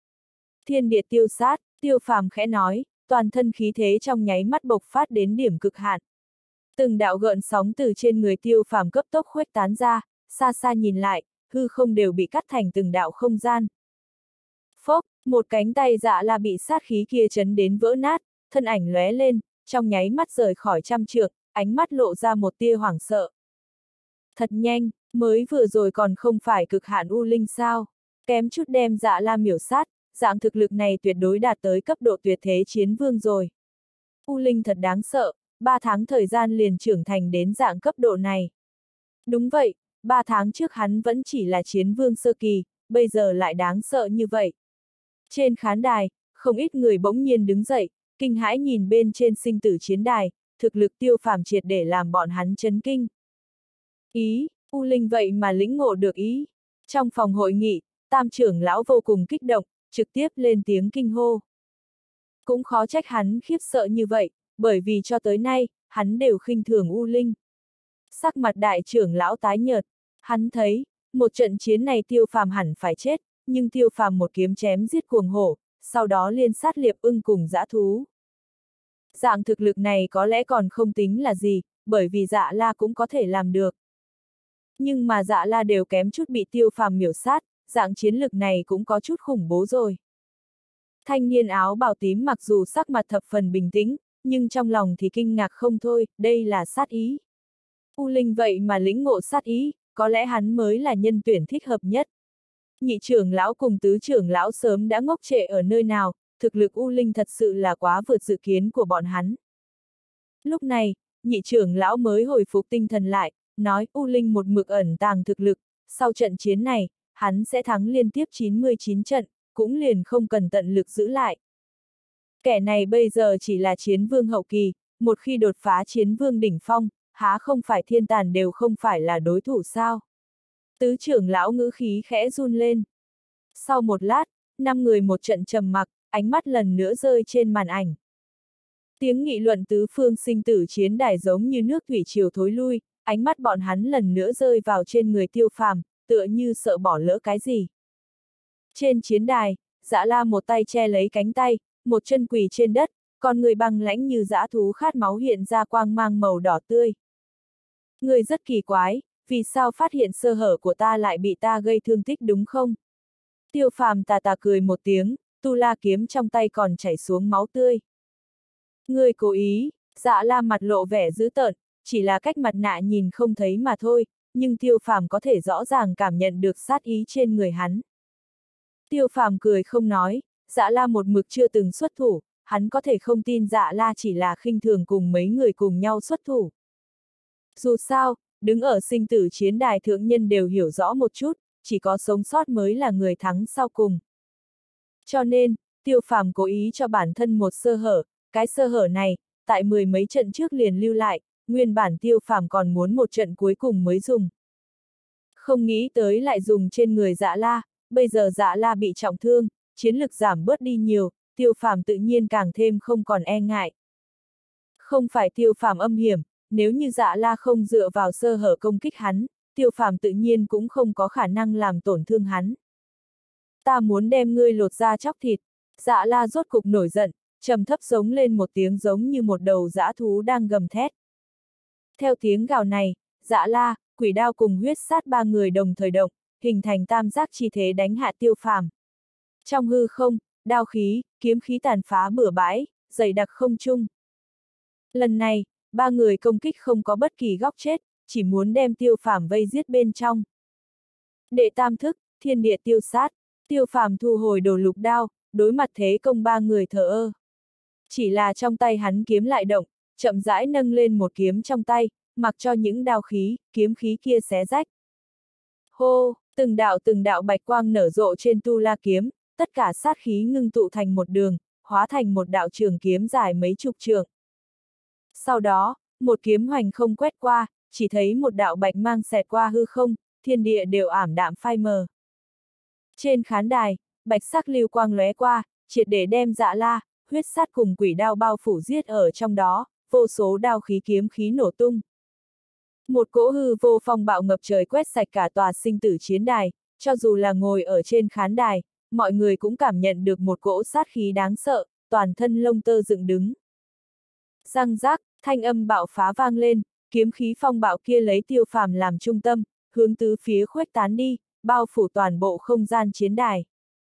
A: Thiên địa tiêu sát, Tiêu Phàm khẽ nói, toàn thân khí thế trong nháy mắt bộc phát đến điểm cực hạn. Từng đạo gợn sóng từ trên người Tiêu Phàm cấp tốc khuếch tán ra, xa xa nhìn lại, hư không đều bị cắt thành từng đạo không gian. Phốc, một cánh tay Dạ La bị sát khí kia chấn đến vỡ nát, thân ảnh lóe lên, trong nháy mắt rời khỏi trăm trượng, ánh mắt lộ ra một tia hoảng sợ. Thật nhanh, mới vừa rồi còn không phải cực hạn U Linh sao, kém chút đem Dạ La miểu sát, dạng thực lực này tuyệt đối đạt tới cấp độ tuyệt thế chiến vương rồi. U Linh thật đáng sợ, ba tháng thời gian liền trưởng thành đến dạng cấp độ này. Đúng vậy, ba tháng trước hắn vẫn chỉ là chiến vương sơ kỳ, bây giờ lại đáng sợ như vậy. Trên khán đài, không ít người bỗng nhiên đứng dậy, kinh hãi nhìn bên trên sinh tử chiến đài, thực lực Tiêu Phàm triệt để làm bọn hắn chấn kinh. Ý, U Linh vậy mà lĩnh ngộ được ý. Trong phòng hội nghị, Tam trưởng lão vô cùng kích động, trực tiếp lên tiếng kinh hô. Cũng khó trách hắn khiếp sợ như vậy, bởi vì cho tới nay, hắn đều khinh thường U Linh. Sắc mặt đại trưởng lão tái nhợt, hắn thấy, một trận chiến này Tiêu Phàm hẳn phải chết, nhưng Tiêu Phàm một kiếm chém giết cuồng hổ, sau đó liên sát liệp ưng cùng dã thú. Dạng thực lực này có lẽ còn không tính là gì, bởi vì Dạ La cũng có thể làm được. Nhưng mà Dạ La đều kém chút bị Tiêu Phàm miểu sát, dạng chiến lực này cũng có chút khủng bố rồi. Thanh niên áo bào tím mặc dù sắc mặt thập phần bình tĩnh, nhưng trong lòng thì kinh ngạc không thôi, đây là sát ý. U Linh vậy mà lĩnh ngộ sát ý, có lẽ hắn mới là nhân tuyển thích hợp nhất. Nhị trưởng lão cùng tứ trưởng lão sớm đã ngốc trệ ở nơi nào, thực lực U Linh thật sự là quá vượt dự kiến của bọn hắn. Lúc này, nhị trưởng lão mới hồi phục tinh thần lại, nói U Linh một mực ẩn tàng thực lực, sau trận chiến này, hắn sẽ thắng liên tiếp chín mươi chín trận, cũng liền không cần tận lực giữ lại. Kẻ này bây giờ chỉ là chiến vương hậu kỳ, một khi đột phá chiến vương đỉnh phong, há không phải thiên tàn đều không phải là đối thủ sao? Tứ trưởng lão ngữ khí khẽ run lên. Sau một lát, năm người một trận trầm mặc, ánh mắt lần nữa rơi trên màn ảnh. Tiếng nghị luận tứ phương sinh tử chiến đài giống như nước thủy triều thối lui, ánh mắt bọn hắn lần nữa rơi vào trên người Tiêu Phàm, tựa như sợ bỏ lỡ cái gì. Trên chiến đài, Dã La một tay che lấy cánh tay, một chân quỳ trên đất, còn người băng lãnh như dã thú khát máu hiện ra quang mang màu đỏ tươi. Người rất kỳ quái, vì sao phát hiện sơ hở của ta lại bị ta gây thương tích đúng không? Tiêu Phàm tà tà cười một tiếng, tu la kiếm trong tay còn chảy xuống máu tươi. Người cố ý, Dã La mặt lộ vẻ dữ tợn, chỉ là cách mặt nạ nhìn không thấy mà thôi, nhưng Tiêu Phàm có thể rõ ràng cảm nhận được sát ý trên người hắn. Tiêu Phàm cười không nói, Dã La một mực chưa từng xuất thủ, hắn có thể không tin Dã La chỉ là khinh thường cùng mấy người cùng nhau xuất thủ. Dù sao, đứng ở sinh tử chiến đài thượng nhân đều hiểu rõ một chút, chỉ có sống sót mới là người thắng sau cùng. Cho nên, Tiêu Phàm cố ý cho bản thân một sơ hở, cái sơ hở này, tại mười mấy trận trước liền lưu lại, nguyên bản Tiêu Phàm còn muốn một trận cuối cùng mới dùng. Không nghĩ tới lại dùng trên người Dã La, bây giờ Dã La bị trọng thương, chiến lực giảm bớt đi nhiều, Tiêu Phàm tự nhiên càng thêm không còn e ngại. Không phải Tiêu Phàm âm hiểm, nếu như Dã La không dựa vào sơ hở công kích hắn, Tiêu Phàm tự nhiên cũng không có khả năng làm tổn thương hắn. Ta muốn đem ngươi lột da chóc thịt. Dã La rốt cục nổi giận, trầm thấp giống lên một tiếng giống như một đầu dã thú đang gầm thét. Theo tiếng gào này, Dã La, Quỷ Đao cùng Huyết Sát ba người đồng thời động, hình thành tam giác chi thế đánh hạ Tiêu Phàm. Trong hư không, đao khí, kiếm khí tàn phá bừa bãi, dày đặc không trung. Lần này, ba người công kích không có bất kỳ góc chết, chỉ muốn đem Tiêu Phàm vây giết bên trong. Đệ tam thức, thiên địa tiêu sát, Tiêu Phàm thu hồi đồ lục đao, đối mặt thế công ba người thờ ơ. Chỉ là trong tay hắn kiếm lại động, chậm rãi nâng lên một kiếm trong tay, mặc cho những đao khí, kiếm khí kia xé rách. Hô, từng đạo từng đạo bạch quang nở rộ trên tu la kiếm, tất cả sát khí ngưng tụ thành một đường, hóa thành một đạo trường kiếm dài mấy chục trượng. Sau đó, một kiếm hoành không quét qua, chỉ thấy một đạo bạch mang xẹt qua hư không, thiên địa đều ảm đạm phai mờ. Trên khán đài, bạch sắc lưu quang lóe qua, triệt để đem Dã La, Huyết Sát cùng Quỷ Đao bao phủ giết ở trong đó, vô số đao khí kiếm khí nổ tung. Một cỗ hư vô phong bạo ngập trời quét sạch cả tòa sinh tử chiến đài, cho dù là ngồi ở trên khán đài, mọi người cũng cảm nhận được một cỗ sát khí đáng sợ, toàn thân lông tơ dựng đứng. Răng rác, thanh âm bạo phá vang lên, kiếm khí phong bạo kia lấy Tiêu Phàm làm trung tâm, hướng tứ phía khuếch tán đi, bao phủ toàn bộ không gian chiến đài.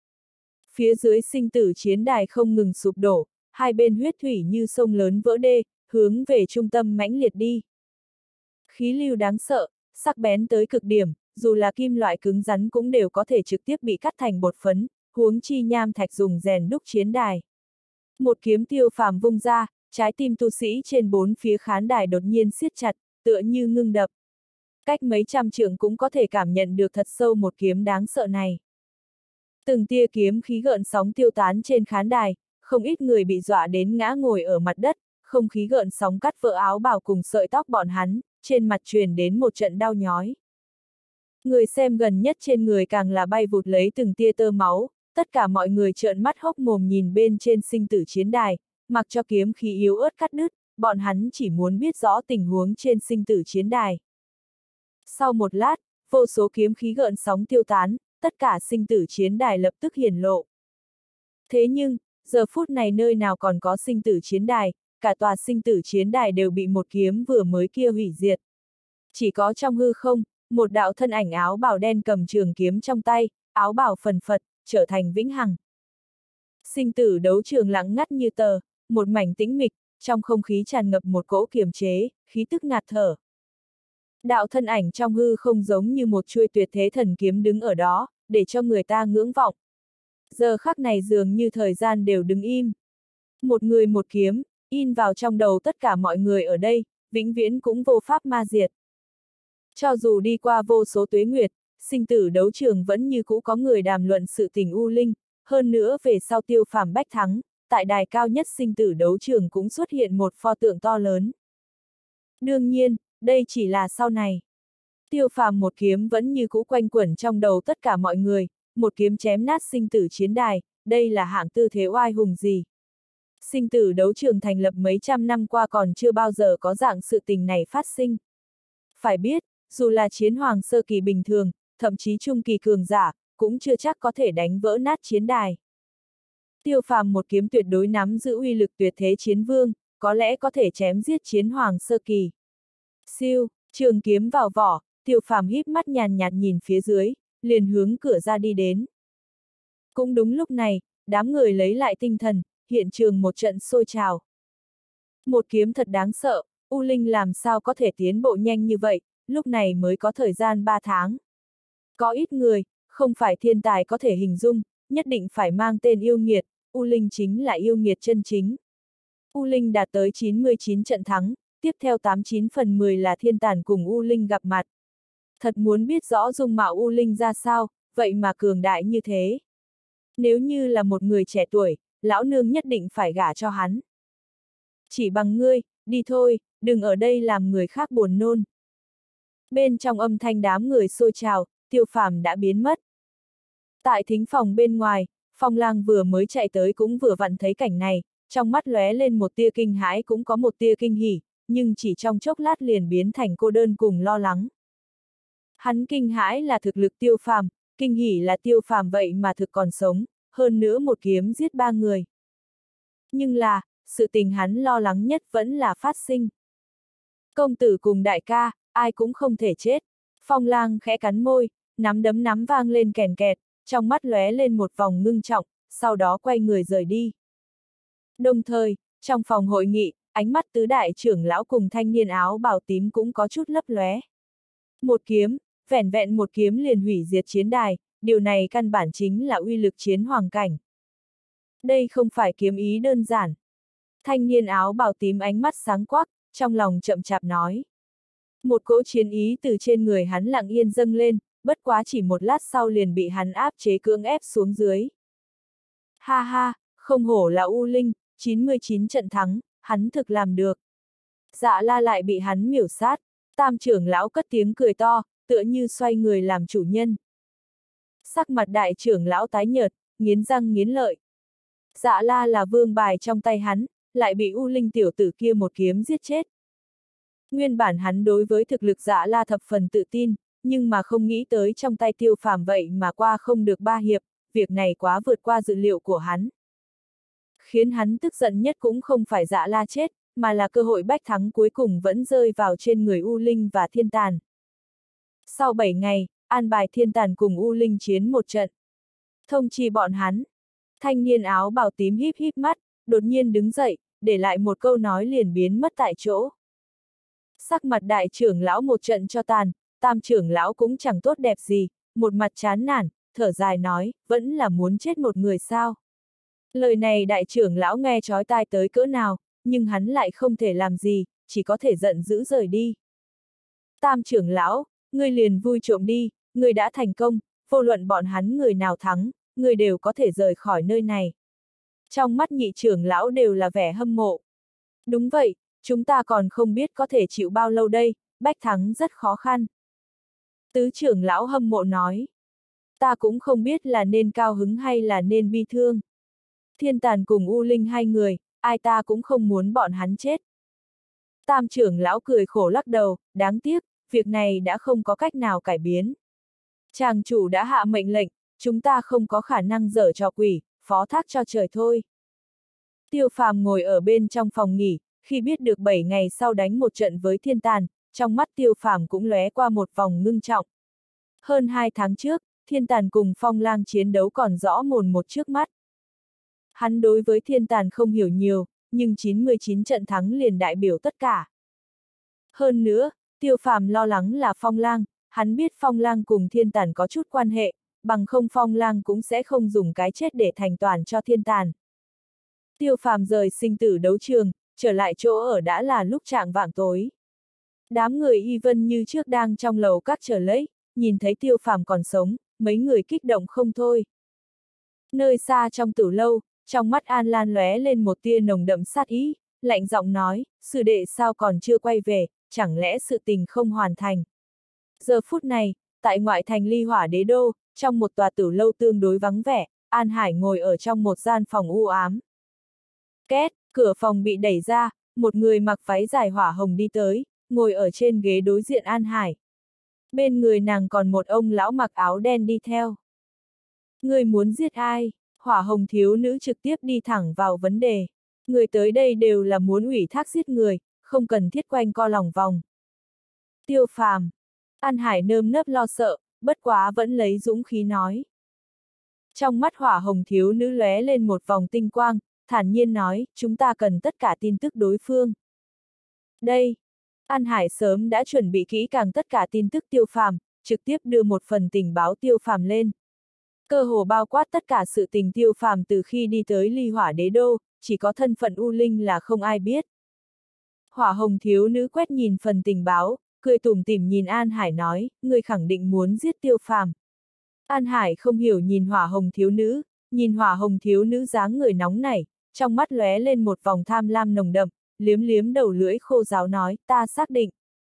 A: Phía dưới sinh tử chiến đài không ngừng sụp đổ, hai bên huyết thủy như sông lớn vỡ đê, hướng về trung tâm mãnh liệt đi. Khí lưu đáng sợ, sắc bén tới cực điểm, dù là kim loại cứng rắn cũng đều có thể trực tiếp bị cắt thành bột phấn, huống chi nham thạch dùng rèn đúc chiến đài. Một kiếm Tiêu Phàm vung ra, trái tim tu sĩ trên bốn phía khán đài đột nhiên siết chặt, tựa như ngưng đập. Cách mấy trăm trượng cũng có thể cảm nhận được thật sâu một kiếm đáng sợ này. Từng tia kiếm khí gợn sóng tiêu tán trên khán đài, không ít người bị dọa đến ngã ngồi ở mặt đất, không khí gợn sóng cắt vỡ áo bào cùng sợi tóc bọn hắn, trên mặt truyền đến một trận đau nhói. Người xem gần nhất trên người càng là bay vụt lấy từng tia tơ máu, tất cả mọi người trợn mắt hốc mồm nhìn bên trên sinh tử chiến đài, mặc cho kiếm khí yếu ớt cắt đứt, bọn hắn chỉ muốn biết rõ tình huống trên sinh tử chiến đài. Sau một lát, vô số kiếm khí gợn sóng tiêu tán, tất cả sinh tử chiến đài lập tức hiển lộ. Thế nhưng, giờ phút này nơi nào còn có sinh tử chiến đài, cả tòa sinh tử chiến đài đều bị một kiếm vừa mới kia hủy diệt. Chỉ có trong hư không, một đạo thân ảnh áo bào đen cầm trường kiếm trong tay, áo bào phần phật, trở thành vĩnh hằng. Sinh tử đấu trường lặng ngắt như tờ, một mảnh tĩnh mịch, trong không khí tràn ngập một cỗ kiềm chế, khí tức ngạt thở. Đạo thân ảnh trong hư không giống như một chuôi tuyệt thế thần kiếm đứng ở đó, để cho người ta ngưỡng vọng. Giờ khắc này dường như thời gian đều đứng im. Một người một kiếm, in vào trong đầu tất cả mọi người ở đây, vĩnh viễn cũng vô pháp ma diệt. Cho dù đi qua vô số tuế nguyệt, sinh tử đấu trường vẫn như cũ có người đàm luận sự tình u linh, hơn nữa về sau Tiêu Phàm bách thắng, tại đài cao nhất sinh tử đấu trường cũng xuất hiện một pho tượng to lớn. Đương nhiên, đây chỉ là sau này. Tiêu Phàm một kiếm vẫn như cũ quanh quẩn trong đầu tất cả mọi người, một kiếm chém nát sinh tử chiến đài, đây là hạng tư thế oai hùng gì. Sinh tử đấu trường thành lập mấy trăm năm qua còn chưa bao giờ có dạng sự tình này phát sinh. Phải biết, dù là chiến hoàng sơ kỳ bình thường, thậm chí trung kỳ cường giả, cũng chưa chắc có thể đánh vỡ nát chiến đài. Tiêu Phàm một kiếm tuyệt đối nắm giữ uy lực tuyệt thế chiến vương, có lẽ có thể chém giết chiến hoàng sơ kỳ. Siêu, trường kiếm vào vỏ, Tiêu Phàm híp mắt nhàn nhạt nhìn phía dưới, liền hướng cửa ra đi đến. Cũng đúng lúc này, đám người lấy lại tinh thần, hiện trường một trận sôi trào. Một kiếm thật đáng sợ, U Linh làm sao có thể tiến bộ nhanh như vậy, lúc này mới có thời gian ba tháng. Có ít người, không phải thiên tài có thể hình dung, nhất định phải mang tên yêu nghiệt, U Linh chính là yêu nghiệt chân chính. U Linh đạt tới chín mươi chín trận thắng, tiếp theo tám mươi chín phần mười là thiên tàn cùng U Linh gặp mặt. Thật muốn biết rõ dung mạo U Linh ra sao, vậy mà cường đại như thế. Nếu như là một người trẻ tuổi, lão nương nhất định phải gả cho hắn. Chỉ bằng ngươi, đi thôi, đừng ở đây làm người khác buồn nôn. Bên trong âm thanh đám người xôi trào, Tiêu Phàm đã biến mất. Tại thính phòng bên ngoài, Phong Lang vừa mới chạy tới cũng vừa vặn thấy cảnh này, trong mắt lóe lên một tia kinh hãi cũng có một tia kinh hỉ, nhưng chỉ trong chốc lát liền biến thành cô đơn cùng lo lắng. Hắn kinh hãi là thực lực Tiêu Phàm, kinh hỉ là Tiêu Phàm vậy mà thực còn sống, hơn nữa một kiếm giết ba người. Nhưng là, sự tình hắn lo lắng nhất vẫn là phát sinh. Công tử cùng đại ca, ai cũng không thể chết. Phong Lang khẽ cắn môi, nắm đấm nắm vang lên kèn kẹt, trong mắt lóe lên một vòng ngưng trọng, sau đó quay người rời đi. Đồng thời, trong phòng hội nghị, ánh mắt tứ đại trưởng lão cùng thanh niên áo bào tím cũng có chút lấp lóe. Một kiếm, vẻn vẹn một kiếm liền hủy diệt chiến đài, điều này căn bản chính là uy lực chiến hoàng cảnh. Đây không phải kiếm ý đơn giản. Thanh niên áo bào tím ánh mắt sáng quắc, trong lòng chậm chạp nói. Một cỗ chiến ý từ trên người hắn lặng yên dâng lên, bất quá chỉ một lát sau liền bị hắn áp chế cưỡng ép xuống dưới. Ha ha, không hổ là U Linh, chín mươi chín trận thắng, hắn thực làm được. Dạ La lại bị hắn miểu sát, tam trưởng lão cất tiếng cười to, tựa như xoay người làm chủ nhân. Sắc mặt đại trưởng lão tái nhợt, nghiến răng nghiến lợi. Dạ La là vương bài trong tay hắn, lại bị U Linh tiểu tử kia một kiếm giết chết. Nguyên bản hắn đối với thực lực Dạ La thập phần tự tin, nhưng mà không nghĩ tới trong tay Tiêu Phàm vậy mà qua không được ba hiệp, việc này quá vượt qua dự liệu của hắn. Khiến hắn tức giận nhất cũng không phải Dạ La chết, mà là cơ hội bách thắng cuối cùng vẫn rơi vào trên người U Linh và Thiên Tàn. Sau bảy ngày, an bài Thiên Tàn cùng U Linh chiến một trận. Thông chi bọn hắn. Thanh niên áo bào tím híp híp mắt, đột nhiên đứng dậy, để lại một câu nói liền biến mất tại chỗ. Sắc mặt đại trưởng lão một trận cho tàn, tam trưởng lão cũng chẳng tốt đẹp gì, một mặt chán nản, thở dài nói, vẫn là muốn chết một người sao. Lời này đại trưởng lão nghe chói tai tới cỡ nào, nhưng hắn lại không thể làm gì, chỉ có thể giận dữ rời đi. Tam trưởng lão, ngươi liền vui trộm đi, ngươi đã thành công, vô luận bọn hắn người nào thắng, ngươi đều có thể rời khỏi nơi này. Trong mắt nhị trưởng lão đều là vẻ hâm mộ. Đúng vậy, chúng ta còn không biết có thể chịu bao lâu đây, bách thắng rất khó khăn. Tứ trưởng lão hâm mộ nói. Ta cũng không biết là nên cao hứng hay là nên bi thương. Thiên Tàn cùng U Linh hai người, ai ta cũng không muốn bọn hắn chết. Tam trưởng lão cười khổ lắc đầu, đáng tiếc, việc này đã không có cách nào cải biến. Chàng chủ đã hạ mệnh lệnh, chúng ta không có khả năng dở trò quỷ, phó thác cho trời thôi. Tiêu Phàm ngồi ở bên trong phòng nghỉ, khi biết được bảy ngày sau đánh một trận với Thiên Tàn, trong mắt Tiêu Phàm cũng lóe qua một vòng ngưng trọng. Hơn hai tháng trước, Thiên Tàn cùng Phong Lang chiến đấu còn rõ mồn một trước mắt. Hắn đối với Thiên Tàn không hiểu nhiều, nhưng chín mươi chín trận thắng liền đại biểu tất cả. Hơn nữa, Tiêu Phàm lo lắng là Phong Lang, hắn biết Phong Lang cùng Thiên Tàn có chút quan hệ, bằng không Phong Lang cũng sẽ không dùng cái chết để thành toàn cho Thiên Tàn. Tiêu Phàm rời sinh tử đấu trường, trở lại chỗ ở đã là lúc chạng vạng tối. Đám người Y Vân như trước đang trong lầu các chờ lấy, nhìn thấy Tiêu Phàm còn sống, mấy người kích động không thôi. Nơi xa trong tử lâu, trong mắt An Lan lóe lên một tia nồng đậm sát ý, lạnh giọng nói, sư đệ sao còn chưa quay về, chẳng lẽ sự tình không hoàn thành. Giờ phút này, tại ngoại thành Ly Hỏa Đế Đô, trong một tòa tử lâu tương đối vắng vẻ, An Hải ngồi ở trong một gian phòng u ám. Két, cửa phòng bị đẩy ra, một người mặc váy dài hỏa hồng đi tới, ngồi ở trên ghế đối diện An Hải. Bên người nàng còn một ông lão mặc áo đen đi theo. Người muốn giết ai? Hỏa hồng thiếu nữ trực tiếp đi thẳng vào vấn đề. Người tới đây đều là muốn ủy thác giết người, không cần thiết quanh co lòng vòng. Tiêu Phàm. An Hải nơm nớp lo sợ, bất quá vẫn lấy dũng khí nói. Trong mắt hỏa hồng thiếu nữ lóe lên một vòng tinh quang, thản nhiên nói, chúng ta cần tất cả tin tức đối phương. Đây. An Hải sớm đã chuẩn bị kỹ càng tất cả tin tức Tiêu Phàm, trực tiếp đưa một phần tình báo Tiêu Phàm lên. Cơ hồ bao quát tất cả sự tình Tiêu Phàm từ khi đi tới Ly Hỏa Đế Đô, chỉ có thân phận U Linh là không ai biết. Hỏa hồng thiếu nữ quét nhìn phần tình báo, cười tủm tỉm nhìn An Hải nói, người khẳng định muốn giết Tiêu Phàm. An Hải không hiểu nhìn hỏa hồng thiếu nữ, nhìn hỏa hồng thiếu nữ dáng người nóng nảy, trong mắt lóe lên một vòng tham lam nồng đậm, liếm liếm đầu lưỡi khô ráo nói, ta xác định.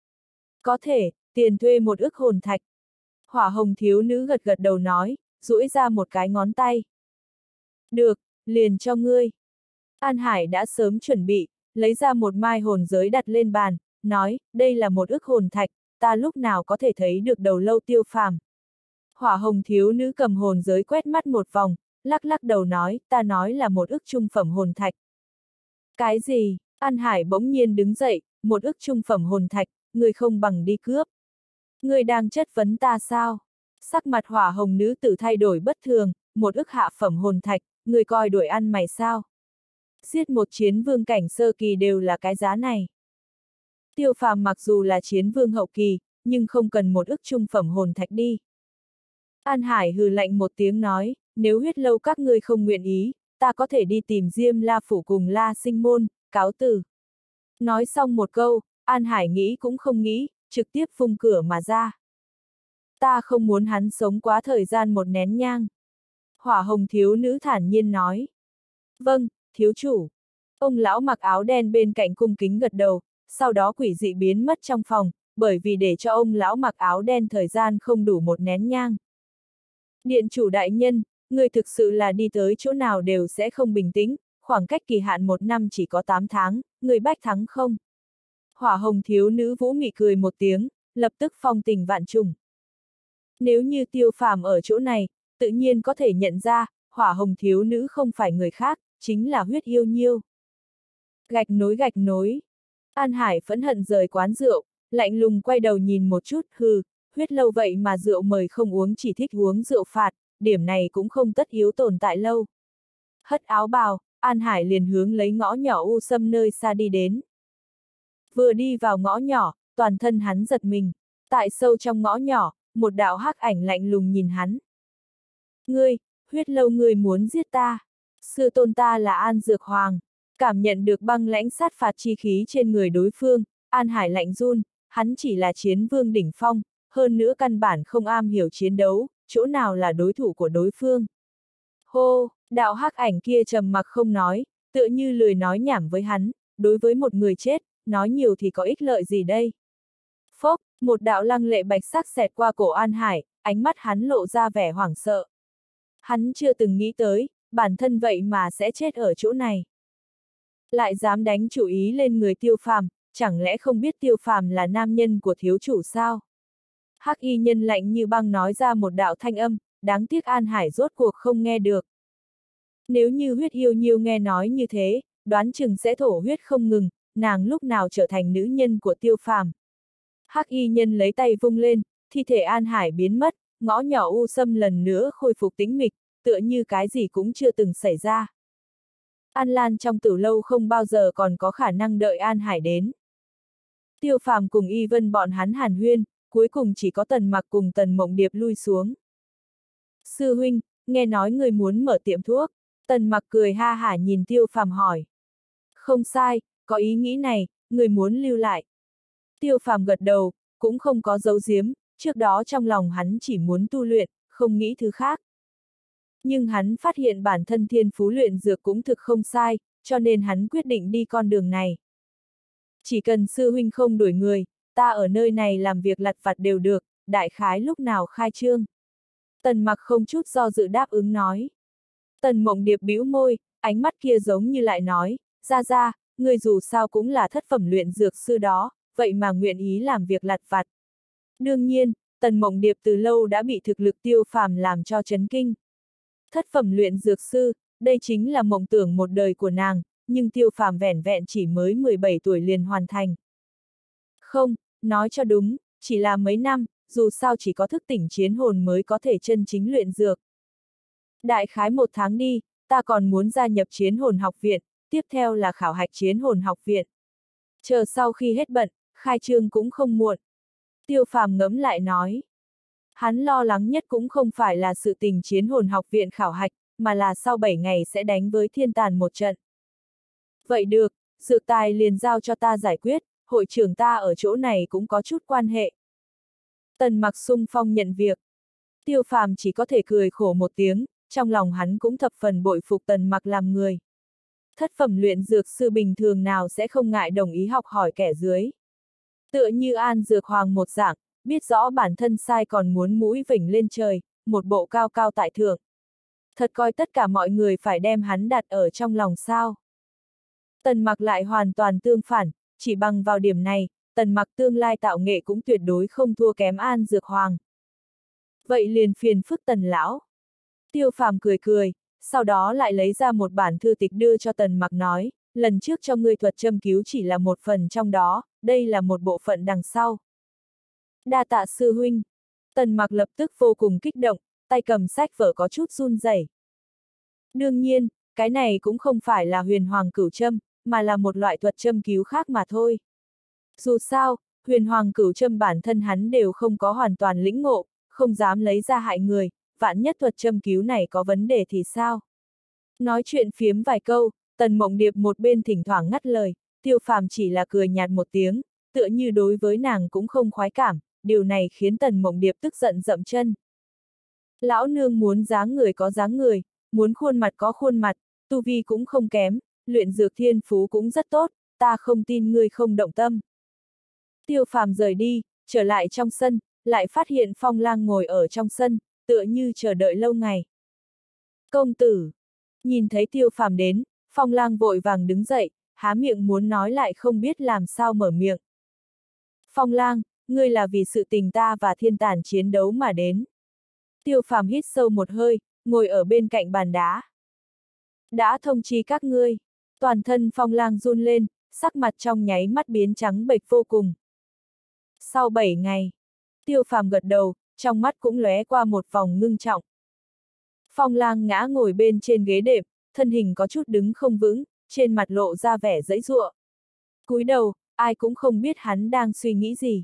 A: Có thể, tiền thuê một ức hồn thạch. Hỏa hồng thiếu nữ gật gật đầu nói, duỗi ra một cái ngón tay. Được, liền cho ngươi. An Hải đã sớm chuẩn bị, lấy ra một mai hồn giới đặt lên bàn, nói, đây là một ức hồn thạch, ta lúc nào có thể thấy được đầu lâu Tiêu Phàm. Hỏa hồng thiếu nữ cầm hồn giới quét mắt một vòng, lắc lắc đầu nói, ta nói là một ức trung phẩm hồn thạch. Cái gì? An Hải bỗng nhiên đứng dậy, một ức trung phẩm hồn thạch, người không bằng đi cướp. Người đang chất vấn ta sao? Sắc mặt hỏa hồng nữ tử thay đổi bất thường, một ức hạ phẩm hồn thạch, người coi đuổi ăn mày sao? Giết một chiến vương cảnh sơ kỳ đều là cái giá này. Tiêu Phàm mặc dù là chiến vương hậu kỳ, nhưng không cần một ức trung phẩm hồn thạch đi. An Hải hừ lạnh một tiếng nói, nếu huyết lâu các ngươi không nguyện ý, ta có thể đi tìm Diêm La Phủ cùng La Sinh Môn, cáo từ. Nói xong một câu, An Hải nghĩ cũng không nghĩ, trực tiếp phung cửa mà ra. Ta không muốn hắn sống quá thời gian một nén nhang. Hỏa hồng thiếu nữ thản nhiên nói. Vâng, thiếu chủ. Ông lão mặc áo đen bên cạnh cung kính gật đầu, sau đó quỷ dị biến mất trong phòng, bởi vì để cho ông lão mặc áo đen thời gian không đủ một nén nhang. Điện chủ đại nhân, người thực sự là đi tới chỗ nào đều sẽ không bình tĩnh, khoảng cách kỳ hạn một năm chỉ có tám tháng, người bách thắng không? Hỏa hồng thiếu nữ vũ mị cười một tiếng, lập tức phong tình vạn trùng. Nếu như Tiêu Phàm ở chỗ này, tự nhiên có thể nhận ra, hỏa hồng thiếu nữ không phải người khác, chính là huyết yêu nhiêu. Gạch nối gạch nối. An Hải phẫn hận rời quán rượu, lạnh lùng quay đầu nhìn một chút, hừ, huyết lâu vậy mà rượu mời không uống chỉ thích uống rượu phạt, điểm này cũng không tất yếu tồn tại lâu. Hất áo bào, An Hải liền hướng lấy ngõ nhỏ u sâm nơi xa đi đến. Vừa đi vào ngõ nhỏ, toàn thân hắn giật mình, tại sâu trong ngõ nhỏ, một đạo hắc ảnh lạnh lùng nhìn hắn. Ngươi, huyết lâu ngươi muốn giết ta. Sư tôn ta là An Dược Hoàng. Cảm nhận được băng lãnh sát phạt chi khí trên người đối phương, An Hải lạnh run, hắn chỉ là chiến vương đỉnh phong, hơn nữa căn bản không am hiểu chiến đấu, chỗ nào là đối thủ của đối phương. Hô, đạo hắc ảnh kia trầm mặc không nói, tựa như lười nói nhảm với hắn, đối với một người chết, nói nhiều thì có ích lợi gì đây. Phốc, một đạo lăng lệ bạch sắc xẹt qua cổ An Hải, ánh mắt hắn lộ ra vẻ hoảng sợ. Hắn chưa từng nghĩ tới, bản thân vậy mà sẽ chết ở chỗ này. Lại dám đánh chủ ý lên người Tiêu Phàm, chẳng lẽ không biết Tiêu Phàm là nam nhân của thiếu chủ sao? Hắc y nhân lạnh như băng nói ra một đạo thanh âm, đáng tiếc An Hải rốt cuộc không nghe được. Nếu như huyết yêu nhiêu nghe nói như thế, đoán chừng sẽ thổ huyết không ngừng, nàng lúc nào trở thành nữ nhân của Tiêu Phàm. Hắc y nhân lấy tay vung lên, thi thể An Hải biến mất, ngõ nhỏ u sâm lần nữa khôi phục tĩnh mịch, tựa như cái gì cũng chưa từng xảy ra. An Lan trong tử lâu không bao giờ còn có khả năng đợi An Hải đến. Tiêu Phàm cùng Y Vân bọn hắn hàn huyên, cuối cùng chỉ có Tần Mặc cùng Tần Mộng Điệp lui xuống. Sư huynh, nghe nói người muốn mở tiệm thuốc. Tần Mặc cười ha hả nhìn Tiêu Phàm hỏi. Không sai, có ý nghĩ này, người muốn lưu lại. Tiêu Phàm gật đầu, cũng không có giấu giếm, trước đó trong lòng hắn chỉ muốn tu luyện, không nghĩ thứ khác. Nhưng hắn phát hiện bản thân thiên phú luyện dược cũng thực không sai, cho nên hắn quyết định đi con đường này. Chỉ cần sư huynh không đuổi người, ta ở nơi này làm việc lặt vặt đều được, đại khái lúc nào khai trương. Tần Mặc không chút do dự đáp ứng nói. Tần Mộng Điệp bĩu môi, ánh mắt kia giống như lại nói, ra ra, người dù sao cũng là thất phẩm luyện dược sư đó, vậy mà nguyện ý làm việc lặt vặt. Đương nhiên, Tần Mộng Điệp từ lâu đã bị thực lực Tiêu Phàm làm cho chấn kinh. Thất phẩm luyện dược sư, đây chính là mộng tưởng một đời của nàng, nhưng Tiêu Phàm vẻn vẹn chỉ mới mười bảy tuổi liền hoàn thành. Không, nói cho đúng, chỉ là mấy năm, dù sao chỉ có thức tỉnh chiến hồn mới có thể chân chính luyện dược. Đại khái một tháng đi, ta còn muốn gia nhập chiến hồn học viện, tiếp theo là khảo hạch chiến hồn học viện. Chờ sau khi hết bận, khai trương cũng không muộn. Tiêu Phàm ngẫm lại nói. Hắn lo lắng nhất cũng không phải là sự tình chiến hồn học viện khảo hạch, mà là sau bảy ngày sẽ đánh với thiên tàn một trận. Vậy được, dược tài liền giao cho ta giải quyết, hội trưởng ta ở chỗ này cũng có chút quan hệ. Tần Mặc sung phong nhận việc. Tiêu Phàm chỉ có thể cười khổ một tiếng, trong lòng hắn cũng thập phần bội phục Tần Mặc làm người. Thất phẩm luyện dược sư bình thường nào sẽ không ngại đồng ý học hỏi kẻ dưới. Tựa như An Dược Hoàng một dạng, biết rõ bản thân sai còn muốn mũi vểnh lên trời, một bộ cao cao tại thượng. Thật coi tất cả mọi người phải đem hắn đặt ở trong lòng sao. Tần Mặc lại hoàn toàn tương phản, chỉ bằng vào điểm này, Tần Mặc tương lai tạo nghệ cũng tuyệt đối không thua kém An Dược Hoàng. Vậy liền phiền phức Tần lão. Tiêu Phàm cười cười, sau đó lại lấy ra một bản thư tịch đưa cho Tần Mặc nói, lần trước cho ngươi thuật châm cứu chỉ là một phần trong đó, đây là một bộ phận đằng sau. Đa tạ sư huynh. Tần Mặc lập tức vô cùng kích động, tay cầm sách vở có chút run rẩy. Đương nhiên, cái này cũng không phải là huyền hoàng cửu châm, mà là một loại thuật châm cứu khác mà thôi. Dù sao, huyền hoàng cửu châm bản thân hắn đều không có hoàn toàn lĩnh ngộ, không dám lấy ra hại người, vạn nhất thuật châm cứu này có vấn đề thì sao? Nói chuyện phiếm vài câu, Tần Mộng Điệp một bên thỉnh thoảng ngắt lời, Tiêu Phàm chỉ là cười nhạt một tiếng, tựa như đối với nàng cũng không khoái cảm, điều này khiến Tần Mộng Điệp tức giận dậm chân. Lão nương muốn dáng người có dáng người, muốn khuôn mặt có khuôn mặt, tu vi cũng không kém, luyện dược thiên phú cũng rất tốt, ta không tin ngươi không động tâm. Tiêu Phàm rời đi, trở lại trong sân, lại phát hiện Phong Lang ngồi ở trong sân, tựa như chờ đợi lâu ngày. Công tử! Nhìn thấy Tiêu Phàm đến, Phong Lang vội vàng đứng dậy, há miệng muốn nói lại không biết làm sao mở miệng. Phong Lang, ngươi là vì sự tình ta và thiên tàn chiến đấu mà đến. Tiêu Phàm hít sâu một hơi, ngồi ở bên cạnh bàn đá. Đã thông chi các ngươi. Toàn thân Phong Lang run lên, sắc mặt trong nháy mắt biến trắng bệch vô cùng. Sau bảy ngày, Tiêu Phàm gật đầu, trong mắt cũng lóe qua một vòng ngưng trọng. Phong Lang ngã ngồi bên trên ghế đệm, thân hình có chút đứng không vững, trên mặt lộ ra vẻ giãy giụa. Cúi đầu, ai cũng không biết hắn đang suy nghĩ gì.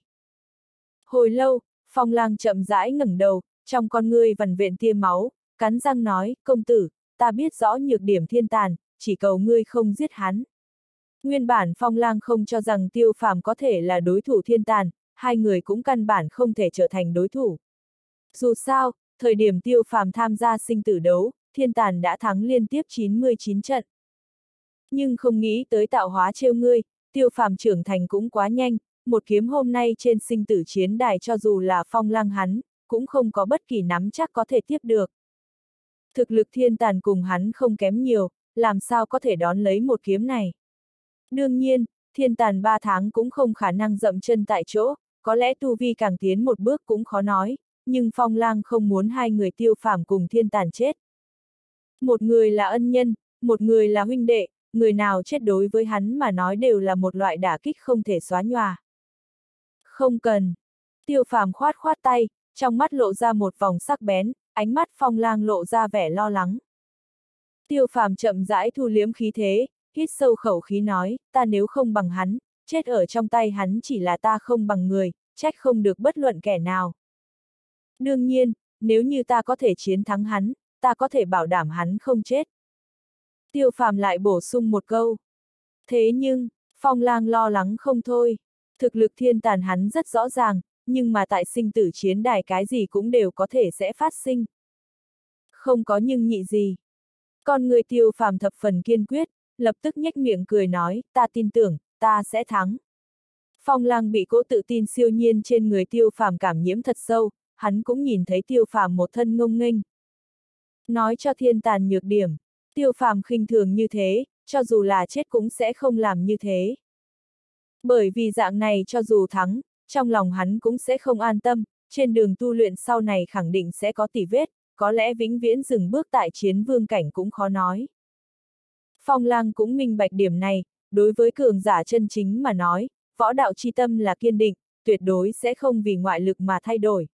A: Hồi lâu, Phong Lang chậm rãi ngẩng đầu, trong con ngươi vằn vện tia máu, cắn răng nói, công tử, ta biết rõ nhược điểm thiên tàn, chỉ cầu ngươi không giết hắn. Nguyên bản Phong Lang không cho rằng Tiêu Phàm có thể là đối thủ thiên tàn, hai người cũng căn bản không thể trở thành đối thủ. Dù sao, thời điểm Tiêu Phàm tham gia sinh tử đấu, thiên tàn đã thắng liên tiếp chín mươi chín trận. Nhưng không nghĩ tới tạo hóa trêu ngươi, Tiêu Phàm trưởng thành cũng quá nhanh, một kiếm hôm nay trên sinh tử chiến đài cho dù là Phong Lang hắn, cũng không có bất kỳ nắm chắc có thể tiếp được. Thực lực thiên tàn cùng hắn không kém nhiều, làm sao có thể đón lấy một kiếm này. Đương nhiên, thiên tàn ba tháng cũng không khả năng dậm chân tại chỗ, có lẽ tu vi càng tiến một bước cũng khó nói, nhưng Phong Lang không muốn hai người Tiêu Phàm cùng thiên tàn chết. Một người là ân nhân, một người là huynh đệ, người nào chết đối với hắn mà nói đều là một loại đả kích không thể xóa nhòa. Không cần. Tiêu Phàm khoát khoát tay, trong mắt lộ ra một vòng sắc bén, ánh mắt Phong Lang lộ ra vẻ lo lắng. Tiêu Phàm chậm rãi thu liếm khí thế, hít sâu khẩu khí nói, ta nếu không bằng hắn, chết ở trong tay hắn chỉ là ta không bằng người, trách không được bất luận kẻ nào. Đương nhiên, nếu như ta có thể chiến thắng hắn, ta có thể bảo đảm hắn không chết. Tiêu Phàm lại bổ sung một câu. Thế nhưng, Phong Lang lo lắng không thôi. Thực lực thiên tàn hắn rất rõ ràng, nhưng mà tại sinh tử chiến đài cái gì cũng đều có thể sẽ phát sinh. Không có nhưng nhị gì. Con người Tiêu Phàm thập phần kiên quyết, lập tức nhếch miệng cười nói, ta tin tưởng, ta sẽ thắng. Phong Lăng bị cỗ tự tin siêu nhiên trên người Tiêu Phàm cảm nhiễm thật sâu, hắn cũng nhìn thấy Tiêu Phàm một thân ngông nghênh. Nói cho thiên tàn nhược điểm, Tiêu Phàm khinh thường như thế, cho dù là chết cũng sẽ không làm như thế. Bởi vì dạng này cho dù thắng, trong lòng hắn cũng sẽ không an tâm, trên đường tu luyện sau này khẳng định sẽ có tỉ vết, có lẽ vĩnh viễn dừng bước tại chiến vương cảnh cũng khó nói. Phong Lăng cũng minh bạch điểm này, đối với cường giả chân chính mà nói, võ đạo chi tâm là kiên định, tuyệt đối sẽ không vì ngoại lực mà thay đổi.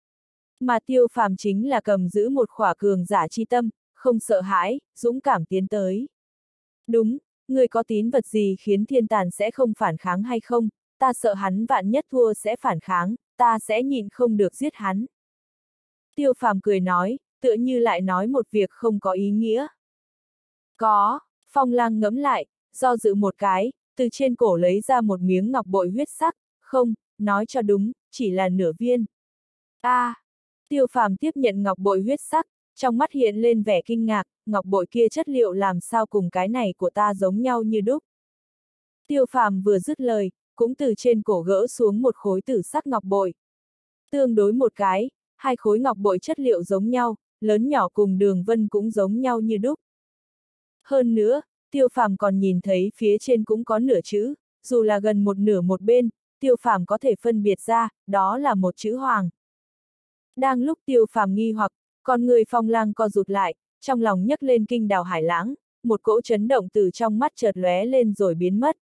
A: Mà Tiêu Phàm chính là cầm giữ một khỏa cường giả chi tâm, không sợ hãi, dũng cảm tiến tới. Đúng, người có tín vật gì khiến thiên tàn sẽ không phản kháng hay không, ta sợ hắn vạn nhất thua sẽ phản kháng, ta sẽ nhịn không được giết hắn. Tiêu Phàm cười nói, tựa như lại nói một việc không có ý nghĩa. Có, Phong Lăng ngẫm lại, do dự một cái, từ trên cổ lấy ra một miếng ngọc bội huyết sắc, không, nói cho đúng, chỉ là nửa viên. A, à, Tiêu Phàm tiếp nhận ngọc bội huyết sắc, trong mắt hiện lên vẻ kinh ngạc, ngọc bội kia chất liệu làm sao cùng cái này của ta giống nhau như đúc. Tiêu Phàm vừa dứt lời, cũng từ trên cổ gỡ xuống một khối tử sắc ngọc bội. Tương đối một cái, hai khối ngọc bội chất liệu giống nhau, lớn nhỏ cùng đường vân cũng giống nhau như đúc. Hơn nữa, Tiêu Phàm còn nhìn thấy phía trên cũng có nửa chữ, dù là gần một nửa một bên, Tiêu Phàm có thể phân biệt ra, đó là một chữ Hoàng. Đang lúc Tiêu Phàm nghi hoặc, con người Phong Lăng co rụt lại, trong lòng nhấc lên kinh đào hải lãng, một cỗ chấn động từ trong mắt chợt lóe lên rồi biến mất.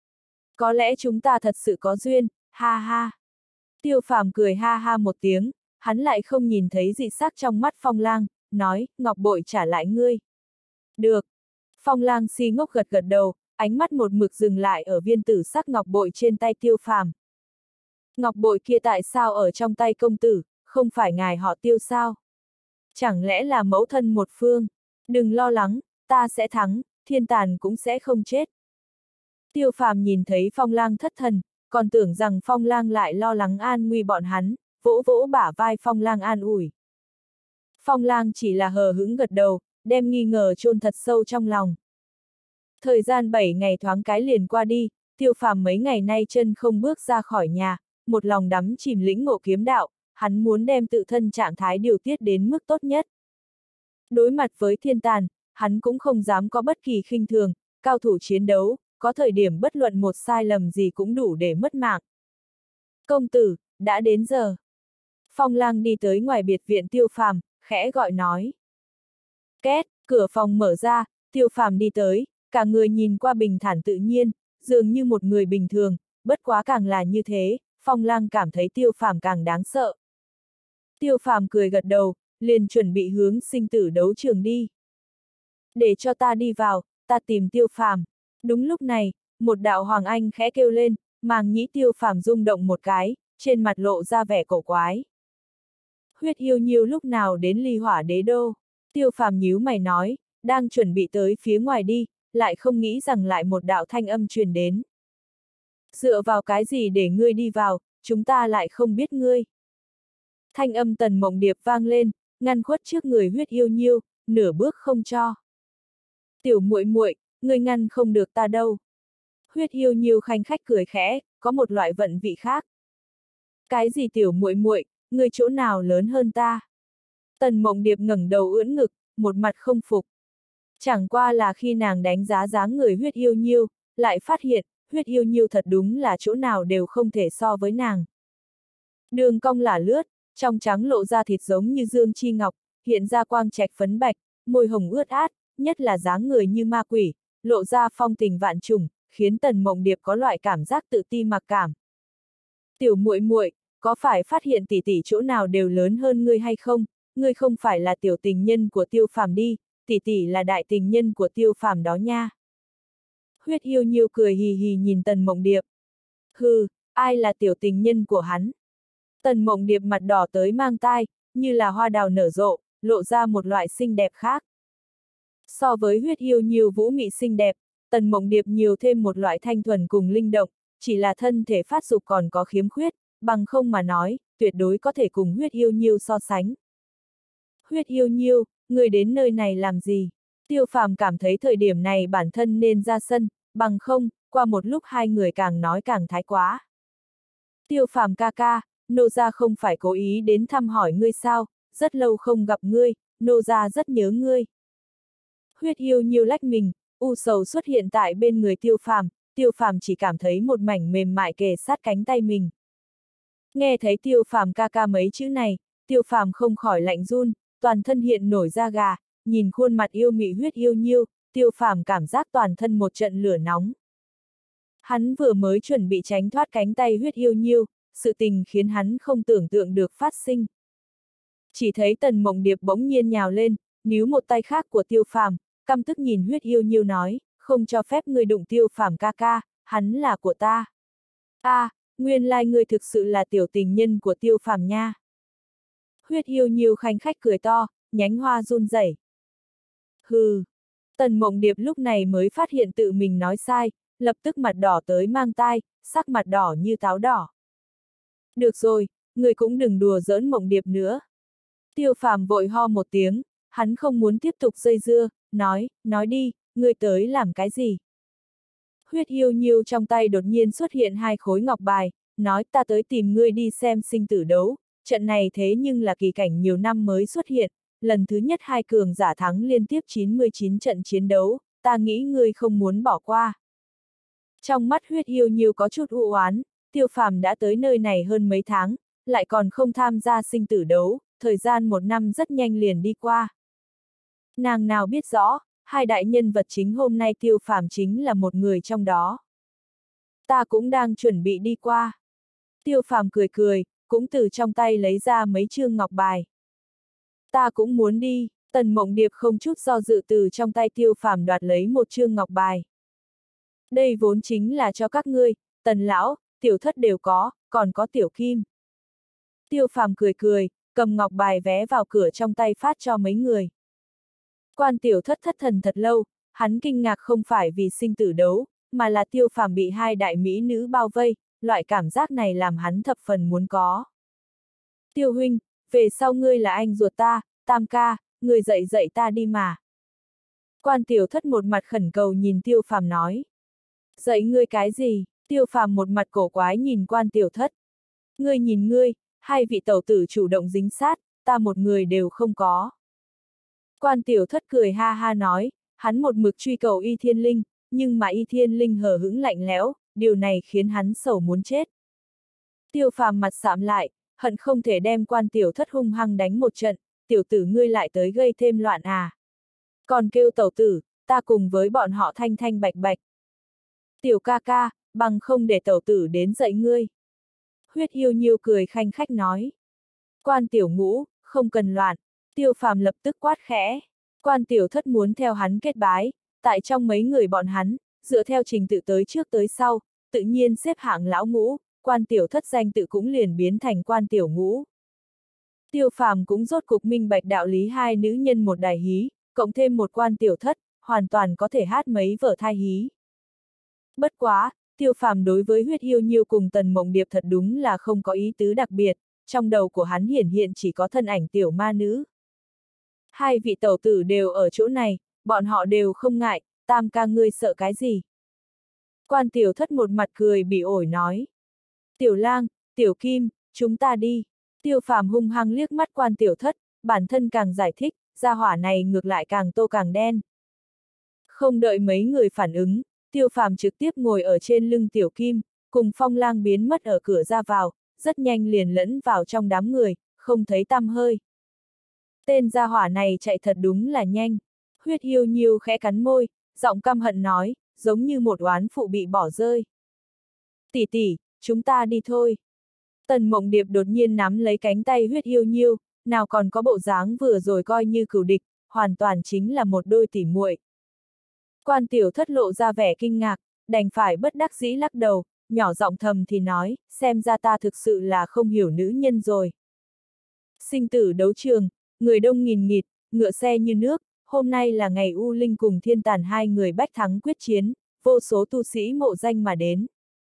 A: Có lẽ chúng ta thật sự có duyên, ha ha. Tiêu Phàm cười ha ha một tiếng, hắn lại không nhìn thấy dị sắc trong mắt Phong Lăng, nói, ngọc bội trả lại ngươi. Được. Phong Lăng si ngốc gật gật đầu, ánh mắt một mực dừng lại ở viên tử sắc ngọc bội trên tay Tiêu Phàm. Ngọc bội kia tại sao ở trong tay công tử, không phải ngài họ Tiêu sao? Chẳng lẽ là mẫu thân một phương? Đừng lo lắng, ta sẽ thắng, thiên tàn cũng sẽ không chết. Tiêu Phàm nhìn thấy Phong Lăng thất thần, còn tưởng rằng Phong Lăng lại lo lắng an nguy bọn hắn, vỗ vỗ bả vai Phong Lăng an ủi. Phong Lăng chỉ là hờ hững gật đầu, đem nghi ngờ chôn thật sâu trong lòng. Thời gian bảy ngày thoáng cái liền qua đi, Tiêu Phàm mấy ngày nay chân không bước ra khỏi nhà, một lòng đắm chìm lĩnh ngộ kiếm đạo, hắn muốn đem tự thân trạng thái điều tiết đến mức tốt nhất. Đối mặt với thiên tàn, hắn cũng không dám có bất kỳ khinh thường, cao thủ chiến đấu, có thời điểm bất luận một sai lầm gì cũng đủ để mất mạng. Công tử, đã đến giờ. Phong Lăng đi tới ngoài biệt viện Tiêu Phàm, khẽ gọi nói. Két, cửa phòng mở ra, Tiêu Phàm đi tới, cả người nhìn qua bình thản tự nhiên, dường như một người bình thường, bất quá càng là như thế, Phong Lăng cảm thấy Tiêu Phàm càng đáng sợ. Tiêu Phàm cười gật đầu, liền chuẩn bị hướng sinh tử đấu trường đi. Để cho ta đi vào, ta tìm Tiêu Phàm. Đúng lúc này, một đạo hoàng anh khẽ kêu lên, màng nhĩ Tiêu Phàm rung động một cái, trên mặt lộ ra vẻ cổ quái. Huyết yêu nhiêu lúc nào đến ly hỏa đế đô? Tiêu Phàm nhíu mày nói, đang chuẩn bị tới phía ngoài đi, lại không nghĩ rằng lại một đạo thanh âm truyền đến. Dựa vào cái gì để ngươi đi vào, chúng ta lại không biết ngươi. Thanh âm Tần Mộng Điệp vang lên, ngăn khuất trước người huyết yêu nhiêu, nửa bước không cho. Tiểu muội muội, ngươi ngăn không được ta đâu. Huyết yêu nhiêu khanh khách cười khẽ, có một loại vận vị khác. Cái gì tiểu muội muội, ngươi chỗ nào lớn hơn ta? Tần Mộng Điệp ngẩng đầu ưỡn ngực, một mặt không phục. Chẳng qua là khi nàng đánh giá dáng người huyết yêu nhiêu, lại phát hiện, huyết yêu nhiêu thật đúng là chỗ nào đều không thể so với nàng. Đường cong lả lướt, trong trắng lộ ra thịt giống như dương chi ngọc, hiện ra quang trạch phấn bạch, môi hồng ướt át, nhất là dáng người như ma quỷ, lộ ra phong tình vạn trùng, khiến Tần Mộng Điệp có loại cảm giác tự ti mặc cảm. Tiểu muội muội, có phải phát hiện tỷ tỷ chỗ nào đều lớn hơn ngươi hay không? Ngươi không phải là tiểu tình nhân của Tiêu Phàm đi, tỷ tỷ là đại tình nhân của Tiêu Phàm đó nha. Huyết yêu nhiêu cười hì hì nhìn Tần Mộng Điệp. Hừ, ai là tiểu tình nhân của hắn? Tần Mộng Điệp mặt đỏ tới mang tai, như là hoa đào nở rộ, lộ ra một loại xinh đẹp khác. So với huyết yêu nhiều vũ mị xinh đẹp, Tần Mộng Điệp nhiều thêm một loại thanh thuần cùng linh động, chỉ là thân thể phát dục còn có khiếm khuyết, bằng không mà nói, tuyệt đối có thể cùng huyết yêu nhiêu so sánh. Huyết yêu nhiêu, người đến nơi này làm gì? Tiêu Phàm cảm thấy thời điểm này bản thân nên ra sân, bằng không, qua một lúc hai người càng nói càng thái quá. Tiêu Phàm ca ca, nô gia không phải cố ý đến thăm hỏi ngươi sao, rất lâu không gặp ngươi, nô gia rất nhớ ngươi. Huyết Yêu Nhiêu lách mình, u sầu xuất hiện tại bên người Tiêu Phàm, Tiêu Phàm chỉ cảm thấy một mảnh mềm mại kề sát cánh tay mình. Nghe thấy Tiêu Phàm ca ca mấy chữ này, Tiêu Phàm không khỏi lạnh run, toàn thân hiện nổi da gà, nhìn khuôn mặt yêu mị Huyết Yêu Nhiêu, Tiêu Phàm cảm giác toàn thân một trận lửa nóng. Hắn vừa mới chuẩn bị tránh thoát cánh tay Huyết Yêu Nhiêu, sự tình khiến hắn không tưởng tượng được phát sinh. Chỉ thấy Tần Mộng Điệp bỗng nhiên nhào lên, níu một tay khác của Tiêu Phàm, căm tức nhìn Huyết Yêu Nhiêu nói, không cho phép người đụng Tiêu Phàm ca ca, hắn là của ta. A, à, nguyên lai người thực sự là tiểu tình nhân của Tiêu Phàm nha. Huyết Yêu Nhiêu khanh khách cười to, nhánh hoa run rẩy. Hừ. Tần Mộng Điệp lúc này mới phát hiện tự mình nói sai, lập tức mặt đỏ tới mang tai, sắc mặt đỏ như táo đỏ. Được rồi, người cũng đừng đùa giỡn Mộng Điệp nữa. Tiêu Phàm vội ho một tiếng, hắn không muốn tiếp tục dây dưa, nói, nói đi, ngươi tới làm cái gì? Huyết Yêu Nhiêu trong tay đột nhiên xuất hiện hai khối ngọc bài, nói ta tới tìm ngươi đi xem sinh tử đấu, trận này thế nhưng là kỳ cảnh nhiều năm mới xuất hiện, lần thứ nhất hai cường giả thắng liên tiếp chín mươi chín trận chiến đấu, ta nghĩ ngươi không muốn bỏ qua. Trong mắt Huyết Yêu Nhiêu có chút u oán, Tiêu Phàm đã tới nơi này hơn mấy tháng, lại còn không tham gia sinh tử đấu, thời gian một năm rất nhanh liền đi qua. Nàng nào biết rõ, hai đại nhân vật chính hôm nay Tiêu Phàm chính là một người trong đó. Ta cũng đang chuẩn bị đi qua. Tiêu Phàm cười cười, cũng từ trong tay lấy ra mấy chương ngọc bài. Ta cũng muốn đi, Tần Mộng Điệp không chút do dự từ trong tay Tiêu Phàm đoạt lấy một chương ngọc bài. Đây vốn chính là cho các ngươi, Tần lão, Tiểu Thất đều có, còn có Tiểu Kim. Tiêu Phàm cười cười, cầm ngọc bài vé vào cửa trong tay phát cho mấy người. Quan Tiểu Thất thất thần thật lâu, hắn kinh ngạc không phải vì sinh tử đấu, mà là Tiêu Phàm bị hai đại mỹ nữ bao vây, loại cảm giác này làm hắn thập phần muốn có. Tiêu huynh, về sau ngươi là anh ruột ta, Tam ca, ngươi dạy dạy ta đi mà. Quan Tiểu Thất một mặt khẩn cầu nhìn Tiêu Phàm nói. Dạy ngươi cái gì? Tiêu Phàm một mặt cổ quái nhìn Quan Tiểu Thất. Ngươi nhìn ngươi, hai vị tẩu tử chủ động dính sát, ta một người đều không có. Quan Tiểu Thất cười ha ha nói, hắn một mực truy cầu Y Thiên Linh, nhưng mà Y Thiên Linh hờ hững lạnh lẽo, điều này khiến hắn sầu muốn chết. Tiêu Phàm mặt sạm lại, hận không thể đem Quan Tiểu Thất hung hăng đánh một trận, tiểu tử ngươi lại tới gây thêm loạn à. Còn kêu tẩu tử, ta cùng với bọn họ thanh thanh bạch bạch. Tiểu ca ca, bằng không để tẩu tử đến dạy ngươi. Huyết Yêu Nhiêu cười khanh khách nói. Quan Tiểu Ngũ, không cần loạn. Tiêu Phàm lập tức quát khẽ. Quan Tiểu Thất muốn theo hắn kết bái, tại trong mấy người bọn hắn, dựa theo trình tự tới trước tới sau, tự nhiên xếp hạng lão ngũ, Quan Tiểu Thất danh tự cũng liền biến thành Quan Tiểu Ngũ. Tiêu Phàm cũng rốt cục minh bạch đạo lý hai nữ nhân một đài hí, cộng thêm một Quan Tiểu Thất, hoàn toàn có thể hát mấy vở thai hí. Bất quá, Tiêu Phàm đối với Huyết Yêu Nhiêu cùng Tần Mộng Điệp thật đúng là không có ý tứ đặc biệt, trong đầu của hắn hiển hiện chỉ có thân ảnh tiểu ma nữ. Hai vị tẩu tử đều ở chỗ này, bọn họ đều không ngại, Tam ca ngươi sợ cái gì? Quan Tiểu Thất một mặt cười bỉ ổi nói. Tiểu Lang, Tiểu Kim, chúng ta đi. Tiêu Phàm hung hăng liếc mắt Quan Tiểu Thất, bản thân càng giải thích, gia hỏa này ngược lại càng tô càng đen. Không đợi mấy người phản ứng, Tiêu Phàm trực tiếp ngồi ở trên lưng Tiểu Kim, cùng Phong Lang biến mất ở cửa ra vào, rất nhanh liền lẫn vào trong đám người, không thấy tăm hơi. Tên gia hỏa này chạy thật đúng là nhanh. Huyết Yêu Nhiêu khẽ cắn môi, giọng căm hận nói, giống như một oán phụ bị bỏ rơi. Tỷ tỷ, chúng ta đi thôi. Tần Mộng Điệp đột nhiên nắm lấy cánh tay Huyết Yêu Nhiêu, nào còn có bộ dáng vừa rồi coi như cừu địch, hoàn toàn chính là một đôi tỉ muội. Quan Tiểu Thất lộ ra vẻ kinh ngạc, đành phải bất đắc dĩ lắc đầu, nhỏ giọng thầm thì nói, xem ra ta thực sự là không hiểu nữ nhân rồi. Sinh tử đấu trường, người đông nghìn nghịt, ngựa xe như nước, hôm nay là ngày U Linh cùng Thiên Tàn hai người bách thắng quyết chiến, vô số tu sĩ mộ danh mà đến.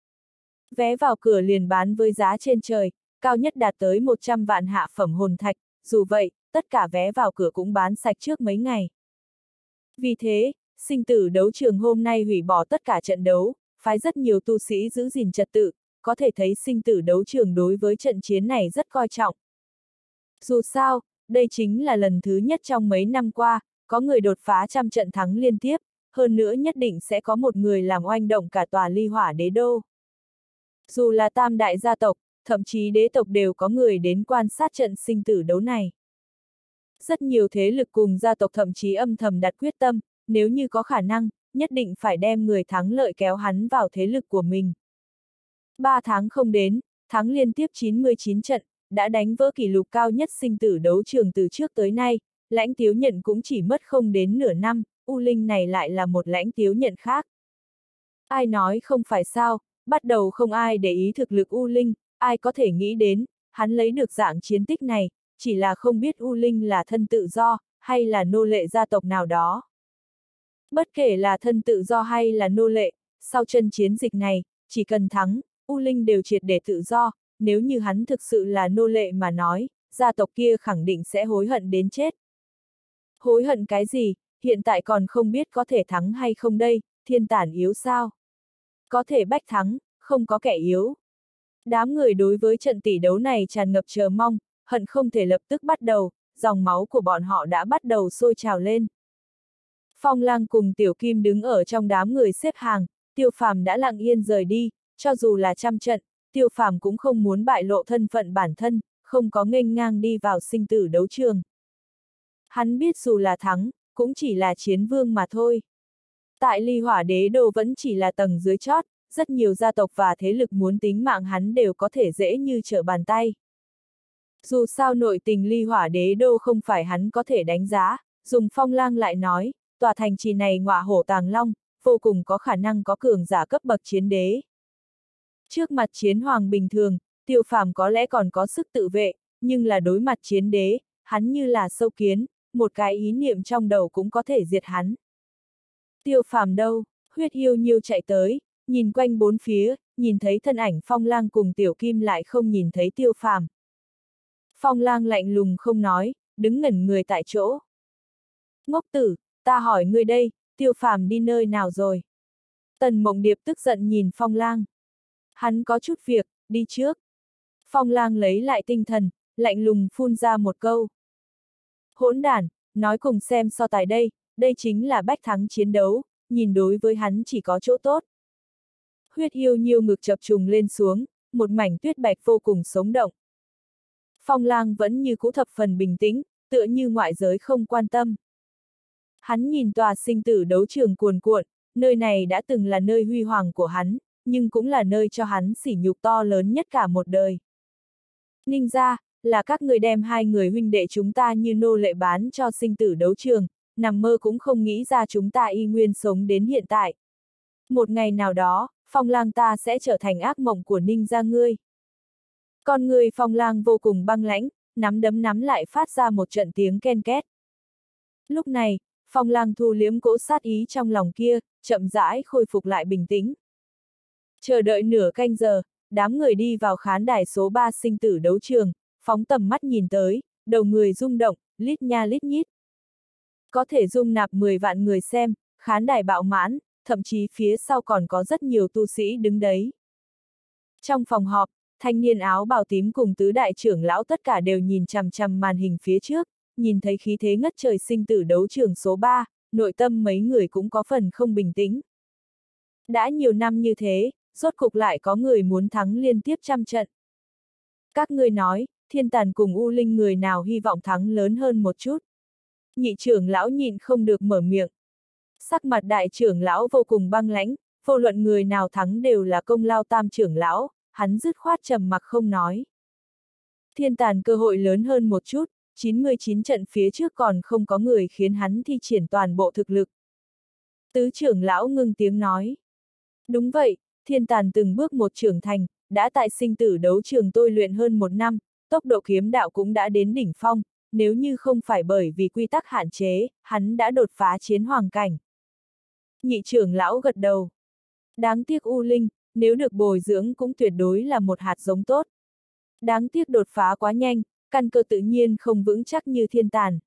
A: Vé vào cửa liền bán với giá trên trời, cao nhất đạt tới một trăm vạn hạ phẩm hồn thạch, dù vậy, tất cả vé vào cửa cũng bán sạch trước mấy ngày. Vì thế, sinh tử đấu trường hôm nay hủy bỏ tất cả trận đấu, phái rất nhiều tu sĩ giữ gìn trật tự, có thể thấy sinh tử đấu trường đối với trận chiến này rất coi trọng. Dù sao, đây chính là lần thứ nhất trong mấy năm qua, có người đột phá trăm trận thắng liên tiếp, hơn nữa nhất định sẽ có một người làm oanh động cả tòa ly hỏa đế đô. Dù là tam đại gia tộc, thậm chí đế tộc đều có người đến quan sát trận sinh tử đấu này. Rất nhiều thế lực cùng gia tộc thậm chí âm thầm đặt quyết tâm, nếu như có khả năng, nhất định phải đem người thắng lợi kéo hắn vào thế lực của mình. Ba tháng không đến, thắng liên tiếp chín mươi chín trận, đã đánh vỡ kỷ lục cao nhất sinh tử đấu trường từ trước tới nay, Lãnh Tiếu Nhận cũng chỉ mất không đến nửa năm, U Linh này lại là một Lãnh Tiếu Nhận khác. Ai nói không phải sao, bắt đầu không ai để ý thực lực U Linh, ai có thể nghĩ đến, hắn lấy được dạng chiến tích này, chỉ là không biết U Linh là thân tự do, hay là nô lệ gia tộc nào đó. Bất kể là thân tự do hay là nô lệ, sau chân chiến dịch này, chỉ cần thắng, U Linh đều triệt để tự do, nếu như hắn thực sự là nô lệ mà nói, gia tộc kia khẳng định sẽ hối hận đến chết. Hối hận cái gì, hiện tại còn không biết có thể thắng hay không đây, thiên tản yếu sao? Có thể bách thắng, không có kẻ yếu. Đám người đối với trận tỷ đấu này tràn ngập chờ mong, hận không thể lập tức bắt đầu, dòng máu của bọn họ đã bắt đầu sôi trào lên. Phong Lang cùng Tiểu Kim đứng ở trong đám người xếp hàng, Tiêu Phàm đã lặng yên rời đi, cho dù là trăm trận, Tiêu Phàm cũng không muốn bại lộ thân phận bản thân, không có nghênh ngang đi vào sinh tử đấu trường. Hắn biết dù là thắng, cũng chỉ là chiến vương mà thôi. Tại Ly Hỏa Đế Đô vẫn chỉ là tầng dưới chót, rất nhiều gia tộc và thế lực muốn tính mạng hắn đều có thể dễ như trở bàn tay. Dù sao nội tình Ly Hỏa Đế Đô không phải hắn có thể đánh giá, dùng Phong Lang lại nói, tòa thành trì này ngọa hổ tàng long, vô cùng có khả năng có cường giả cấp bậc chiến đế. Trước mặt chiến hoàng bình thường, Tiêu Phàm có lẽ còn có sức tự vệ, nhưng là đối mặt chiến đế, hắn như là sâu kiến, một cái ý niệm trong đầu cũng có thể diệt hắn. Tiêu Phàm đâu? Huyết Yêu Nhiêu chạy tới, nhìn quanh bốn phía, nhìn thấy thân ảnh Phong Lang cùng Tiểu Kim lại không nhìn thấy Tiêu Phàm. Phong Lang lạnh lùng không nói, đứng ngẩn người tại chỗ. Ngốc tử, ta hỏi ngươi đây, Tiêu Phàm đi nơi nào rồi? Tần Mộng Điệp tức giận nhìn Phong Lang. Hắn có chút việc, đi trước. Phong Lang lấy lại tinh thần, lạnh lùng phun ra một câu. Hỗn đản, nói cùng xem so tài đây, đây chính là bách thắng chiến đấu, nhìn đối với hắn chỉ có chỗ tốt. Huyết Yêu Nhiêu ngực chập trùng lên xuống, một mảnh tuyết bạch vô cùng sống động. Phong Lang vẫn như cũ thập phần bình tĩnh, tựa như ngoại giới không quan tâm. Hắn nhìn tòa sinh tử đấu trường cuồn cuộn, nơi này đã từng là nơi huy hoàng của hắn, nhưng cũng là nơi cho hắn sỉ nhục to lớn nhất cả một đời. Ninh gia, là các người đem hai người huynh đệ chúng ta như nô lệ bán cho sinh tử đấu trường, nằm mơ cũng không nghĩ ra chúng ta y nguyên sống đến hiện tại. Một ngày nào đó, Phong Lang ta sẽ trở thành ác mộng của Ninh gia ngươi. Con người Phong Lang vô cùng băng lãnh, nắm đấm nắm lại phát ra một trận tiếng ken két. Lúc này, Phong Lang thu liếm cỗ sát ý trong lòng kia, chậm rãi khôi phục lại bình tĩnh. Chờ đợi nửa canh giờ, đám người đi vào khán đài số ba sinh tử đấu trường, phóng tầm mắt nhìn tới, đầu người rung động, lít nha lít nhít. Có thể dung nạp mười vạn người xem, khán đài bạo mãn, thậm chí phía sau còn có rất nhiều tu sĩ đứng đấy. Trong phòng họp, thanh niên áo bào tím cùng tứ đại trưởng lão tất cả đều nhìn chằm chằm màn hình phía trước, nhìn thấy khí thế ngất trời sinh tử đấu trường số ba, nội tâm mấy người cũng có phần không bình tĩnh. Đã nhiều năm như thế, rốt cục lại có người muốn thắng liên tiếp trăm trận. Các ngươi nói, Thiên Tàn cùng U Linh người nào hy vọng thắng lớn hơn một chút? Nhị trưởng lão nhịn không được mở miệng. Sắc mặt đại trưởng lão vô cùng băng lãnh, vô luận người nào thắng đều là công lao tam trưởng lão, hắn dứt khoát trầm mặc không nói. Thiên Tàn cơ hội lớn hơn một chút, chín mươi chín trận phía trước còn không có người khiến hắn thi triển toàn bộ thực lực. Tứ trưởng lão ngưng tiếng nói. Đúng vậy, Thiên Tàn từng bước một trưởng thành, đã tại sinh tử đấu trường tôi luyện hơn một năm, tốc độ kiếm đạo cũng đã đến đỉnh phong, nếu như không phải bởi vì quy tắc hạn chế, hắn đã đột phá chiến hoàng cảnh. Nhị trưởng lão gật đầu. Đáng tiếc U Linh, nếu được bồi dưỡng cũng tuyệt đối là một hạt giống tốt. Đáng tiếc đột phá quá nhanh, căn cơ tự nhiên không vững chắc như Thiên Tàn.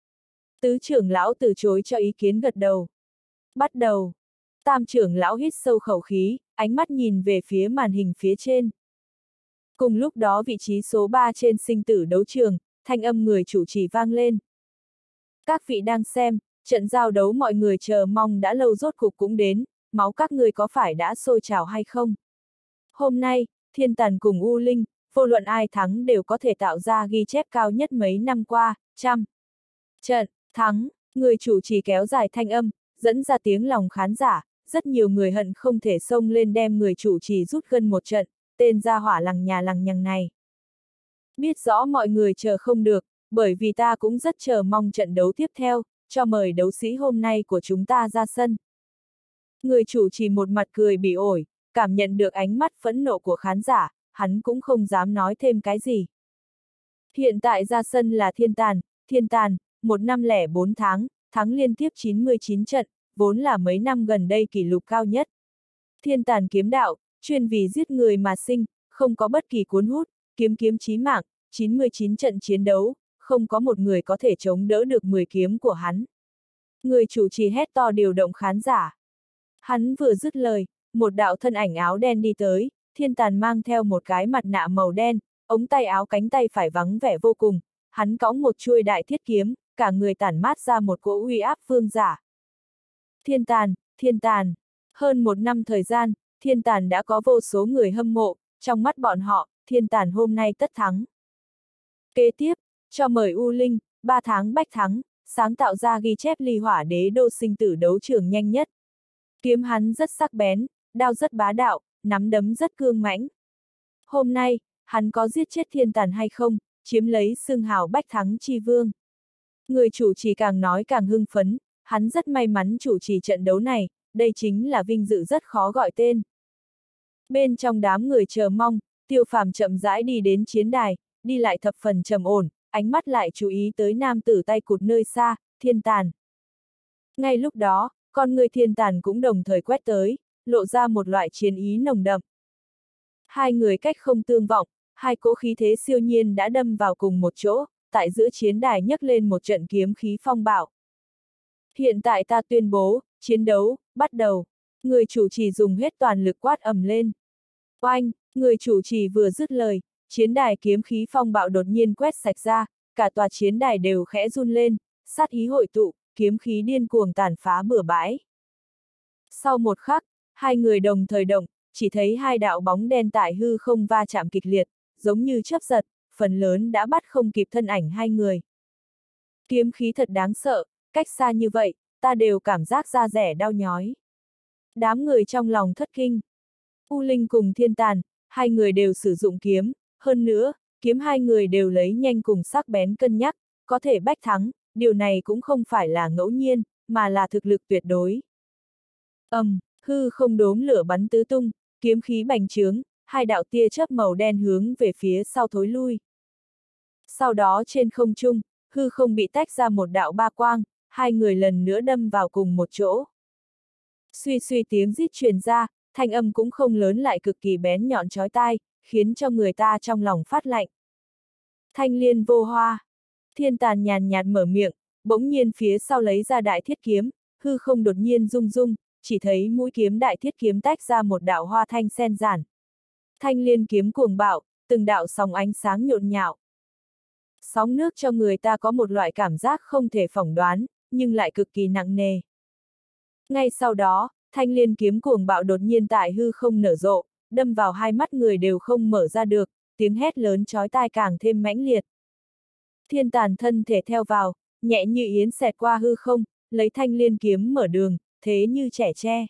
A: Tứ trưởng lão từ chối cho ý kiến gật đầu. Bắt đầu. Tam trưởng lão hít sâu khẩu khí, ánh mắt nhìn về phía màn hình phía trên. Cùng lúc đó vị trí số ba trên sinh tử đấu trường, thanh âm người chủ trì vang lên. Các vị đang xem, trận giao đấu mọi người chờ mong đã lâu rốt cục cũng đến, máu các người có phải đã sôi trào hay không? Hôm nay, Thiên Tàn cùng U Linh, vô luận ai thắng đều có thể tạo ra ghi chép cao nhất mấy năm qua, trăm. Trận, thắng, người chủ trì kéo dài thanh âm, dẫn ra tiếng lòng khán giả, rất nhiều người hận không thể xông lên đem người chủ trì rút gân một trận, tên gia hỏa lằng nhà lằng nhằng này. Biết rõ mọi người chờ không được, bởi vì ta cũng rất chờ mong trận đấu tiếp theo, cho mời đấu sĩ hôm nay của chúng ta ra sân. Người chủ trì một mặt cười bỉ ổi, cảm nhận được ánh mắt phẫn nộ của khán giả, hắn cũng không dám nói thêm cái gì. Hiện tại ra sân là Thiên Tàn, Thiên Tàn, một năm lẻ bốn tháng, thắng liên tiếp chín mươi chín trận, vốn là mấy năm gần đây kỷ lục cao nhất. Thiên Tàn kiếm đạo, chuyên vì giết người mà sinh, không có bất kỳ cuốn hút, kiếm kiếm chí mạng, chín mươi chín trận chiến đấu, không có một người có thể chống đỡ được mười kiếm của hắn. Người chủ trì hét to điều động khán giả. Hắn vừa dứt lời, một đạo thân ảnh áo đen đi tới, Thiên Tàn mang theo một cái mặt nạ màu đen, ống tay áo cánh tay phải vắng vẻ vô cùng, hắn cõng một chuôi đại thiết kiếm, cả người tản mát ra một cỗ uy áp vương giả. Thiên Tàn, Thiên Tàn. Hơn một năm thời gian, Thiên Tàn đã có vô số người hâm mộ, trong mắt bọn họ, Thiên Tàn hôm nay tất thắng. Kế tiếp, cho mời U Linh, ba tháng bách thắng, sáng tạo ra ghi chép ly hỏa đế đô sinh tử đấu trường nhanh nhất. Kiếm hắn rất sắc bén, đao rất bá đạo, nắm đấm rất cương mãnh. Hôm nay, hắn có giết chết Thiên Tàn hay không, chiếm lấy xưng hào bách thắng chi vương. Người chủ trì càng nói càng hưng phấn, hắn rất may mắn chủ trì trận đấu này, đây chính là vinh dự rất khó gọi tên. Bên trong đám người chờ mong, Tiêu Phàm chậm rãi đi đến chiến đài, đi lại thập phần trầm ổn, ánh mắt lại chú ý tới nam tử tay cụt nơi xa, Thiên Tàn. Ngay lúc đó, con người Thiên Tàn cũng đồng thời quét tới, lộ ra một loại chiến ý nồng đậm. Hai người cách không tương vọng, hai cỗ khí thế siêu nhiên đã đâm vào cùng một chỗ, tại giữa chiến đài nhấc lên một trận kiếm khí phong bạo. Hiện tại ta tuyên bố, chiến đấu, bắt đầu. Người chủ trì dùng hết toàn lực quát ầm lên. Oanh, người chủ trì vừa dứt lời, chiến đài kiếm khí phong bạo đột nhiên quét sạch ra, cả tòa chiến đài đều khẽ run lên, sát ý hội tụ, kiếm khí điên cuồng tàn phá bừa bãi. Sau một khắc, hai người đồng thời động, chỉ thấy hai đạo bóng đen tại hư không va chạm kịch liệt, giống như chớp giật, phần lớn đã bắt không kịp thân ảnh hai người. Kiếm khí thật đáng sợ, cách xa như vậy, ta đều cảm giác da rẻ đau nhói. Đám người trong lòng thất kinh. U Linh cùng Thiên Tàn, hai người đều sử dụng kiếm, hơn nữa, kiếm hai người đều lấy nhanh cùng sắc bén cân nhắc, có thể bách thắng, điều này cũng không phải là ngẫu nhiên, mà là thực lực tuyệt đối. Ầm, um, hư không đốm lửa bắn tứ tung, kiếm khí bành trướng, hai đạo tia chớp màu đen hướng về phía sau thối lui. Sau đó trên không trung, hư không bị tách ra một đạo ba quang, hai người lần nữa đâm vào cùng một chỗ. Suy suy tiếng rít truyền ra, thanh âm cũng không lớn lại cực kỳ bén nhọn chói tai, khiến cho người ta trong lòng phát lạnh. Thanh liên vô hoa. Thiên Tàn nhàn nhạt mở miệng, bỗng nhiên phía sau lấy ra đại thiết kiếm, hư không đột nhiên rung rung, chỉ thấy mũi kiếm đại thiết kiếm tách ra một đạo hoa thanh sen giản. Thanh liên kiếm cuồng bạo, từng đạo sóng ánh sáng nhộn nhạo. Sóng nước cho người ta có một loại cảm giác không thể phỏng đoán, nhưng lại cực kỳ nặng nề. Ngay sau đó, thanh liên kiếm cuồng bạo đột nhiên tại hư không nở rộ, đâm vào hai mắt người đều không mở ra được, tiếng hét lớn chói tai càng thêm mãnh liệt. Thiên Tàn thân thể theo vào, nhẹ như yến xẹt qua hư không, lấy thanh liên kiếm mở đường, thế như trẻ tre.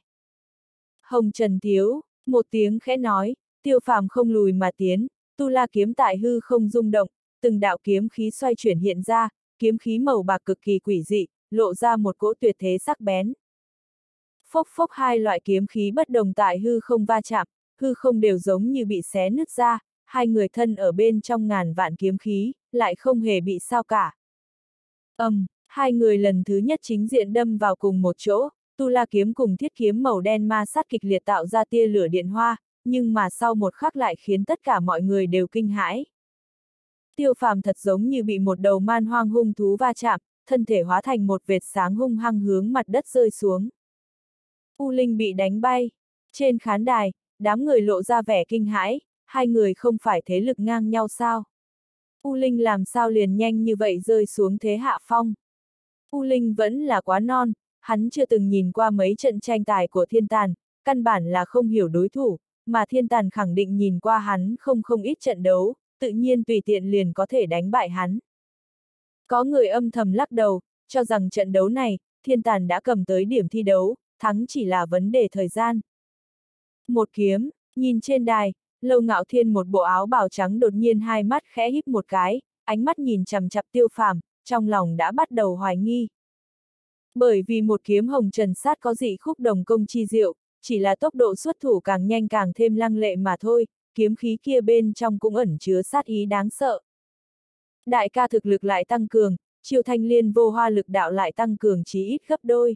A: Hồng Trần Thiếu, một tiếng khẽ nói, Tiêu Phàm không lùi mà tiến, tu la kiếm tại hư không rung động, từng đạo kiếm khí xoay chuyển hiện ra, kiếm khí màu bạc cực kỳ quỷ dị, lộ ra một cỗ tuyệt thế sắc bén. Phốc phốc hai loại kiếm khí bất đồng tại hư không va chạm, hư không đều giống như bị xé nứt ra, hai người thân ở bên trong ngàn vạn kiếm khí, lại không hề bị sao cả. Ầm, um, hai người lần thứ nhất chính diện đâm vào cùng một chỗ, tu la kiếm cùng thiết kiếm màu đen ma sát kịch liệt tạo ra tia lửa điện hoa, nhưng mà sau một khắc lại khiến tất cả mọi người đều kinh hãi. Tiêu Phàm thật giống như bị một đầu man hoang hung thú va chạm, thân thể hóa thành một vệt sáng hung hăng hướng mặt đất rơi xuống. U Linh bị đánh bay. Trên khán đài, đám người lộ ra vẻ kinh hãi, hai người không phải thế lực ngang nhau sao? U Linh làm sao liền nhanh như vậy rơi xuống thế hạ phong? U Linh vẫn là quá non, hắn chưa từng nhìn qua mấy trận tranh tài của Thiên Tàn, căn bản là không hiểu đối thủ, mà Thiên Tàn khẳng định nhìn qua hắn không không ít trận đấu, tự nhiên tùy tiện liền có thể đánh bại hắn. Có người âm thầm lắc đầu, cho rằng trận đấu này, Thiên Tàn đã cầm tới điểm thi đấu, thắng chỉ là vấn đề thời gian. Một kiếm, nhìn trên đài, Lâu Ngạo Thiên một bộ áo bào trắng đột nhiên hai mắt khẽ híp một cái, ánh mắt nhìn chằm chằm Tiêu Phàm, trong lòng đã bắt đầu hoài nghi. Bởi vì một kiếm hồng trần sát có dị khúc đồng công chi diệu, chỉ là tốc độ xuất thủ càng nhanh càng thêm lăng lệ mà thôi, kiếm khí kia bên trong cũng ẩn chứa sát ý đáng sợ. Đại ca thực lực lại tăng cường, chiêu thanh liên vô hoa lực đạo lại tăng cường chí ít gấp đôi.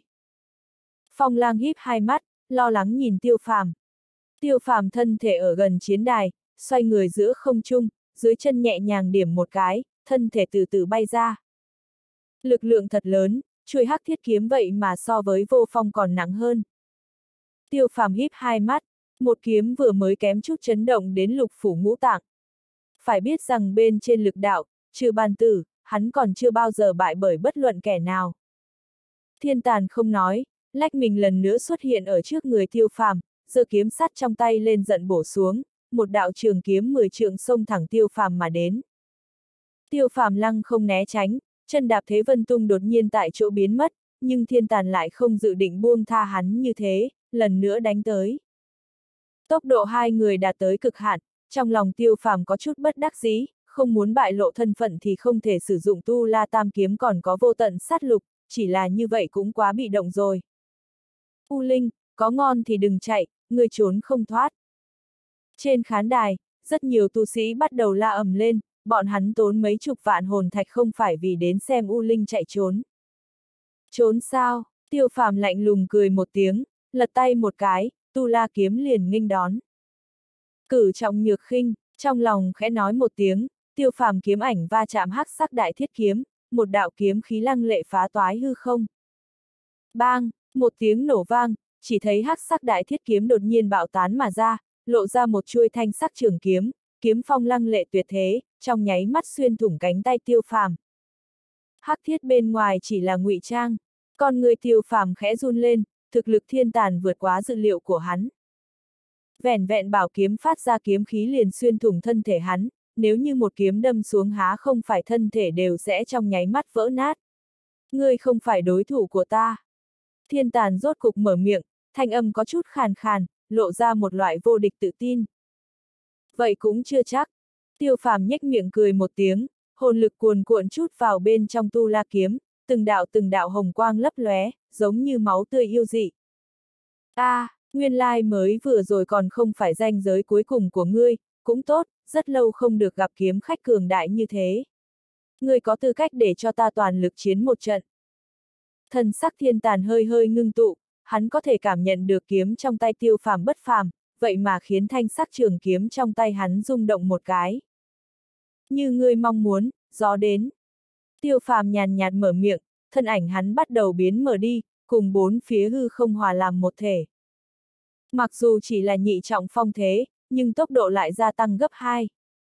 A: Phong Lang híp hai mắt, lo lắng nhìn Tiêu Phàm. Tiêu Phàm thân thể ở gần chiến đài, xoay người giữa không trung, dưới chân nhẹ nhàng điểm một cái, thân thể từ từ bay ra. Lực lượng thật lớn, chuôi hắc thiết kiếm vậy mà so với Vô Phong còn nặng hơn. Tiêu Phàm híp hai mắt, một kiếm vừa mới kém chút chấn động đến lục phủ ngũ tạng. Phải biết rằng bên trên lực đạo, trừ bàn tử, hắn còn chưa bao giờ bại bởi bất luận kẻ nào. Thiên Tàn không nói, lách mình lần nữa xuất hiện ở trước người Tiêu Phàm, giơ kiếm sắt trong tay lên giận bổ xuống, một đạo trường kiếm mười trượng xông thẳng Tiêu Phàm mà đến. Tiêu Phàm lăng không né tránh, chân đạp thế vân tung đột nhiên tại chỗ biến mất, nhưng Thiên Tàn lại không dự định buông tha hắn như thế, lần nữa đánh tới. Tốc độ hai người đạt tới cực hạn, trong lòng Tiêu Phàm có chút bất đắc dĩ, không muốn bại lộ thân phận thì không thể sử dụng Tu La Tam Kiếm còn có vô tận sát lục, chỉ là như vậy cũng quá bị động rồi. U Linh, có ngon thì đừng chạy, người trốn không thoát. Trên khán đài, rất nhiều tu sĩ bắt đầu la ầm lên, bọn hắn tốn mấy chục vạn hồn thạch không phải vì đến xem U Linh chạy trốn. Trốn sao? Tiêu Phàm lạnh lùng cười một tiếng, lật tay một cái, Tu La kiếm liền nghênh đón. Cử trọng nhược khinh, trong lòng khẽ nói một tiếng, Tiêu Phàm kiếm ảnh va chạm hắc sắc đại thiết kiếm, một đạo kiếm khí lăng lệ phá toái hư không. Bang, một tiếng nổ vang, chỉ thấy hắc sắc đại thiết kiếm đột nhiên bạo tán mà ra, lộ ra một chuôi thanh sắc trường kiếm, kiếm phong lăng lệ tuyệt thế, trong nháy mắt xuyên thủng cánh tay Tiêu Phàm. Hắc thiết bên ngoài chỉ là ngụy trang, con người Tiêu Phàm khẽ run lên, thực lực Thiên Tàn vượt quá dự liệu của hắn. Vẻn vẹn bảo kiếm phát ra kiếm khí liền xuyên thủng thân thể hắn, nếu như một kiếm đâm xuống há không phải thân thể đều sẽ trong nháy mắt vỡ nát. Ngươi không phải đối thủ của ta. Thiên Tàn rốt cục mở miệng, thanh âm có chút khàn khàn, lộ ra một loại vô địch tự tin. Vậy cũng chưa chắc. Tiêu Phàm nhếch miệng cười một tiếng, hồn lực cuồn cuộn chút vào bên trong Tu La kiếm, từng đạo từng đạo hồng quang lấp lóe, giống như máu tươi yêu dị. A, à, nguyên lai mới vừa rồi còn không phải ranh giới cuối cùng của ngươi, cũng tốt, rất lâu không được gặp kiếm khách cường đại như thế. Ngươi có tư cách để cho ta toàn lực chiến một trận. Thần sắc Thiên Tàn hơi hơi ngưng tụ, hắn có thể cảm nhận được kiếm trong tay Tiêu Phàm bất phàm, vậy mà khiến thanh sắc trường kiếm trong tay hắn rung động một cái. Như ngươi mong muốn, gió đến. Tiêu Phàm nhàn nhạt mở miệng, thân ảnh hắn bắt đầu biến mở đi, cùng bốn phía hư không hòa làm một thể. Mặc dù chỉ là nhị trọng phong thế, nhưng tốc độ lại gia tăng gấp hai.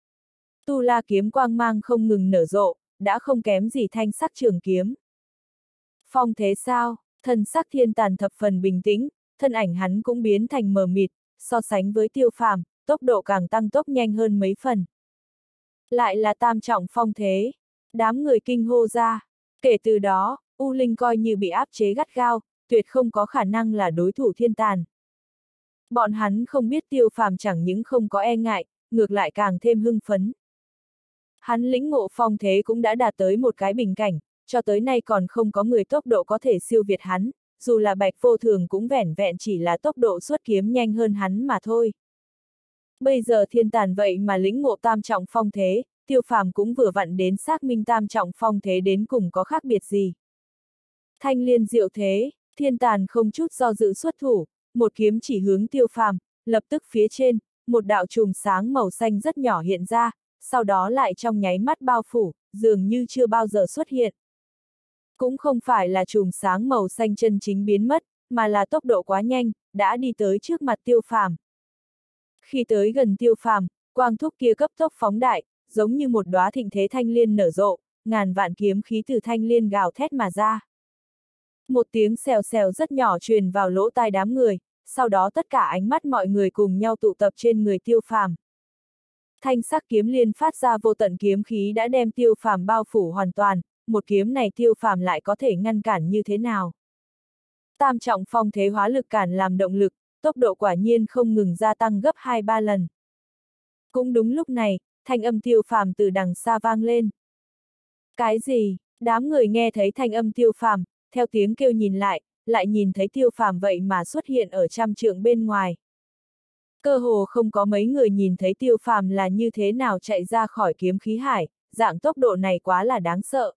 A: Tu La kiếm quang mang không ngừng nở rộ, đã không kém gì thanh sắc trường kiếm. Phong thế sao? Thần sắc Thiên Tàn thập phần bình tĩnh, thân ảnh hắn cũng biến thành mờ mịt, so sánh với Tiêu Phàm, tốc độ càng tăng tốc nhanh hơn mấy phần. Lại là tam trọng phong thế, đám người kinh hô ra. Kể từ đó, U Linh coi như bị áp chế gắt gao, tuyệt không có khả năng là đối thủ Thiên Tàn. Bọn hắn không biết Tiêu Phàm chẳng những không có e ngại, ngược lại càng thêm hưng phấn. Hắn lĩnh ngộ phong thế cũng đã đạt tới một cái bình cảnh, cho tới nay còn không có người tốc độ có thể siêu việt hắn, dù là Bạch Vô Thường cũng vẻn vẹn chỉ là tốc độ xuất kiếm nhanh hơn hắn mà thôi. Bây giờ Thiên Tàn vậy mà lĩnh ngộ tam trọng phong thế, Tiêu Phàm cũng vừa vặn đến xác minh tam trọng phong thế đến cùng có khác biệt gì. Thanh liên diệu thế, Thiên Tàn không chút do dự xuất thủ, một kiếm chỉ hướng Tiêu Phàm, lập tức phía trên, một đạo chùm sáng màu xanh rất nhỏ hiện ra, sau đó lại trong nháy mắt bao phủ, dường như chưa bao giờ xuất hiện. Cũng không phải là chùm sáng màu xanh chân chính biến mất, mà là tốc độ quá nhanh, đã đi tới trước mặt Tiêu Phàm. Khi tới gần Tiêu Phàm, quang thúc kia cấp tốc phóng đại, giống như một đóa thịnh thế thanh liên nở rộ, ngàn vạn kiếm khí từ thanh liên gào thét mà ra. Một tiếng xèo xèo rất nhỏ truyền vào lỗ tai đám người, sau đó tất cả ánh mắt mọi người cùng nhau tụ tập trên người Tiêu Phàm. Thanh sắc kiếm liên phát ra vô tận kiếm khí đã đem Tiêu Phàm bao phủ hoàn toàn, một kiếm này Tiêu Phàm lại có thể ngăn cản như thế nào? Tam trọng phong thế hóa lực cản làm động lực, tốc độ quả nhiên không ngừng gia tăng gấp hai ba lần. Cũng đúng lúc này, thanh âm Tiêu Phàm từ đằng xa vang lên. Cái gì? Đám người nghe thấy thanh âm Tiêu Phàm, theo tiếng kêu nhìn lại, lại nhìn thấy Tiêu Phàm vậy mà xuất hiện ở trăm trượng bên ngoài. Cơ hồ không có mấy người nhìn thấy Tiêu Phàm là như thế nào chạy ra khỏi kiếm khí hải, dạng tốc độ này quá là đáng sợ.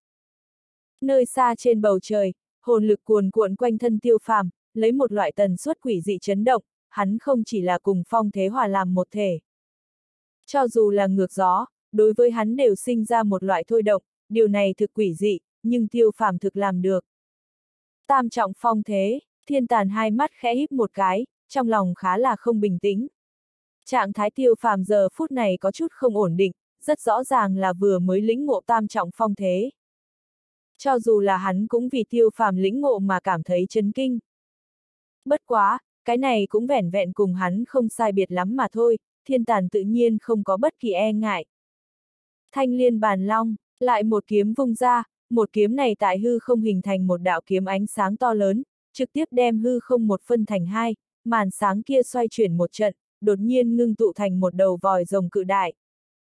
A: Nơi xa trên bầu trời, hồn lực cuồn cuộn quanh thân Tiêu Phàm, lấy một loại tần suất quỷ dị chấn động, hắn không chỉ là cùng phong thế hòa làm một thể. Cho dù là ngược gió, đối với hắn đều sinh ra một loại thôi động, điều này thực quỷ dị, nhưng Tiêu Phàm thực làm được. Tam trọng phong thế, Thiên Tàn hai mắt khẽ híp một cái, trong lòng khá là không bình tĩnh. Trạng thái Tiêu Phàm giờ phút này có chút không ổn định, rất rõ ràng là vừa mới lĩnh ngộ tam trọng phong thế. Cho dù là hắn cũng vì Tiêu Phàm lĩnh ngộ mà cảm thấy chấn kinh. Bất quá, cái này cũng vẻn vẹn cùng hắn không sai biệt lắm mà thôi, Thiên Tàn tự nhiên không có bất kỳ e ngại. Thanh liên bàn long, lại một kiếm vung ra, một kiếm này tại hư không hình thành một đạo kiếm ánh sáng to lớn, trực tiếp đem hư không một phân thành hai, màn sáng kia xoay chuyển một trận, đột nhiên ngưng tụ thành một đầu vòi rồng cự đại.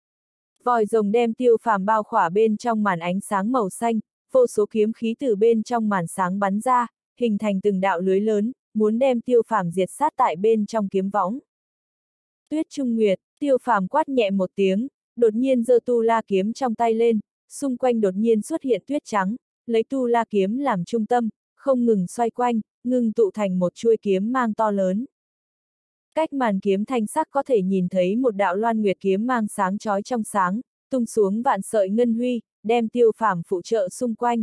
A: Vòi rồng đem Tiêu Phàm bao khỏa bên trong màn ánh sáng màu xanh, vô số kiếm khí từ bên trong màn sáng bắn ra, hình thành từng đạo lưới lớn, muốn đem Tiêu Phàm diệt sát tại bên trong kiếm võng. Tuyết Trung Nguyệt, Tiêu Phàm quát nhẹ một tiếng, đột nhiên giơ tu la kiếm trong tay lên, xung quanh đột nhiên xuất hiện tuyết trắng, lấy tu la kiếm làm trung tâm, không ngừng xoay quanh, ngưng tụ thành một chuôi kiếm mang to lớn. Cách màn kiếm thanh sắc có thể nhìn thấy một đạo loan nguyệt kiếm mang sáng chói trong sáng, tung xuống vạn sợi ngân huy, đem Tiêu Phàm phụ trợ xung quanh.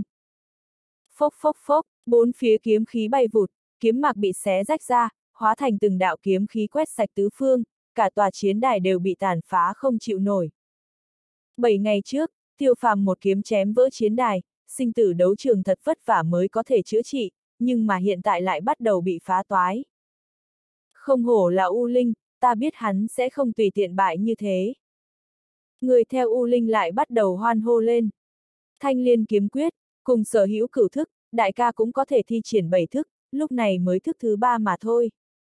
A: Phốc phốc phốc, bốn phía kiếm khí bay vụt, kiếm mạc bị xé rách ra, hóa thành từng đạo kiếm khí quét sạch tứ phương, cả tòa chiến đài đều bị tàn phá không chịu nổi. Bảy ngày trước, Tiêu Phàm một kiếm chém vỡ chiến đài, sinh tử đấu trường thật vất vả mới có thể chữa trị, nhưng mà hiện tại lại bắt đầu bị phá toái. Không hổ là U Linh, ta biết hắn sẽ không tùy tiện bại như thế. Người theo U Linh lại bắt đầu hoan hô lên. Thanh liên kiếm quyết, cùng sở hữu cửu thức, đại ca cũng có thể thi triển bảy thức, lúc này mới thức thứ ba mà thôi.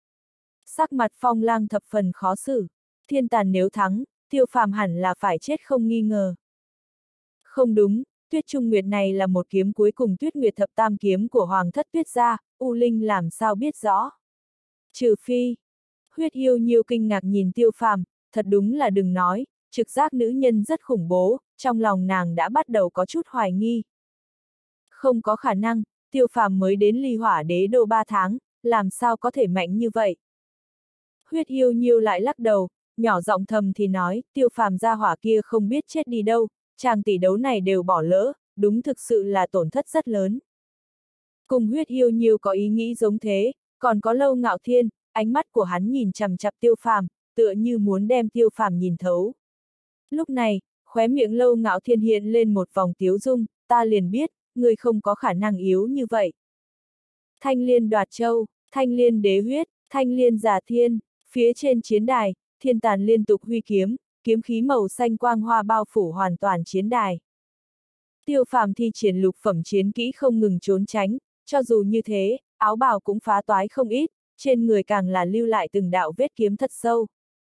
A: Sắc mặt Phong Lang thập phần khó xử, Thiên Tàn nếu thắng, Tiêu Phàm hẳn là phải chết không nghi ngờ. Không đúng, Tuyết Trung Nguyệt này là một kiếm cuối cùng Tuyết Nguyệt thập tam kiếm của Hoàng thất Tuyết gia, U Linh làm sao biết rõ. Trừ phi, Huyết Yêu Nhiêu kinh ngạc nhìn Tiêu Phàm, thật đúng là đừng nói, trực giác nữ nhân rất khủng bố, trong lòng nàng đã bắt đầu có chút hoài nghi. Không có khả năng, Tiêu Phàm mới đến Ly Hỏa Đế đô ba tháng, làm sao có thể mạnh như vậy. Huyết Yêu Nhiêu lại lắc đầu, nhỏ giọng thầm thì nói, Tiêu Phàm gia hỏa kia không biết chết đi đâu, chàng tỷ đấu này đều bỏ lỡ, đúng thực sự là tổn thất rất lớn. Cùng Huyết Yêu Nhiêu có ý nghĩ giống thế, còn có Lâu Ngạo Thiên, ánh mắt của hắn nhìn chằm chằm Tiêu Phàm, tựa như muốn đem Tiêu Phàm nhìn thấu. Lúc này, khóe miệng Lâu Ngạo Thiên hiện lên một vòng tiếu dung, ta liền biết, người không có khả năng yếu như vậy. Thanh liên đoạt châu, thanh liên đế huyết, thanh liên giả thiên, phía trên chiến đài, Thiên Tàn liên tục huy kiếm, kiếm khí màu xanh quang hoa bao phủ hoàn toàn chiến đài. Tiêu Phàm thi triển lục phẩm chiến kỹ không ngừng trốn tránh, cho dù như thế, áo bào cũng phá toái không ít, trên người càng là lưu lại từng đạo vết kiếm thật sâu.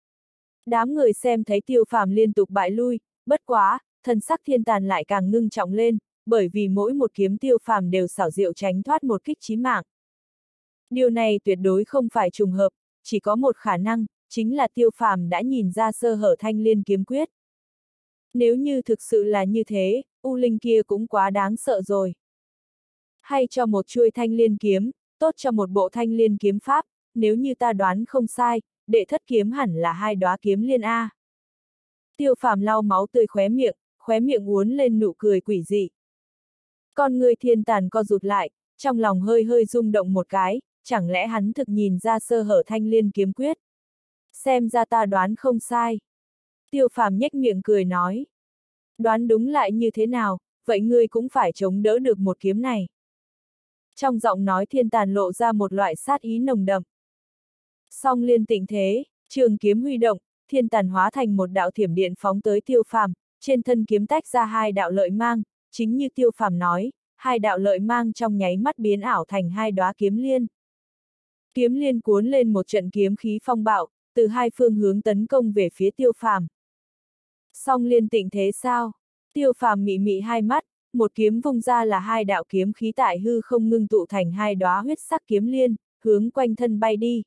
A: Đám người xem thấy Tiêu Phàm liên tục bại lui, bất quá, thần sắc Thiên Tàn lại càng ngưng trọng lên, bởi vì mỗi một kiếm Tiêu Phàm đều xảo diệu tránh thoát một kích chí mạng. Điều này tuyệt đối không phải trùng hợp, chỉ có một khả năng, chính là Tiêu Phàm đã nhìn ra sơ hở thanh liên kiếm quyết. Nếu như thực sự là như thế, U Linh kia cũng quá đáng sợ rồi. Hay cho một chuôi thanh liên kiếm, tốt cho một bộ thanh liên kiếm pháp, nếu như ta đoán không sai, đệ thất kiếm hẳn là hai đóa kiếm liên A. Tiêu Phàm lau máu tươi khóe miệng, khóe miệng uốn lên nụ cười quỷ dị. Con người Thiên Tàn co rụt lại, trong lòng hơi hơi rung động một cái, chẳng lẽ hắn thực nhìn ra sơ hở thanh liên kiếm quyết. Xem ra ta đoán không sai. Tiêu Phàm nhếch miệng cười nói. Đoán đúng lại như thế nào, vậy ngươi cũng phải chống đỡ được một kiếm này. Trong giọng nói Thiên Tàn lộ ra một loại sát ý nồng đậm. Song liên tịnh thế, trường kiếm huy động, Thiên Tàn hóa thành một đạo thiểm điện phóng tới Tiêu Phàm, trên thân kiếm tách ra hai đạo lợi mang, chính như Tiêu Phàm nói, hai đạo lợi mang trong nháy mắt biến ảo thành hai đóa kiếm liên. Kiếm liên cuốn lên một trận kiếm khí phong bạo, từ hai phương hướng tấn công về phía Tiêu Phàm. Song liên tịnh thế sao? Tiêu Phàm mị mị hai mắt, một kiếm vung ra là hai đạo kiếm khí tại hư không ngưng tụ thành hai đóa huyết sắc kiếm liên, hướng quanh thân bay đi.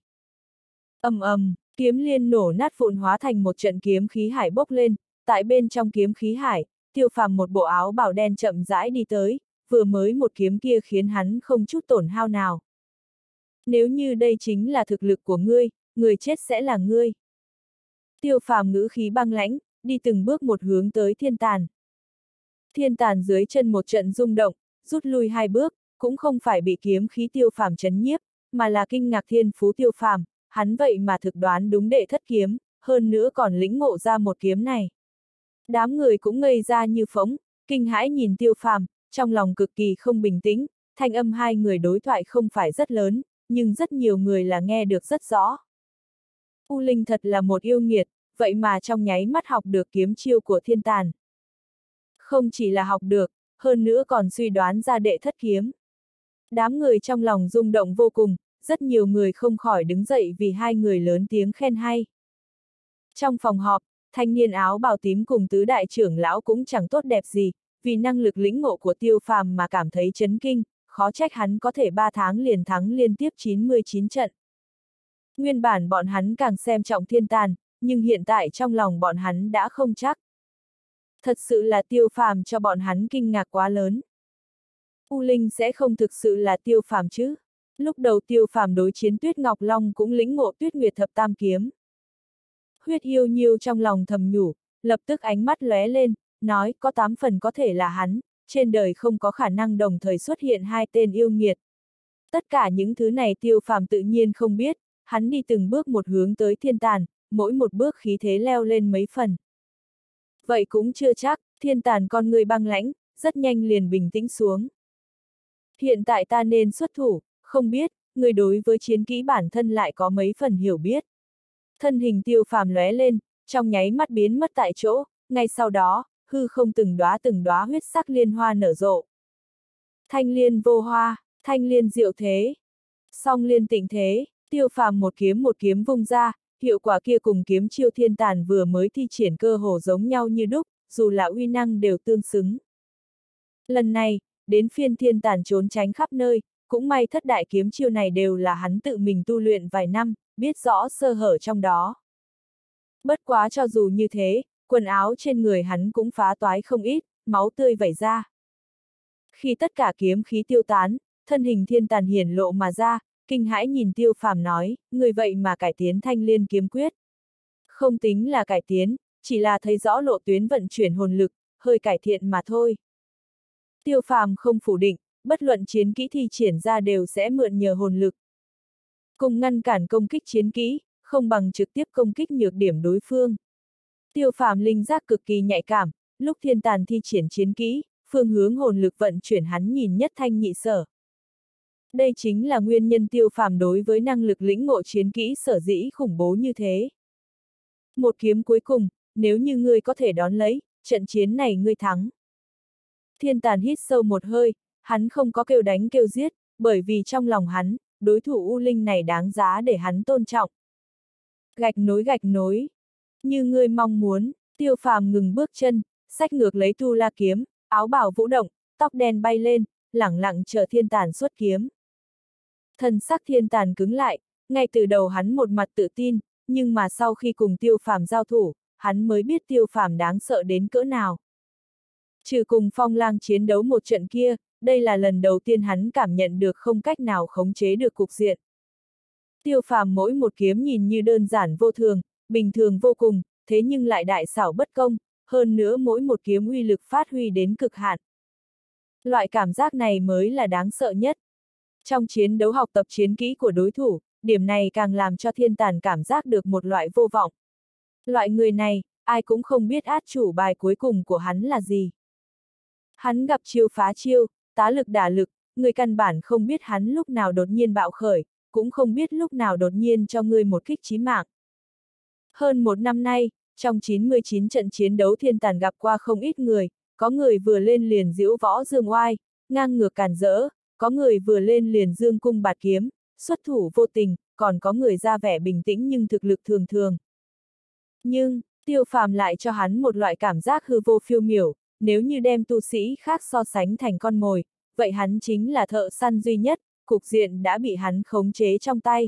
A: Ầm ầm, kiếm liên nổ nát vụn hóa thành một trận kiếm khí hải bốc lên, tại bên trong kiếm khí hải, Tiêu Phàm một bộ áo bào đen chậm rãi đi tới, vừa mới một kiếm kia khiến hắn không chút tổn hao nào. Nếu như đây chính là thực lực của ngươi, người chết sẽ là ngươi. Tiêu Phàm ngữ khí băng lãnh, đi từng bước một hướng tới Thiên Tàn. Thiên Tàn dưới chân một trận rung động, rút lui hai bước, cũng không phải bị kiếm khí Tiêu Phàm chấn nhiếp, mà là kinh ngạc thiên phú Tiêu Phàm, hắn vậy mà thực đoán đúng đệ thất kiếm, hơn nữa còn lĩnh ngộ ra một kiếm này. Đám người cũng ngây ra như phỗng, kinh hãi nhìn Tiêu Phàm, trong lòng cực kỳ không bình tĩnh, thanh âm hai người đối thoại không phải rất lớn, nhưng rất nhiều người là nghe được rất rõ. U Linh thật là một yêu nghiệt, vậy mà trong nháy mắt học được kiếm chiêu của Thiên Tàn. Không chỉ là học được, hơn nữa còn suy đoán ra đệ thất kiếm. Đám người trong lòng rung động vô cùng, rất nhiều người không khỏi đứng dậy vì hai người lớn tiếng khen hay. Trong phòng họp, thanh niên áo bào tím cùng tứ đại trưởng lão cũng chẳng tốt đẹp gì, vì năng lực lĩnh ngộ của Tiêu Phàm mà cảm thấy chấn kinh, khó trách hắn có thể ba tháng liền thắng liên tiếp chín mươi chín trận. Nguyên bản bọn hắn càng xem trọng Thiên Tàn, nhưng hiện tại trong lòng bọn hắn đã không chắc. Thật sự là Tiêu Phàm cho bọn hắn kinh ngạc quá lớn. U Linh sẽ không thực sự là Tiêu Phàm chứ? Lúc đầu Tiêu Phàm đối chiến Tuyết Ngọc Long cũng lĩnh ngộ Tuyết Nguyệt Thập Tam Kiếm. Huyết Yêu Nhiêu trong lòng thầm nhủ, lập tức ánh mắt lóe lên, nói có tám phần có thể là hắn, trên đời không có khả năng đồng thời xuất hiện hai tên yêu nghiệt. Tất cả những thứ này Tiêu Phàm tự nhiên không biết, hắn đi từng bước một hướng tới Thiên Tàn, mỗi một bước khí thế leo lên mấy phần. Vậy cũng chưa chắc, Thiên Tàn con người băng lãnh, rất nhanh liền bình tĩnh xuống. Hiện tại ta nên xuất thủ, không biết, người đối với chiến kỹ bản thân lại có mấy phần hiểu biết. Thân hình Tiêu Phàm lóe lên, trong nháy mắt biến mất tại chỗ, ngay sau đó, hư không từng đóa từng đóa huyết sắc liên hoa nở rộ. Thanh liên vô hoa, thanh liên diệu thế, song liên tịnh thế, Tiêu Phàm một kiếm một kiếm vung ra, hiệu quả kia cùng kiếm chiêu Thiên Tàn vừa mới thi triển cơ hồ giống nhau như đúc, dù là uy năng đều tương xứng. Lần này, đến phiên Thiên Tàn trốn tránh khắp nơi, cũng may thất đại kiếm chiêu này đều là hắn tự mình tu luyện vài năm, biết rõ sơ hở trong đó. Bất quá cho dù như thế, quần áo trên người hắn cũng phá toái không ít, máu tươi vẩy ra. Khi tất cả kiếm khí tiêu tán, thân hình Thiên Tàn hiển lộ mà ra, kinh hãi nhìn Tiêu Phàm nói, người vậy mà cải tiến thanh liên kiếm quyết. Không tính là cải tiến, chỉ là thấy rõ lộ tuyến vận chuyển hồn lực, hơi cải thiện mà thôi. Tiêu Phàm không phủ định, bất luận chiến kỹ thi triển ra đều sẽ mượn nhờ hồn lực. Cùng ngăn cản công kích chiến kỹ, không bằng trực tiếp công kích nhược điểm đối phương. Tiêu Phàm linh giác cực kỳ nhạy cảm, lúc Thiên Tàn thi triển chiến kỹ, phương hướng hồn lực vận chuyển hắn nhìn nhất thanh nhị sở. Đây chính là nguyên nhân Tiêu Phàm đối với năng lực lĩnh ngộ chiến kỹ sở dĩ khủng bố như thế. Một kiếm cuối cùng, nếu như ngươi có thể đón lấy, trận chiến này ngươi thắng. Thiên Tàn hít sâu một hơi, hắn không có kêu đánh kêu giết, bởi vì trong lòng hắn, đối thủ U Linh này đáng giá để hắn tôn trọng. Gạch nối gạch nối. Như ngươi mong muốn, Tiêu Phàm ngừng bước chân, xách ngược lấy Tu La kiếm, áo bào vũ động, tóc đen bay lên, lẳng lặng chờ Thiên Tàn xuất kiếm. Thần sắc Thiên Tàn cứng lại, ngay từ đầu hắn một mặt tự tin, nhưng mà sau khi cùng Tiêu Phàm giao thủ, hắn mới biết Tiêu Phàm đáng sợ đến cỡ nào. Trừ cùng Phong Lang chiến đấu một trận kia, đây là lần đầu tiên hắn cảm nhận được không cách nào khống chế được cục diện. Tiêu Phàm mỗi một kiếm nhìn như đơn giản vô thường, bình thường vô cùng, thế nhưng lại đại xảo bất công, hơn nữa mỗi một kiếm uy lực phát huy đến cực hạn. Loại cảm giác này mới là đáng sợ nhất. Trong chiến đấu học tập chiến kỹ của đối thủ, điểm này càng làm cho thiên tàn cảm giác được một loại vô vọng. Loại người này, ai cũng không biết át chủ bài cuối cùng của hắn là gì. Hắn gặp chiêu phá chiêu, tá lực đả lực, người căn bản không biết hắn lúc nào đột nhiên bạo khởi, cũng không biết lúc nào đột nhiên cho ngươi một kích chí mạng. Hơn một năm nay, trong chín mươi chín trận chiến đấu thiên tàn gặp qua không ít người, có người vừa lên liền diễu võ dương oai, ngang ngược càn rỡ, có người vừa lên liền dương cung bạt kiếm, xuất thủ vô tình, còn có người ra vẻ bình tĩnh nhưng thực lực thường thường. Nhưng, Tiêu Phàm lại cho hắn một loại cảm giác hư vô phiêu miểu, nếu như đem tu sĩ khác so sánh thành con mồi, vậy hắn chính là thợ săn duy nhất, cục diện đã bị hắn khống chế trong tay.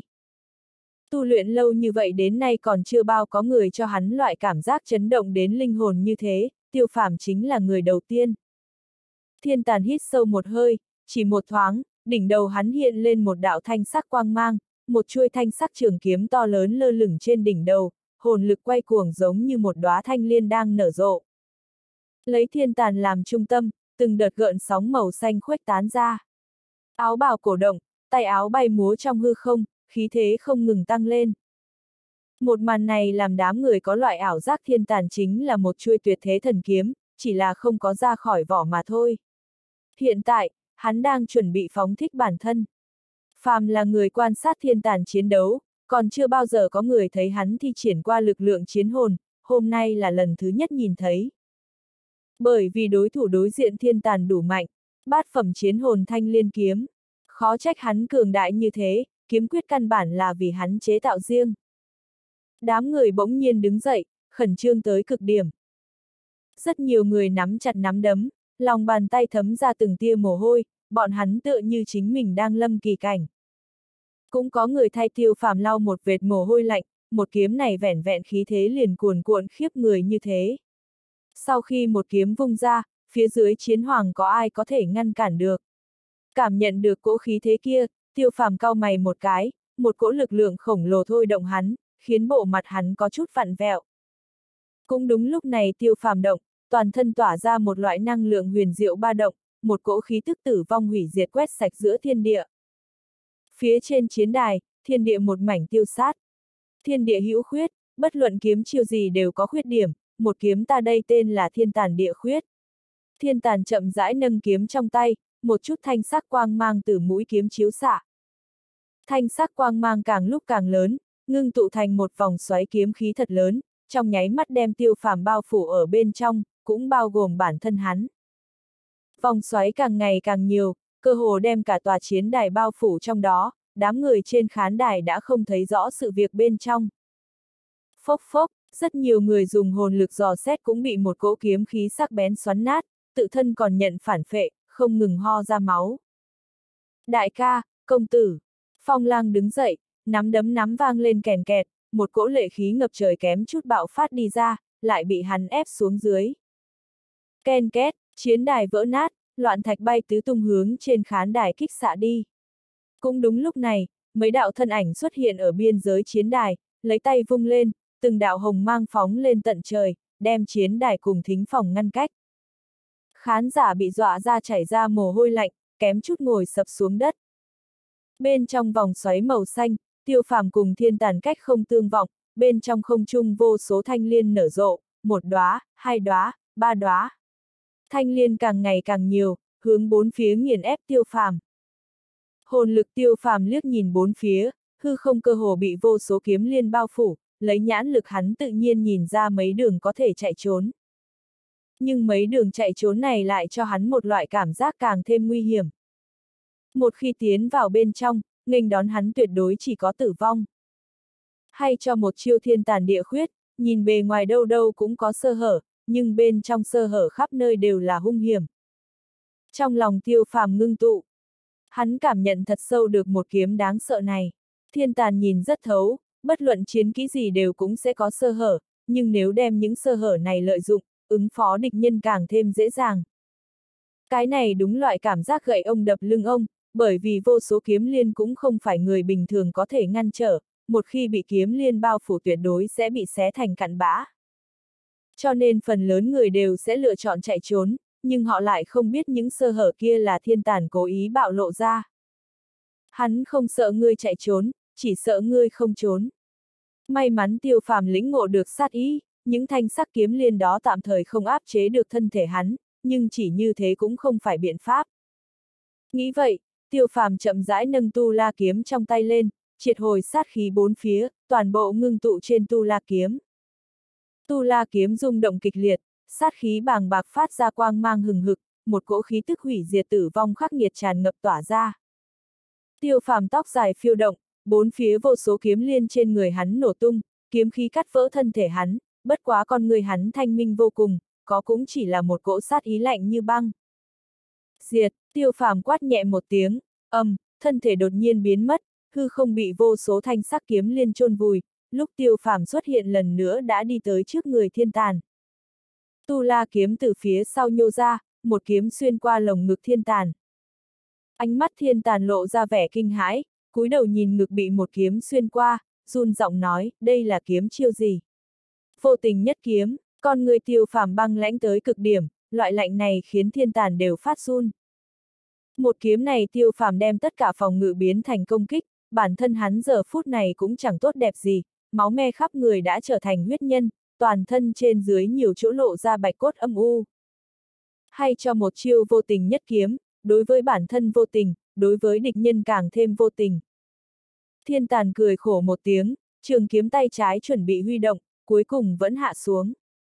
A: Tu luyện lâu như vậy đến nay còn chưa bao có người cho hắn loại cảm giác chấn động đến linh hồn như thế, Tiêu Phàm chính là người đầu tiên. Thiên tàn hít sâu một hơi, chỉ một thoáng, đỉnh đầu hắn hiện lên một đạo thanh sắc quang mang, một chuôi thanh sắc trường kiếm to lớn lơ lửng trên đỉnh đầu, hồn lực quay cuồng giống như một đóa thanh liên đang nở rộ. Lấy thiên tàn làm trung tâm, từng đợt gợn sóng màu xanh khuếch tán ra. Áo bào cổ động, tay áo bay múa trong hư không, khí thế không ngừng tăng lên. Một màn này làm đám người có loại ảo giác thiên tàn chính là một chuôi tuyệt thế thần kiếm, chỉ là không có ra khỏi vỏ mà thôi. Hiện tại, hắn đang chuẩn bị phóng thích bản thân. Phàm là người quan sát thiên tàn chiến đấu, còn chưa bao giờ có người thấy hắn thi triển qua lực lượng chiến hồn, hôm nay là lần thứ nhất nhìn thấy. Bởi vì đối thủ đối diện thiên tàn đủ mạnh, bát phẩm chiến hồn thanh liên kiếm. Khó trách hắn cường đại như thế, kiếm quyết căn bản là vì hắn chế tạo riêng. Đám người bỗng nhiên đứng dậy, khẩn trương tới cực điểm. Rất nhiều người nắm chặt nắm đấm, lòng bàn tay thấm ra từng tia mồ hôi, bọn hắn tựa như chính mình đang lâm kỳ cảnh. Cũng có người thay Tiêu Phàm lau một vệt mồ hôi lạnh, một kiếm này vẻn vẹn khí thế liền cuồn cuộn khiếp người như thế. Sau khi một kiếm vung ra, phía dưới chiến hoàng có ai có thể ngăn cản được. Cảm nhận được cỗ khí thế kia, Tiêu Phàm cau mày một cái, một cỗ lực lượng khổng lồ thôi động hắn, khiến bộ mặt hắn có chút vặn vẹo. Cũng đúng lúc này Tiêu Phàm động, toàn thân tỏa ra một loại năng lượng huyền diệu ba động, một cỗ khí tức tử vong hủy diệt quét sạch giữa thiên địa. Phía trên chiến đài, thiên địa một mảnh tiêu sát. Thiên địa hữu khuyết, bất luận kiếm chiêu gì đều có khuyết điểm, một kiếm ta đây tên là thiên tàn địa khuyết. Thiên tàn chậm rãi nâng kiếm trong tay, một chút thanh sắc quang mang từ mũi kiếm chiếu xạ. Thanh sắc quang mang càng lúc càng lớn, ngưng tụ thành một vòng xoáy kiếm khí thật lớn, trong nháy mắt đem Tiêu Phàm bao phủ ở bên trong, cũng bao gồm bản thân hắn. Vòng xoáy càng ngày càng nhiều, cơ hồ đem cả tòa chiến đài bao phủ trong đó, đám người trên khán đài đã không thấy rõ sự việc bên trong. Phốc phốc, rất nhiều người dùng hồn lực dò xét cũng bị một cỗ kiếm khí sắc bén xoắn nát, tự thân còn nhận phản phệ, không ngừng ho ra máu. Đại ca, công tử, Phong Lang đứng dậy, nắm đấm nắm vang lên kèn kẹt, một cỗ lệ khí ngập trời kém chút bạo phát đi ra, lại bị hắn ép xuống dưới. Ken két, chiến đài vỡ nát, loạn thạch bay tứ tung hướng trên khán đài kích xạ đi. Cũng đúng lúc này, mấy đạo thân ảnh xuất hiện ở biên giới chiến đài, lấy tay vung lên, từng đạo hồng mang phóng lên tận trời, đem chiến đài cùng thính phòng ngăn cách. Khán giả bị dọa ra chảy ra mồ hôi lạnh, kém chút ngồi sập xuống đất. Bên trong vòng xoáy màu xanh, Tiêu Phàm cùng thiên tàn cách không tương vọng, bên trong không trung vô số thanh liên nở rộ, một đóa, hai đóa, ba đóa. Thanh liên càng ngày càng nhiều, hướng bốn phía nghiền ép Tiêu Phàm. Hồn lực Tiêu Phàm liếc nhìn bốn phía, hư không cơ hồ bị vô số kiếm liên bao phủ, lấy nhãn lực hắn tự nhiên nhìn ra mấy đường có thể chạy trốn. Nhưng mấy đường chạy trốn này lại cho hắn một loại cảm giác càng thêm nguy hiểm. Một khi tiến vào bên trong, nghênh đón hắn tuyệt đối chỉ có tử vong. Hay cho một chiêu thiên tàn địa khuyết, nhìn bề ngoài đâu đâu cũng có sơ hở, nhưng bên trong sơ hở khắp nơi đều là hung hiểm. Trong lòng Tiêu Phàm ngưng tụ, hắn cảm nhận thật sâu được một kiếm đáng sợ này. Thiên tàn nhìn rất thấu, bất luận chiến kỹ gì đều cũng sẽ có sơ hở, nhưng nếu đem những sơ hở này lợi dụng, ứng phó địch nhân càng thêm dễ dàng. Cái này đúng loại cảm giác gậy ông đập lưng ông, bởi vì vô số kiếm liên cũng không phải người bình thường có thể ngăn trở, một khi bị kiếm liên bao phủ tuyệt đối sẽ bị xé thành cặn bã. Cho nên phần lớn người đều sẽ lựa chọn chạy trốn, nhưng họ lại không biết những sơ hở kia là thiên tàn cố ý bạo lộ ra. Hắn không sợ ngươi chạy trốn, chỉ sợ ngươi không trốn. May mắn Tiêu Phàm lĩnh ngộ được sát ý, những thanh sắc kiếm liên đó tạm thời không áp chế được thân thể hắn, nhưng chỉ như thế cũng không phải biện pháp. Nghĩ vậy, Tiêu Phàm chậm rãi nâng tu la kiếm trong tay lên, triệt hồi sát khí bốn phía, toàn bộ ngưng tụ trên tu la kiếm. Tu la kiếm rung động kịch liệt, sát khí bàng bạc phát ra quang mang hừng hực, một cỗ khí tức hủy diệt tử vong khắc nghiệt tràn ngập tỏa ra. Tiêu Phàm tóc dài phiêu động, bốn phía vô số kiếm liên trên người hắn nổ tung, kiếm khí cắt vỡ thân thể hắn, bất quá con người hắn thanh minh vô cùng, có cũng chỉ là một cỗ sát ý lạnh như băng. Diệt, Tiêu Phàm quát nhẹ một tiếng, ầm, thân thể đột nhiên biến mất, hư không bị vô số thanh sắc kiếm liên chôn vùi, lúc Tiêu Phàm xuất hiện lần nữa đã đi tới trước người Thiên Tàn. Tu la kiếm từ phía sau nhô ra, một kiếm xuyên qua lồng ngực Thiên Tàn. Ánh mắt Thiên Tàn lộ ra vẻ kinh hãi, cúi đầu nhìn ngực bị một kiếm xuyên qua, run giọng nói, đây là kiếm chiêu gì? Vô tình nhất kiếm, con người Tiêu Phàm băng lãnh tới cực điểm, loại lạnh này khiến Thiên Tàn đều phát run. Một kiếm này Tiêu Phàm đem tất cả phòng ngự biến thành công kích, bản thân hắn giờ phút này cũng chẳng tốt đẹp gì, máu me khắp người đã trở thành huyết nhân, toàn thân trên dưới nhiều chỗ lộ ra bạch cốt âm u. Hay cho một chiêu vô tình nhất kiếm, đối với bản thân vô tình, đối với địch nhân càng thêm vô tình. Thiên Tàn cười khổ một tiếng, trường kiếm tay trái chuẩn bị huy động, cuối cùng vẫn hạ xuống.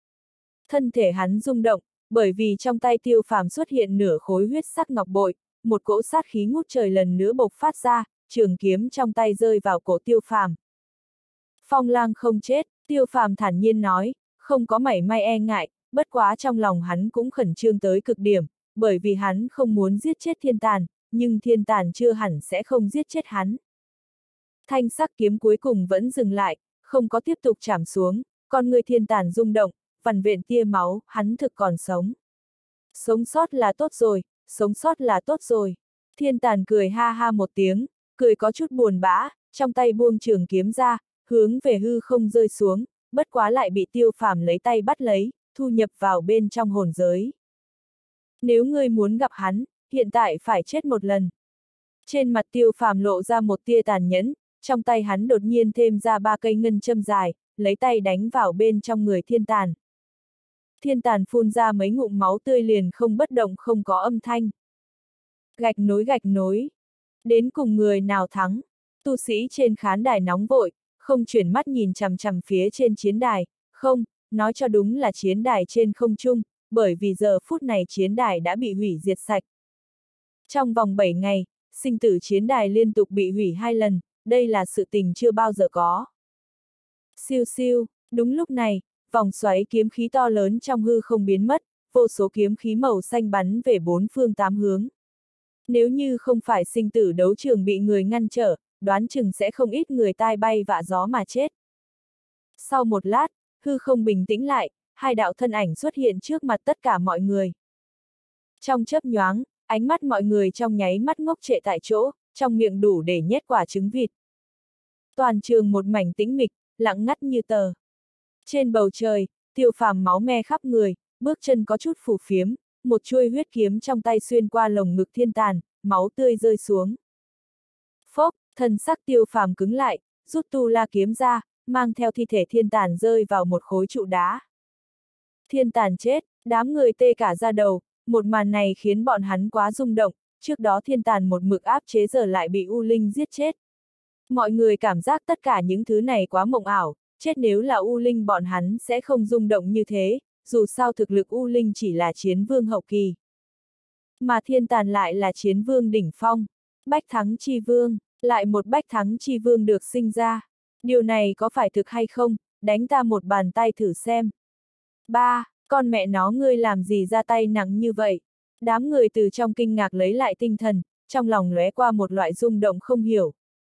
A: Thân thể hắn rung động, bởi vì trong tay Tiêu Phàm xuất hiện nửa khối huyết sắc ngọc bội, một cỗ sát khí ngút trời lần nữa bộc phát ra, trường kiếm trong tay rơi vào cổ Tiêu Phàm. Phong lang không chết, Tiêu Phàm thản nhiên nói, không có mảy may e ngại, bất quá trong lòng hắn cũng khẩn trương tới cực điểm, bởi vì hắn không muốn giết chết Thiên Tàn, nhưng Thiên Tàn chưa hẳn sẽ không giết chết hắn. Thanh sắc kiếm cuối cùng vẫn dừng lại, không có tiếp tục chạm xuống, con người Thiên Tàn rung động, vằn vện tia máu, hắn thực còn sống. Sống sót là tốt rồi, sống sót là tốt rồi. Thiên Tàn cười ha ha một tiếng, cười có chút buồn bã, trong tay buông trường kiếm ra, hướng về hư không rơi xuống, bất quá lại bị Tiêu Phàm lấy tay bắt lấy, thu nhập vào bên trong hồn giới. Nếu ngươi muốn gặp hắn, hiện tại phải chết một lần. Trên mặt Tiêu Phàm lộ ra một tia tàn nhẫn, trong tay hắn đột nhiên thêm ra ba cây ngân châm dài, lấy tay đánh vào bên trong người Thiên Tàn. Thiên Tàn phun ra mấy ngụm máu tươi liền không bất động không có âm thanh. Gạch nối gạch nối. Đến cùng người nào thắng? Tu sĩ trên khán đài nóng vội, không chuyển mắt nhìn chằm chằm phía trên chiến đài, không, nói cho đúng là chiến đài trên không trung, bởi vì giờ phút này chiến đài đã bị hủy diệt sạch. Trong vòng bảy ngày, sinh tử chiến đài liên tục bị hủy hai lần, đây là sự tình chưa bao giờ có. Siêu siêu, đúng lúc này, vòng xoáy kiếm khí to lớn trong hư không biến mất, vô số kiếm khí màu xanh bắn về bốn phương tám hướng. Nếu như không phải sinh tử đấu trường bị người ngăn trở, đoán chừng sẽ không ít người tai bay vạ gió mà chết. Sau một lát, hư không bình tĩnh lại, hai đạo thân ảnh xuất hiện trước mặt tất cả mọi người. Trong chớp nhoáng, ánh mắt mọi người trong nháy mắt ngốc trệ tại chỗ, trong miệng đủ để nhét quả trứng vịt. Toàn trường một mảnh tĩnh mịch, lặng ngắt như tờ. Trên bầu trời, Tiêu Phàm máu me khắp người, bước chân có chút phù phiếm, một chuôi huyết kiếm trong tay xuyên qua lồng ngực Thiên Tàn, máu tươi rơi xuống. Phốc, thân sắc Tiêu Phàm cứng lại, rút tu la kiếm ra, mang theo thi thể Thiên Tàn rơi vào một khối trụ đá. Thiên Tàn chết, đám người tê cả da đầu, một màn này khiến bọn hắn quá rung động, trước đó Thiên Tàn một mực áp chế giờ lại bị U Linh giết chết. Mọi người cảm giác tất cả những thứ này quá mộng ảo, chết nếu là U Linh bọn hắn sẽ không rung động như thế, dù sao thực lực U Linh chỉ là chiến vương hậu kỳ. Mà Thiên Tàn lại là chiến vương đỉnh phong, bách thắng chi vương, lại một bách thắng chi vương được sinh ra. Điều này có phải thực hay không, đánh ta một bàn tay thử xem. Ba, con mẹ nó ngươi làm gì ra tay nặng như vậy? Đám người từ trong kinh ngạc lấy lại tinh thần, trong lòng lóe qua một loại rung động không hiểu.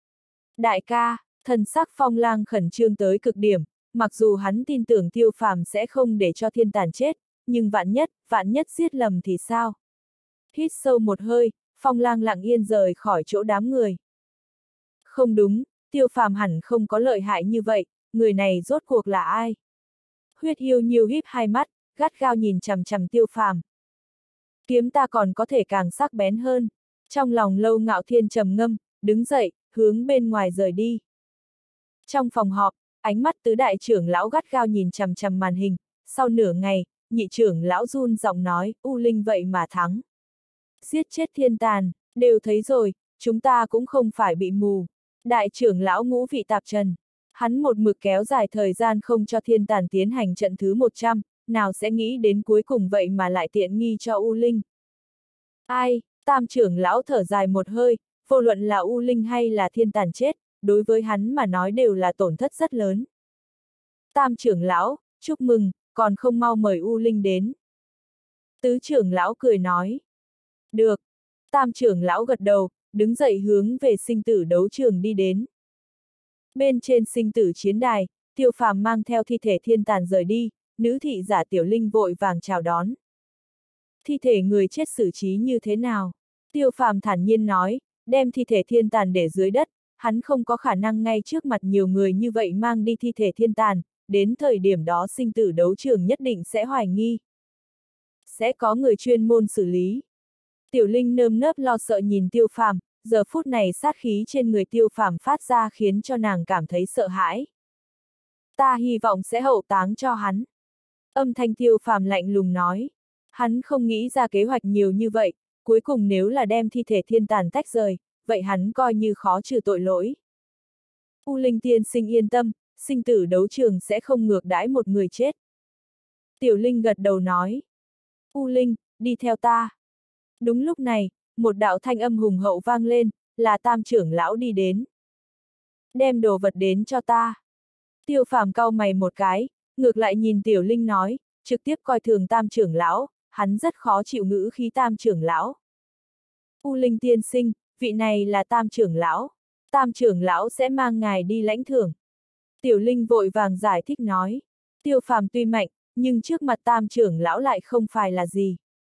A: Đại ca, thần sắc Phong Lang khẩn trương tới cực điểm, mặc dù hắn tin tưởng Tiêu Phàm sẽ không để cho Thiên Tàn chết, nhưng vạn nhất, vạn nhất giết lầm thì sao? Hít sâu một hơi, Phong Lang lặng yên rời khỏi chỗ đám người. Không đúng, Tiêu Phàm hẳn không có lợi hại như vậy, người này rốt cuộc là ai? Huyết Hiêu Nhiêu híp hai mắt, gắt gao nhìn chằm chằm Tiêu Phàm. Kiếm ta còn có thể càng sắc bén hơn. Trong lòng Lâu Ngạo Thiên trầm ngâm, đứng dậy, hướng bên ngoài rời đi. Trong phòng họp, ánh mắt tứ đại trưởng lão gắt gao nhìn chằm chằm màn hình, sau nửa ngày, nhị trưởng lão run giọng nói, U Linh vậy mà thắng. Giết chết thiên tàn, đều thấy rồi, chúng ta cũng không phải bị mù. Đại trưởng lão Ngũ Vị Tạp Trần, hắn một mực kéo dài thời gian không cho thiên tàn tiến hành trận thứ một trăm, nào sẽ nghĩ đến cuối cùng vậy mà lại tiện nghi cho U Linh. Ai, tam trưởng lão thở dài một hơi, vô luận là U Linh hay là thiên tàn chết, đối với hắn mà nói đều là tổn thất rất lớn. Tam trưởng lão, chúc mừng, còn không mau mời U Linh đến. Tứ trưởng lão cười nói. Được. Tam trưởng lão gật đầu, đứng dậy hướng về sinh tử đấu trường đi đến. Bên trên sinh tử chiến đài, Tiêu Phàm mang theo thi thể thiên tàn rời đi, nữ thị giả Tiểu Linh vội vàng chào đón. Thi thể người chết xử trí như thế nào? Tiêu Phàm thản nhiên nói, đem thi thể thiên tàn để dưới đất, hắn không có khả năng ngay trước mặt nhiều người như vậy mang đi thi thể thiên tàn, đến thời điểm đó sinh tử đấu trường nhất định sẽ hoài nghi. Sẽ có người chuyên môn xử lý. Tiểu Linh nơm nớp lo sợ nhìn Tiêu Phàm, giờ phút này sát khí trên người Tiêu Phàm phát ra khiến cho nàng cảm thấy sợ hãi. Ta hy vọng sẽ hậu táng cho hắn. Âm thanh Tiêu Phàm lạnh lùng nói. Hắn không nghĩ ra kế hoạch nhiều như vậy, cuối cùng nếu là đem thi thể thiên tàn tách rời, vậy hắn coi như khó trừ tội lỗi. U Linh tiên sinh yên tâm, sinh tử đấu trường sẽ không ngược đãi một người chết. Tiểu Linh gật đầu nói. U Linh, đi theo ta. Đúng lúc này, một đạo thanh âm hùng hậu vang lên, là tam trưởng lão đi đến. Đem đồ vật đến cho ta. Tiêu Phàm cau mày một cái, ngược lại nhìn Tiểu Linh nói, trực tiếp coi thường tam trưởng lão, hắn rất khó chịu ngữ khí tam trưởng lão. U Linh tiên sinh, vị này là tam trưởng lão. Tam trưởng lão sẽ mang ngài đi lãnh thưởng. Tiểu Linh vội vàng giải thích nói. Tiêu Phàm tuy mạnh, nhưng trước mặt tam trưởng lão lại không phải là gì.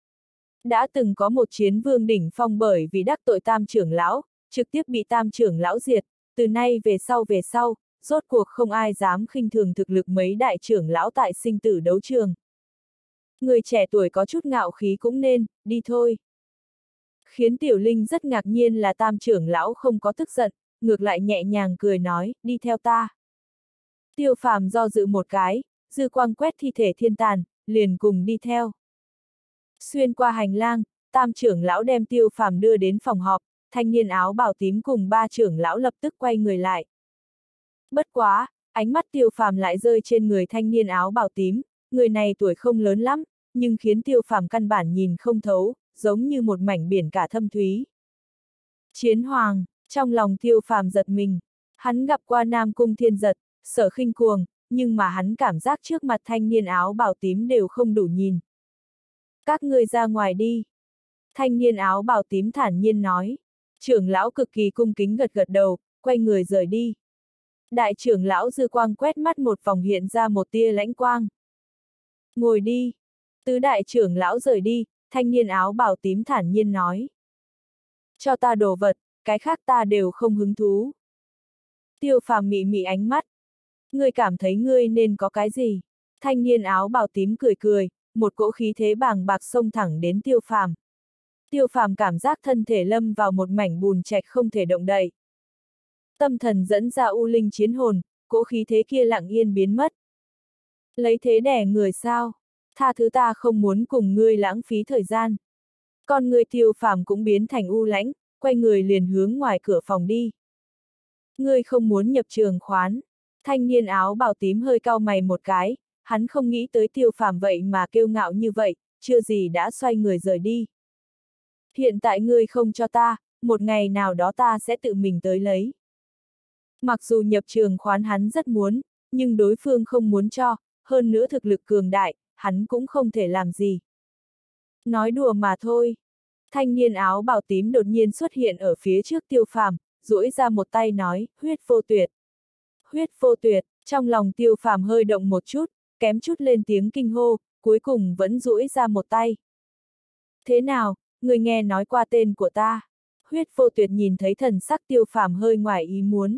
A: Đã từng có một chiến vương đỉnh phong bởi vì đắc tội tam trưởng lão, trực tiếp bị tam trưởng lão diệt, từ nay về sau về sau, rốt cuộc không ai dám khinh thường thực lực mấy đại trưởng lão tại sinh tử đấu trường. Người trẻ tuổi có chút ngạo khí cũng nên, đi thôi. Khiến Tiểu Linh rất ngạc nhiên là tam trưởng lão không có tức giận, ngược lại nhẹ nhàng cười nói, đi theo ta. Tiêu Phàm do dự một cái, dư quang quét thi thể thiên tàn, liền cùng đi theo. Xuyên qua hành lang, tam trưởng lão đem Tiêu Phàm đưa đến phòng họp, thanh niên áo bào tím cùng ba trưởng lão lập tức quay người lại. Bất quá, ánh mắt Tiêu Phàm lại rơi trên người thanh niên áo bào tím, người này tuổi không lớn lắm, nhưng khiến Tiêu Phàm căn bản nhìn không thấu, giống như một mảnh biển cả thâm thúy. Chiến Hoàng, trong lòng Tiêu Phàm giật mình, hắn gặp qua Nam Cung Thiên Giật, Sở Khinh Cuồng, nhưng mà hắn cảm giác trước mặt thanh niên áo bào tím đều không đủ nhìn. Các ngươi ra ngoài đi. Thanh niên áo bào tím thản nhiên nói. Trưởng lão cực kỳ cung kính gật gật đầu, quay người rời đi. Đại trưởng lão dư quang quét mắt một vòng hiện ra một tia lãnh quang. Ngồi đi. Tứ đại trưởng lão rời đi, thanh niên áo bào tím thản nhiên nói. Cho ta đồ vật, cái khác ta đều không hứng thú. Tiêu Phàm mị mị ánh mắt. Ngươi cảm thấy ngươi nên có cái gì? Thanh niên áo bào tím cười cười, một cỗ khí thế bàng bạc xông thẳng đến Tiêu Phàm. Tiêu Phàm cảm giác thân thể lâm vào một mảnh bùn trạch không thể động đậy. Tâm thần dẫn ra U Linh chiến hồn, cỗ khí thế kia lặng yên biến mất. Lấy thế đẻ người sao? Tha thứ ta không muốn cùng ngươi lãng phí thời gian. Con người Tiêu Phàm cũng biến thành u lãnh, quay người liền hướng ngoài cửa phòng đi. Ngươi không muốn nhập trường khoán. Thanh niên áo bào tím hơi cau mày một cái, hắn không nghĩ tới Tiêu Phàm vậy mà kiêu ngạo như vậy, chưa gì đã xoay người rời đi. Hiện tại ngươi không cho ta, một ngày nào đó ta sẽ tự mình tới lấy. Mặc dù nhập trường khoán hắn rất muốn, nhưng đối phương không muốn cho, hơn nữa thực lực cường đại, hắn cũng không thể làm gì. Nói đùa mà thôi. Thanh niên áo bào tím đột nhiên xuất hiện ở phía trước Tiêu Phàm, duỗi ra một tay nói, huyết vô tuyệt. Huyết vô tuyệt, trong lòng Tiêu Phàm hơi động một chút, kém chút lên tiếng kinh hô, cuối cùng vẫn duỗi ra một tay. Thế nào, người nghe nói qua tên của ta? Huyết vô tuyệt nhìn thấy thần sắc Tiêu Phàm hơi ngoài ý muốn.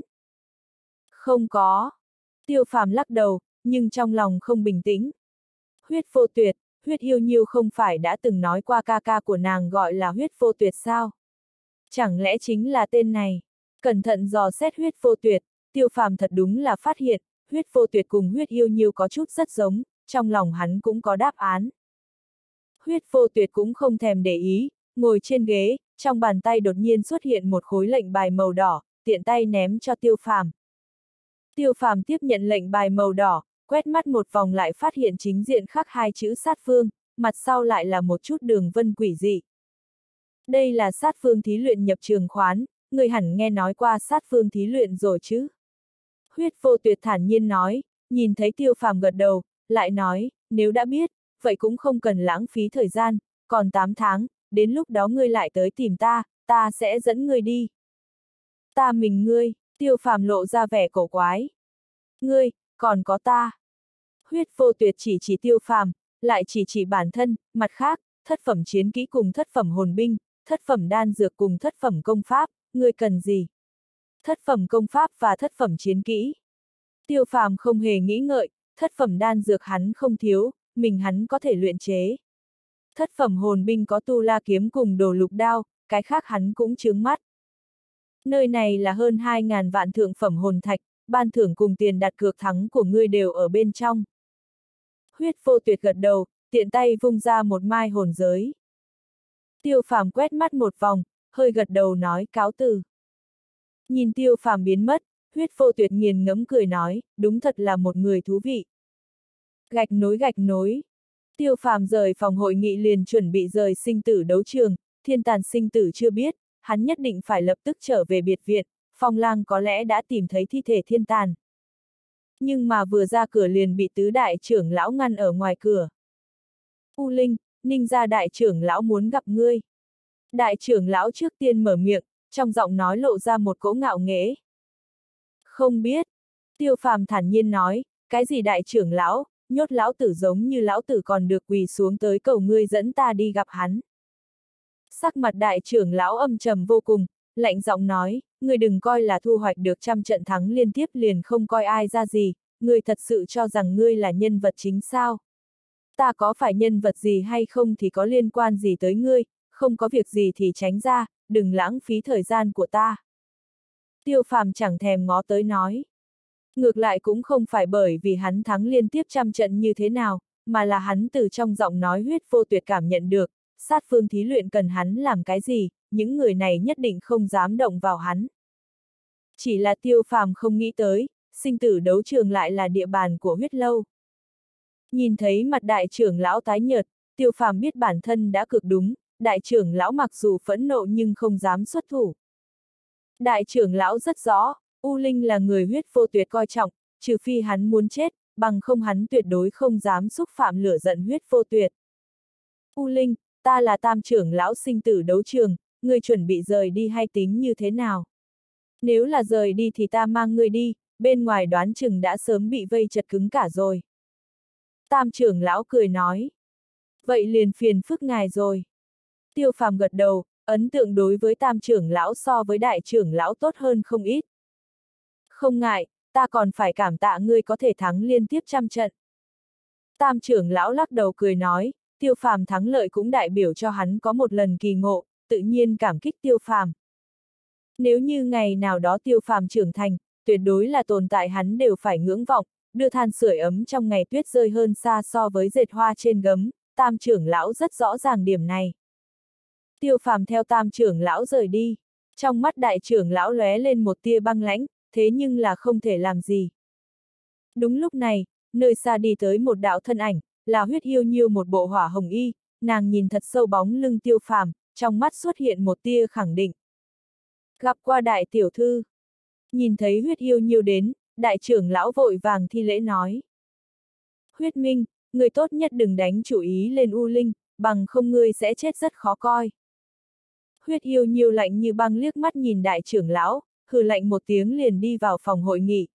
A: Không có. Tiêu Phàm lắc đầu, nhưng trong lòng không bình tĩnh. Huyết vô tuyệt, Huyết Yêu Nhiêu không phải đã từng nói qua ca ca của nàng gọi là huyết vô tuyệt sao? Chẳng lẽ chính là tên này? cẩn thận dò xét huyết vô tuyệt, Tiêu Phàm thật đúng là phát hiện, huyết vô tuyệt cùng huyết yêu nhiêu có chút rất giống, trong lòng hắn cũng có đáp án. Huyết vô tuyệt cũng không thèm để ý, ngồi trên ghế, trong bàn tay đột nhiên xuất hiện một khối lệnh bài màu đỏ, tiện tay ném cho Tiêu Phàm. Tiêu Phàm tiếp nhận lệnh bài màu đỏ, quét mắt một vòng lại phát hiện chính diện khắc hai chữ sát phương, mặt sau lại là một chút đường vân quỷ dị. Đây là sát phương thí luyện nhập trường khoán, người hẳn nghe nói qua sát phương thí luyện rồi chứ? Huyết vô tuyệt thản nhiên nói, nhìn thấy Tiêu Phàm gật đầu, lại nói, nếu đã biết, vậy cũng không cần lãng phí thời gian, còn tám tháng, đến lúc đó ngươi lại tới tìm ta, ta sẽ dẫn ngươi đi. Ta mình ngươi, Tiêu Phàm lộ ra vẻ cổ quái. Ngươi, còn có ta. Huyết vô tuyệt chỉ chỉ Tiêu Phàm, lại chỉ chỉ bản thân, mặt khác, thất phẩm chiến kỹ cùng thất phẩm hồn binh, thất phẩm đan dược cùng thất phẩm công pháp, ngươi cần gì? Thất phẩm công pháp và thất phẩm chiến kỹ. Tiêu Phàm không hề nghĩ ngợi, thất phẩm đan dược hắn không thiếu, mình hắn có thể luyện chế. Thất phẩm hồn binh có tu la kiếm cùng đồ lục đao, cái khác hắn cũng chướng mắt. Nơi này là hơn hai ngàn vạn thượng phẩm hồn thạch, ban thưởng cùng tiền đặt cược thắng của ngươi đều ở bên trong. Huyết vô tuyệt gật đầu, tiện tay vung ra một mai hồn giới. Tiêu Phàm quét mắt một vòng, hơi gật đầu nói cáo từ. Nhìn Tiêu Phàm biến mất, huyết vô tuyệt nghiền ngẫm cười nói, đúng thật là một người thú vị. Gạch nối gạch nối. Tiêu Phàm rời phòng hội nghị liền chuẩn bị rời sinh tử đấu trường, thiên tàn sinh tử chưa biết, hắn nhất định phải lập tức trở về biệt viện, Phong Lang có lẽ đã tìm thấy thi thể thiên tàn. Nhưng mà vừa ra cửa liền bị tứ đại trưởng lão ngăn ở ngoài cửa. U Linh, Ninh gia đại trưởng lão muốn gặp ngươi. Đại trưởng lão trước tiên mở miệng, trong giọng nói lộ ra một cỗ ngạo nghễ. Không biết. Tiêu Phàm thản nhiên nói, cái gì đại trưởng lão, nhốt lão tử giống như lão tử còn được quỳ xuống tới cầu ngươi dẫn ta đi gặp hắn. Sắc mặt đại trưởng lão âm trầm vô cùng, lạnh giọng nói, ngươi đừng coi là thu hoạch được trăm trận thắng liên tiếp liền không coi ai ra gì, ngươi thật sự cho rằng ngươi là nhân vật chính sao? Ta có phải nhân vật gì hay không thì có liên quan gì tới ngươi, không có việc gì thì tránh ra, đừng lãng phí thời gian của ta. Tiêu Phàm chẳng thèm ngó tới nói. Ngược lại cũng không phải bởi vì hắn thắng liên tiếp trăm trận như thế nào, mà là hắn từ trong giọng nói huyết vô tuyệt cảm nhận được, sát phương thí luyện cần hắn làm cái gì, những người này nhất định không dám động vào hắn. Chỉ là Tiêu Phàm không nghĩ tới, sinh tử đấu trường lại là địa bàn của huyết lâu. Nhìn thấy mặt đại trưởng lão tái nhợt, Tiêu Phàm biết bản thân đã cực đúng, đại trưởng lão mặc dù phẫn nộ nhưng không dám xuất thủ. Đại trưởng lão rất rõ, U Linh là người huyết vô tuyệt coi trọng, trừ phi hắn muốn chết, bằng không hắn tuyệt đối không dám xúc phạm lửa giận huyết vô tuyệt. U Linh, ta là tam trưởng lão sinh tử đấu trường, ngươi chuẩn bị rời đi hay tính như thế nào? Nếu là rời đi thì ta mang ngươi đi, bên ngoài đoán chừng đã sớm bị vây chật cứng cả rồi. Tam trưởng lão cười nói. Vậy liền phiền phức ngài rồi. Tiêu Phàm gật đầu, ấn tượng đối với tam trưởng lão so với đại trưởng lão tốt hơn không ít. Không ngại, ta còn phải cảm tạ ngươi có thể thắng liên tiếp trăm trận. Tam trưởng lão lắc đầu cười nói, Tiêu Phàm thắng lợi cũng đại biểu cho hắn có một lần kỳ ngộ, tự nhiên cảm kích Tiêu Phàm. Nếu như ngày nào đó Tiêu Phàm trưởng thành, tuyệt đối là tồn tại hắn đều phải ngưỡng vọng, đưa than sưởi ấm trong ngày tuyết rơi hơn xa so với dệt hoa trên gấm, tam trưởng lão rất rõ ràng điểm này. Tiêu Phàm theo tam trưởng lão rời đi, trong mắt đại trưởng lão lóe lên một tia băng lãnh, thế nhưng là không thể làm gì. Đúng lúc này, nơi xa đi tới một đạo thân ảnh, là huyết yêu nhiêu một bộ hỏa hồng y, nàng nhìn thật sâu bóng lưng Tiêu Phàm, trong mắt xuất hiện một tia khẳng định. Gặp qua đại tiểu thư. Nhìn thấy huyết yêu nhiêu đến, đại trưởng lão vội vàng thi lễ nói. Huyết Minh, người tốt nhất đừng đánh chủ ý lên U Linh, bằng không ngươi sẽ chết rất khó coi. Huyết yêu nhiêu lạnh như băng liếc mắt nhìn đại trưởng lão, hừ lạnh một tiếng liền đi vào phòng hội nghị.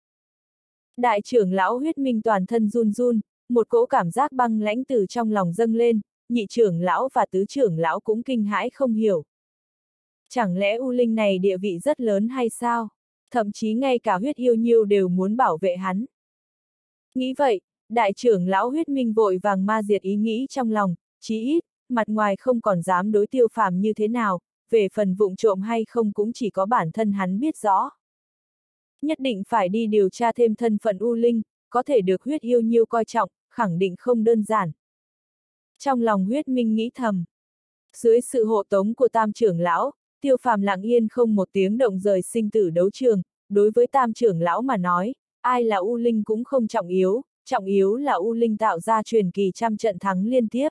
A: Đại trưởng lão Huyết Minh toàn thân run run, một cỗ cảm giác băng lãnh từ trong lòng dâng lên, nhị trưởng lão và tứ trưởng lão cũng kinh hãi không hiểu. Chẳng lẽ U Linh này địa vị rất lớn hay sao? Thậm chí ngay cả huyết yêu nhiêu đều muốn bảo vệ hắn. Nghĩ vậy, đại trưởng lão Huyết Minh vội vàng ma diệt ý nghĩ trong lòng, chí ít, mặt ngoài không còn dám đối Tiêu Phàm như thế nào, về phần vụng trộm hay không cũng chỉ có bản thân hắn biết rõ. Nhất định phải đi điều tra thêm thân phận U Linh, có thể được huyết yêu nhiêu coi trọng, khẳng định không đơn giản. Trong lòng huyết minh nghĩ thầm. Dưới sự hộ tống của tam trưởng lão, Tiêu Phàm lặng yên không một tiếng động rời sinh tử đấu trường, đối với tam trưởng lão mà nói, ai là U Linh cũng không trọng yếu, trọng yếu là U Linh tạo ra truyền kỳ trăm trận thắng liên tiếp.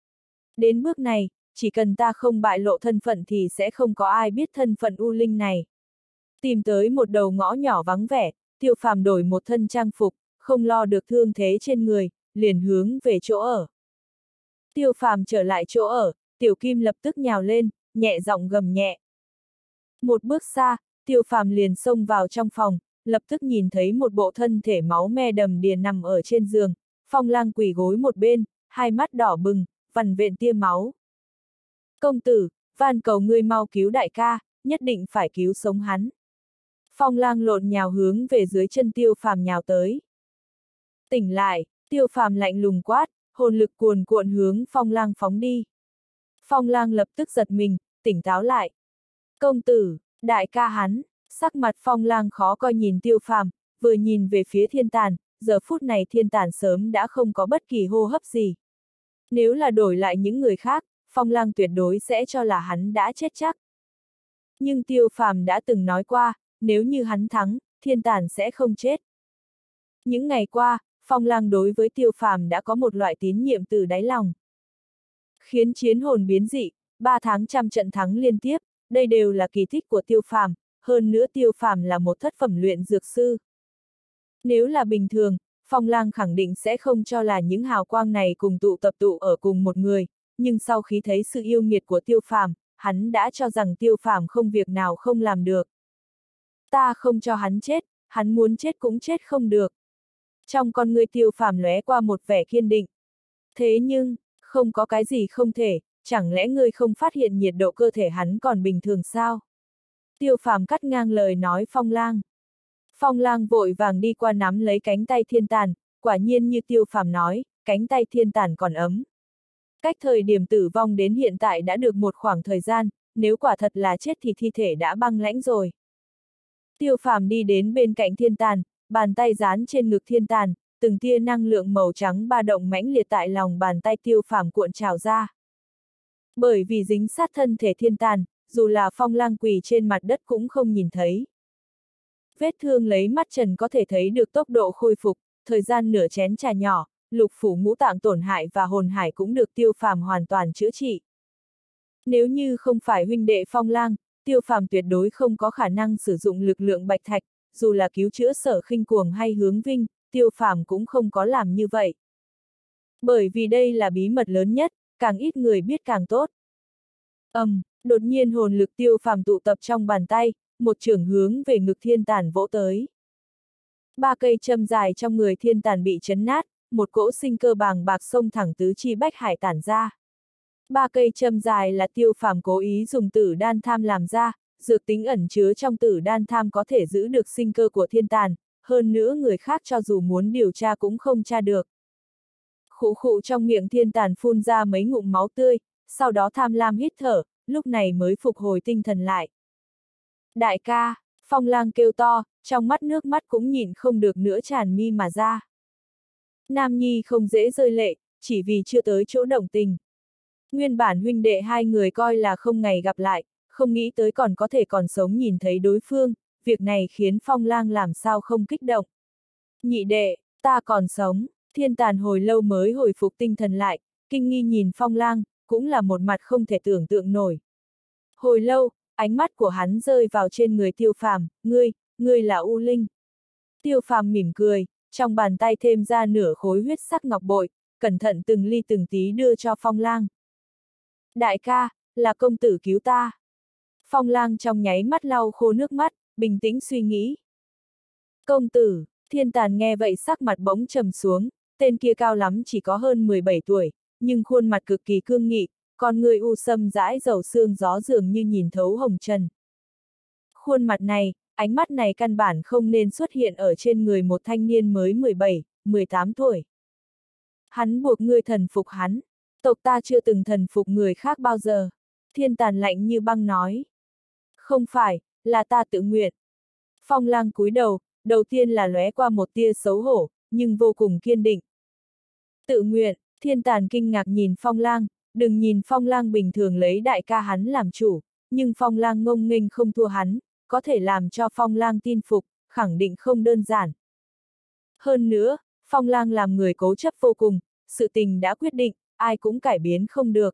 A: Đến bước này, chỉ cần ta không bại lộ thân phận thì sẽ không có ai biết thân phận U Linh này. Tìm tới một đầu ngõ nhỏ vắng vẻ, Tiêu Phàm đổi một thân trang phục, không lo được thương thế trên người, liền hướng về chỗ ở. Tiêu Phàm trở lại chỗ ở, Tiểu Kim lập tức nhào lên, nhẹ giọng gầm nhẹ. Một bước xa, Tiêu Phàm liền xông vào trong phòng, lập tức nhìn thấy một bộ thân thể máu me đầm đìa nằm ở trên giường, Phong Lang quỳ gối một bên, hai mắt đỏ bừng, vằn vện tia máu. Công tử, van cầu ngươi mau cứu đại ca, nhất định phải cứu sống hắn. Phong Lang lộn nhào hướng về dưới chân Tiêu Phàm nhào tới. Tỉnh lại, Tiêu Phàm lạnh lùng quát, hồn lực cuồn cuộn hướng Phong Lang phóng đi. Phong Lang lập tức giật mình, tỉnh táo lại. Công tử, đại ca hắn, sắc mặt Phong Lang khó coi nhìn Tiêu Phàm, vừa nhìn về phía Thiên Tàn, giờ phút này Thiên Tàn sớm đã không có bất kỳ hô hấp gì. Nếu là đổi lại những người khác, Phong Lang tuyệt đối sẽ cho là hắn đã chết chắc. Nhưng Tiêu Phàm đã từng nói qua, nếu như hắn thắng, Thiên Tàn sẽ không chết. Những ngày qua, Phong Lang đối với Tiêu Phàm đã có một loại tín nhiệm từ đáy lòng. Khiến chiến hồn biến dị, ba tháng trăm trận thắng liên tiếp, đây đều là kỳ tích của Tiêu Phàm, hơn nữa Tiêu Phàm là một thất phẩm luyện dược sư. Nếu là bình thường, Phong Lang khẳng định sẽ không cho là những hào quang này cùng tụ tập tụ ở cùng một người, nhưng sau khi thấy sự yêu nghiệt của Tiêu Phàm, hắn đã cho rằng Tiêu Phàm không việc nào không làm được. Ta không cho hắn chết, hắn muốn chết cũng chết không được. Trong con ngươi Tiêu Phàm lóe qua một vẻ kiên định. Thế nhưng, không có cái gì không thể, chẳng lẽ ngươi không phát hiện nhiệt độ cơ thể hắn còn bình thường sao? Tiêu Phàm cắt ngang lời nói Phong Lang. Phong Lang vội vàng đi qua nắm lấy cánh tay Thiên Tàn, quả nhiên như Tiêu Phàm nói, cánh tay Thiên Tàn còn ấm. Cách thời điểm tử vong đến hiện tại đã được một khoảng thời gian, nếu quả thật là chết thì thi thể đã băng lãnh rồi. Tiêu Phàm đi đến bên cạnh Thiên Tàn, bàn tay dán trên ngực Thiên Tàn, từng tia năng lượng màu trắng ba động mãnh liệt tại lòng bàn tay Tiêu Phàm cuộn trào ra. Bởi vì dính sát thân thể Thiên Tàn, dù là Phong Lang quỳ trên mặt đất cũng không nhìn thấy. Vết thương lấy mắt trần có thể thấy được tốc độ khôi phục, thời gian nửa chén trà nhỏ, lục phủ ngũ tạng tổn hại và hồn hải cũng được Tiêu Phàm hoàn toàn chữa trị. Nếu như không phải huynh đệ Phong Lang, Tiêu Phàm tuyệt đối không có khả năng sử dụng lực lượng bạch thạch, dù là cứu chữa Sở Khinh Cuồng hay Hướng Vinh, Tiêu Phàm cũng không có làm như vậy. Bởi vì đây là bí mật lớn nhất, càng ít người biết càng tốt. Ầm, um, đột nhiên hồn lực Tiêu Phàm tụ tập trong bàn tay, một chưởng hướng về ngực Thiên Tàn vỗ tới. Ba cây châm dài trong người Thiên Tàn bị chấn nát, một cỗ sinh cơ bàng bạc xông thẳng tứ chi bách hải tản ra. Ba cây châm dài là Tiêu Phàm cố ý dùng tử đan tham làm ra, dược tính ẩn chứa trong tử đan tham có thể giữ được sinh cơ của Thiên Tàn, hơn nữa người khác cho dù muốn điều tra cũng không tra được. Khụ khụ trong miệng Thiên Tàn phun ra mấy ngụm máu tươi, sau đó tham lam hít thở, lúc này mới phục hồi tinh thần lại. Đại ca, Phong Lang kêu to, trong mắt nước mắt cũng nhìn không được nữa tràn mi mà ra. Nam nhi không dễ rơi lệ, chỉ vì chưa tới chỗ động tình. Nguyên bản huynh đệ hai người coi là không ngày gặp lại, không nghĩ tới còn có thể còn sống nhìn thấy đối phương, việc này khiến Phong Lang làm sao không kích động. Nhị đệ, ta còn sống, Thiên Tàn hồi lâu mới hồi phục tinh thần lại, kinh nghi nhìn Phong Lang, cũng là một mặt không thể tưởng tượng nổi. Hồi lâu, ánh mắt của hắn rơi vào trên người Tiêu Phàm, ngươi, ngươi là U Linh. Tiêu Phàm mỉm cười, trong bàn tay thêm ra nửa khối huyết sắc ngọc bội, cẩn thận từng ly từng tí đưa cho Phong Lang. Đại ca, là công tử cứu ta. Phong Lang trong nháy mắt lau khô nước mắt, bình tĩnh suy nghĩ. Công tử, Thiên Tàn nghe vậy sắc mặt bỗng trầm xuống, tên kia cao lắm chỉ có hơn mười bảy tuổi, nhưng khuôn mặt cực kỳ cương nghị, con người u sâm dãi dầu xương gió dường như nhìn thấu hồng trần. Khuôn mặt này, ánh mắt này căn bản không nên xuất hiện ở trên người một thanh niên mới mười bảy, mười tám tuổi. Hắn buộc ngươi thần phục hắn, tộc ta chưa từng thần phục người khác bao giờ. Thiên Tàn lạnh như băng nói. Không phải, là ta tự nguyện. Phong Lang cúi đầu, đầu tiên là lóe qua một tia xấu hổ, nhưng vô cùng kiên định. Tự nguyện, Thiên Tàn kinh ngạc nhìn Phong Lang, đừng nhìn Phong Lang bình thường lấy đại ca hắn làm chủ, nhưng Phong Lang ngông nghênh không thua hắn, có thể làm cho Phong Lang tin phục, khẳng định không đơn giản. Hơn nữa, Phong Lang làm người cố chấp vô cùng, sự tình đã quyết định, ai cũng cải biến không được.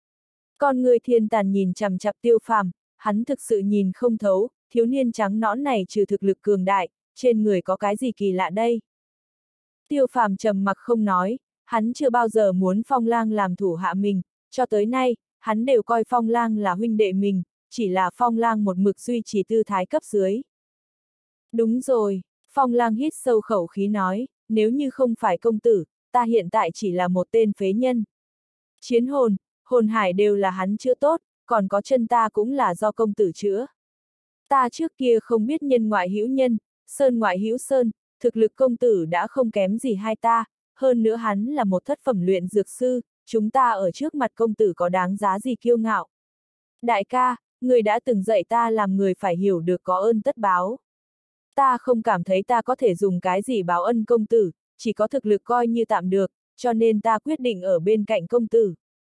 A: Con người Thiên Tàn nhìn chằm chằm Tiêu Phàm, hắn thực sự nhìn không thấu, thiếu niên trắng nõn này trừ thực lực cường đại, trên người có cái gì kỳ lạ đây? Tiêu Phàm trầm mặc không nói, hắn chưa bao giờ muốn Phong Lang làm thủ hạ mình, cho tới nay, hắn đều coi Phong Lang là huynh đệ mình, chỉ là Phong Lang một mực duy trì tư thái cấp dưới. Đúng rồi, Phong Lang hít sâu khẩu khí nói, nếu như không phải công tử, ta hiện tại chỉ là một tên phế nhân. Chiến hồn, hồn hải đều là hắn chữa tốt, còn có chân ta cũng là do công tử chữa. Ta trước kia không biết nhân ngoại hữu nhân, sơn ngoại hữu sơn, thực lực công tử đã không kém gì hai ta, hơn nữa hắn là một thất phẩm luyện dược sư, chúng ta ở trước mặt công tử có đáng giá gì kiêu ngạo. Đại ca, người đã từng dạy ta làm người phải hiểu được có ơn tất báo. Ta không cảm thấy ta có thể dùng cái gì báo ân công tử, chỉ có thực lực coi như tạm được, cho nên ta quyết định ở bên cạnh công tử.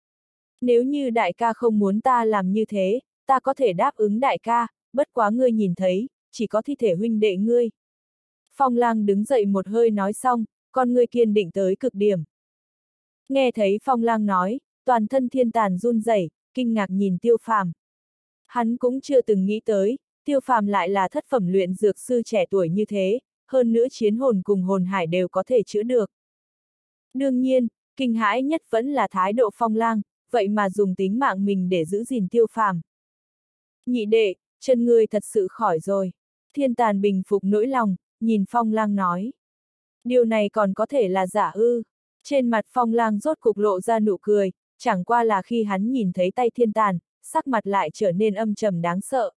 A: Nếu như đại ca không muốn ta làm như thế, ta có thể đáp ứng đại ca, bất quá ngươi nhìn thấy, chỉ có thi thể huynh đệ ngươi. Phong Lang đứng dậy một hơi nói xong, con ngươi kiên định tới cực điểm. Nghe thấy Phong Lang nói, toàn thân Thiên Tàn run rẩy, kinh ngạc nhìn Tiêu Phàm. Hắn cũng chưa từng nghĩ tới, Tiêu Phàm lại là thất phẩm luyện dược sư trẻ tuổi như thế, hơn nữa chiến hồn cùng hồn hải đều có thể chữa được. Đương nhiên, kinh hãi nhất vẫn là thái độ Phong Lang, vậy mà dùng tính mạng mình để giữ gìn Tiêu Phàm. Nhị đệ, chân ngươi thật sự khỏi rồi. Thiên Tàn bình phục nỗi lòng, nhìn Phong Lang nói. Điều này còn có thể là giả ư? Trên mặt Phong Lang rốt cục lộ ra nụ cười, chẳng qua là khi hắn nhìn thấy tay Thiên Tàn, sắc mặt lại trở nên âm trầm đáng sợ.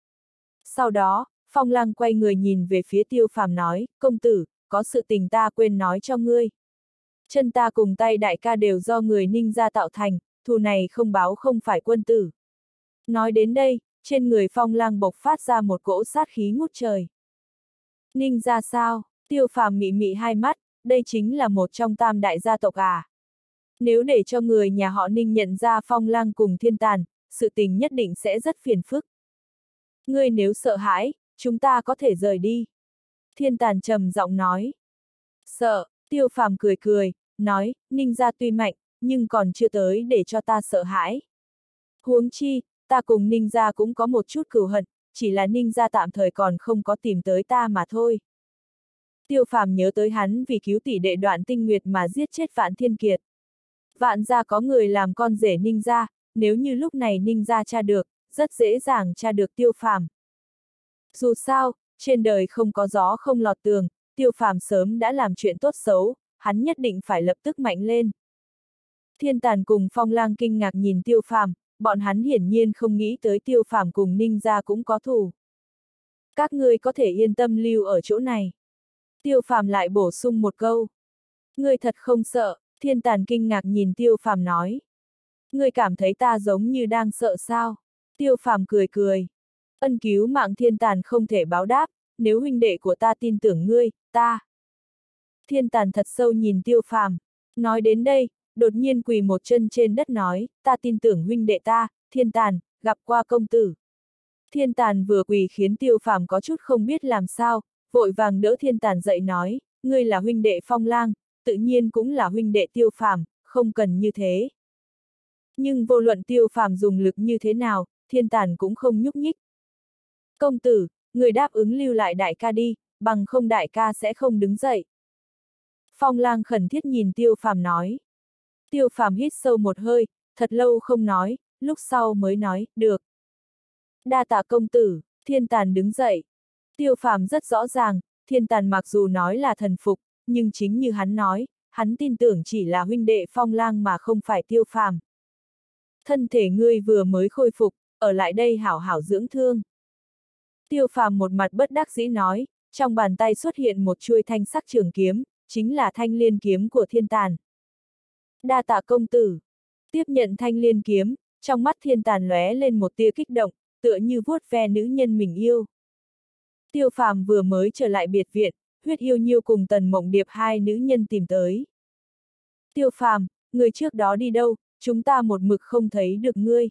A: Sau đó, Phong Lang quay người nhìn về phía Tiêu Phàm nói, công tử, có sự tình ta quên nói cho ngươi. Chân ta cùng tay đại ca đều do người Ninh gia tạo thành, thù này không báo không phải quân tử. Nói đến đây, trên người Phong Lang bộc phát ra một cỗ sát khí ngút trời. Ninh gia sao? Tiêu Phàm mị mị hai mắt, đây chính là một trong tam đại gia tộc à. Nếu để cho người nhà họ Ninh nhận ra Phong Lang cùng Thiên Tàn, sự tình nhất định sẽ rất phiền phức. Ngươi nếu sợ hãi, chúng ta có thể rời đi. Thiên Tàn trầm giọng nói. Sợ, Tiêu Phàm cười cười, nói, Ninh gia tuy mạnh, nhưng còn chưa tới để cho ta sợ hãi. Huống chi, ta cùng Ninh gia cũng có một chút cừu hận, chỉ là Ninh gia tạm thời còn không có tìm tới ta mà thôi. Tiêu Phàm nhớ tới hắn vì cứu tỷ đệ Đoạn Tinh Nguyệt mà giết chết Vạn Thiên Kiệt. Vạn gia có người làm con rể Ninh gia, nếu như lúc này Ninh gia tra được, rất dễ dàng tra được Tiêu Phàm. Dù sao, trên đời không có gió không lọt tường, Tiêu Phàm sớm đã làm chuyện tốt xấu, hắn nhất định phải lập tức mạnh lên. Thiên Tàn cùng Phong Lang kinh ngạc nhìn Tiêu Phàm, bọn hắn hiển nhiên không nghĩ tới Tiêu Phàm cùng Ninh gia cũng có thù. Các ngươi có thể yên tâm lưu ở chỗ này. Tiêu Phàm lại bổ sung một câu. Ngươi thật không sợ, Thiên Tàn kinh ngạc nhìn Tiêu Phàm nói. Ngươi cảm thấy ta giống như đang sợ sao? Tiêu Phàm cười cười. Ân cứu mạng Thiên Tàn không thể báo đáp, nếu huynh đệ của ta tin tưởng ngươi, ta. Thiên Tàn thật sâu nhìn Tiêu Phàm. Nói đến đây, đột nhiên quỳ một chân trên đất nói, ta tin tưởng huynh đệ ta, Thiên Tàn, gặp qua công tử. Thiên Tàn vừa quỳ khiến Tiêu Phàm có chút không biết làm sao, vội vàng đỡ Thiên Tàn dậy nói, ngươi là huynh đệ Phong Lang, tự nhiên cũng là huynh đệ Tiêu Phàm, không cần như thế. Nhưng vô luận Tiêu Phàm dùng lực như thế nào, Thiên Tàn cũng không nhúc nhích. Công tử, người đáp ứng lưu lại đại ca đi, bằng không đại ca sẽ không đứng dậy. Phong Lang khẩn thiết nhìn Tiêu Phàm nói. Tiêu Phàm hít sâu một hơi, thật lâu không nói, lúc sau mới nói, được. Đa tạ công tử, Thiên Tàn đứng dậy. Tiêu Phàm rất rõ ràng, Thiên Tàn mặc dù nói là thần phục, nhưng chính như hắn nói, hắn tin tưởng chỉ là huynh đệ Phong Lang mà không phải Tiêu Phàm. Thân thể ngươi vừa mới khôi phục, ở lại đây hảo hảo dưỡng thương. Tiêu Phàm một mặt bất đắc dĩ nói, trong bàn tay xuất hiện một chuôi thanh sắc trường kiếm, chính là thanh liên kiếm của Thiên Tàn. Đa tạ công tử. Tiếp nhận thanh liên kiếm, trong mắt Thiên Tàn lóe lên một tia kích động, tựa như vuốt ve nữ nhân mình yêu. Tiêu Phàm vừa mới trở lại biệt viện, Huyết Yêu Nhiêu cùng Tần Mộng Điệp hai nữ nhân tìm tới. Tiêu Phàm, người trước đó đi đâu, chúng ta một mực không thấy được ngươi.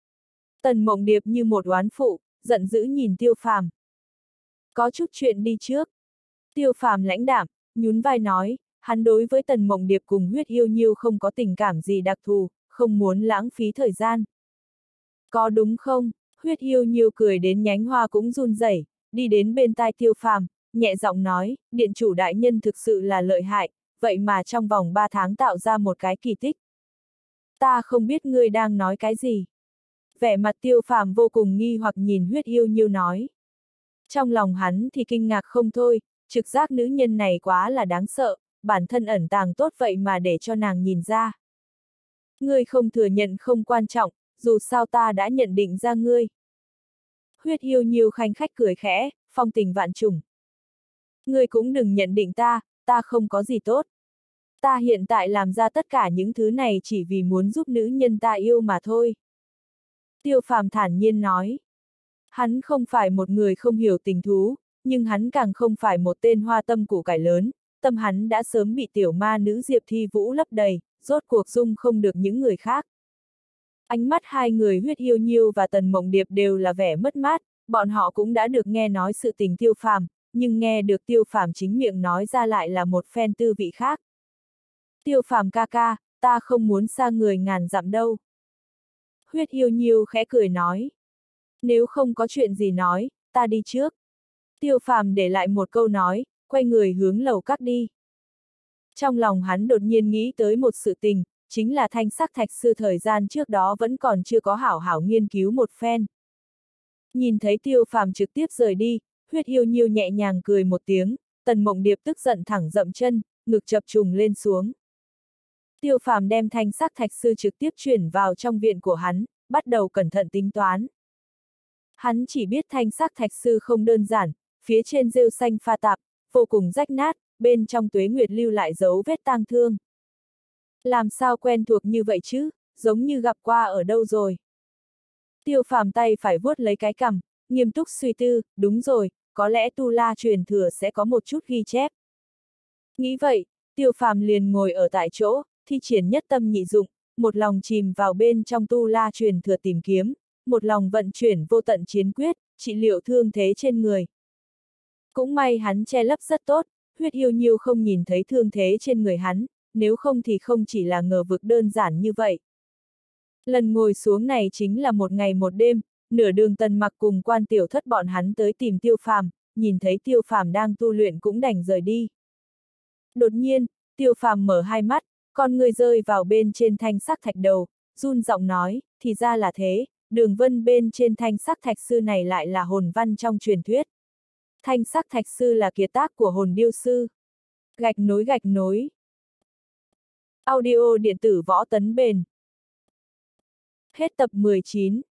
A: Tần Mộng Điệp như một oán phụ, giận dữ nhìn Tiêu Phàm. Có chút chuyện đi trước. Tiêu Phàm lãnh đạm, nhún vai nói, hắn đối với Tần Mộng Điệp cùng Huyết Yêu Nhiêu không có tình cảm gì đặc thù, không muốn lãng phí thời gian. Có đúng không? Huyết Yêu Nhiêu cười đến nhánh hoa cũng run rẩy, đi đến bên tai Tiêu Phàm, nhẹ giọng nói, điện chủ đại nhân thực sự là lợi hại, vậy mà trong vòng ba tháng tạo ra một cái kỳ tích. Ta không biết ngươi đang nói cái gì. Vẻ mặt Tiêu Phàm vô cùng nghi hoặc nhìn Huyết Yêu Nhiêu nói. Trong lòng hắn thì kinh ngạc không thôi, trực giác nữ nhân này quá là đáng sợ, bản thân ẩn tàng tốt vậy mà để cho nàng nhìn ra. Ngươi không thừa nhận không quan trọng, dù sao ta đã nhận định ra ngươi. Huyết Yêu Nhiêu khanh khách cười khẽ, phong tình vạn trùng. Ngươi cũng đừng nhận định ta, ta không có gì tốt. Ta hiện tại làm ra tất cả những thứ này chỉ vì muốn giúp nữ nhân ta yêu mà thôi. Tiêu Phàm thản nhiên nói. Hắn không phải một người không hiểu tình thú, nhưng hắn càng không phải một tên hoa tâm củ cải lớn, tâm hắn đã sớm bị tiểu ma nữ Diệp Thi Vũ lấp đầy, rốt cuộc dung không được những người khác. Ánh mắt hai người Huyết Yêu Nhiêu và Tần Mộng Điệp đều là vẻ mất mát, bọn họ cũng đã được nghe nói sự tình Tiêu Phàm, nhưng nghe được Tiêu Phàm chính miệng nói ra lại là một phen tư vị khác. Tiêu Phàm ca ca, ta không muốn xa người ngàn dặm đâu. Huyết Yêu Nhiêu khẽ cười nói. Nếu không có chuyện gì nói, ta đi trước. Tiêu Phàm để lại một câu nói, quay người hướng lầu các đi. Trong lòng hắn đột nhiên nghĩ tới một sự tình, chính là Thanh Sắc Thạch Sư thời gian trước đó vẫn còn chưa có hảo hảo nghiên cứu một phen. Nhìn thấy Tiêu Phàm trực tiếp rời đi, Huyết Yêu Nhiêu nhẹ nhàng cười một tiếng, Tần Mộng Điệp tức giận thẳng dậm chân, ngực chập trùng lên xuống. Tiêu Phàm đem Thanh Sắc Thạch Sư trực tiếp chuyển vào trong viện của hắn, bắt đầu cẩn thận tính toán. Hắn chỉ biết Thanh Sắc Thạch Sư không đơn giản, phía trên rêu xanh pha tạp, vô cùng rách nát, bên trong tuế nguyệt lưu lại dấu vết tang thương. Làm sao quen thuộc như vậy chứ, giống như gặp qua ở đâu rồi. Tiêu Phàm tay phải vuốt lấy cái cằm, nghiêm túc suy tư, đúng rồi, có lẽ Tu La truyền thừa sẽ có một chút ghi chép. Nghĩ vậy, Tiêu Phàm liền ngồi ở tại chỗ, thi triển nhất tâm nhị dụng, một lòng chìm vào bên trong Tu La truyền thừa tìm kiếm, một lòng vận chuyển vô tận chiến quyết, trị liệu thương thế trên người. Cũng may hắn che lấp rất tốt, Huyết Yêu Nhiêu không nhìn thấy thương thế trên người hắn, nếu không thì không chỉ là ngờ vực đơn giản như vậy. Lần ngồi xuống này chính là một ngày một đêm, nửa đường Tần Mặc cùng Quan Tiểu Thất bọn hắn tới tìm Tiêu Phàm, nhìn thấy Tiêu Phàm đang tu luyện cũng đành rời đi. Đột nhiên, Tiêu Phàm mở hai mắt, con người rơi vào bên trên thanh sắc thạch đầu, run giọng nói, thì ra là thế, đường vân bên trên thanh sắc thạch sư này lại là hồn văn trong truyền thuyết. Thanh sắc thạch sư là kiệt tác của hồn điêu sư. Gạch nối gạch nối. Audio điện tử võ tấn bền. Hết tập mười chín.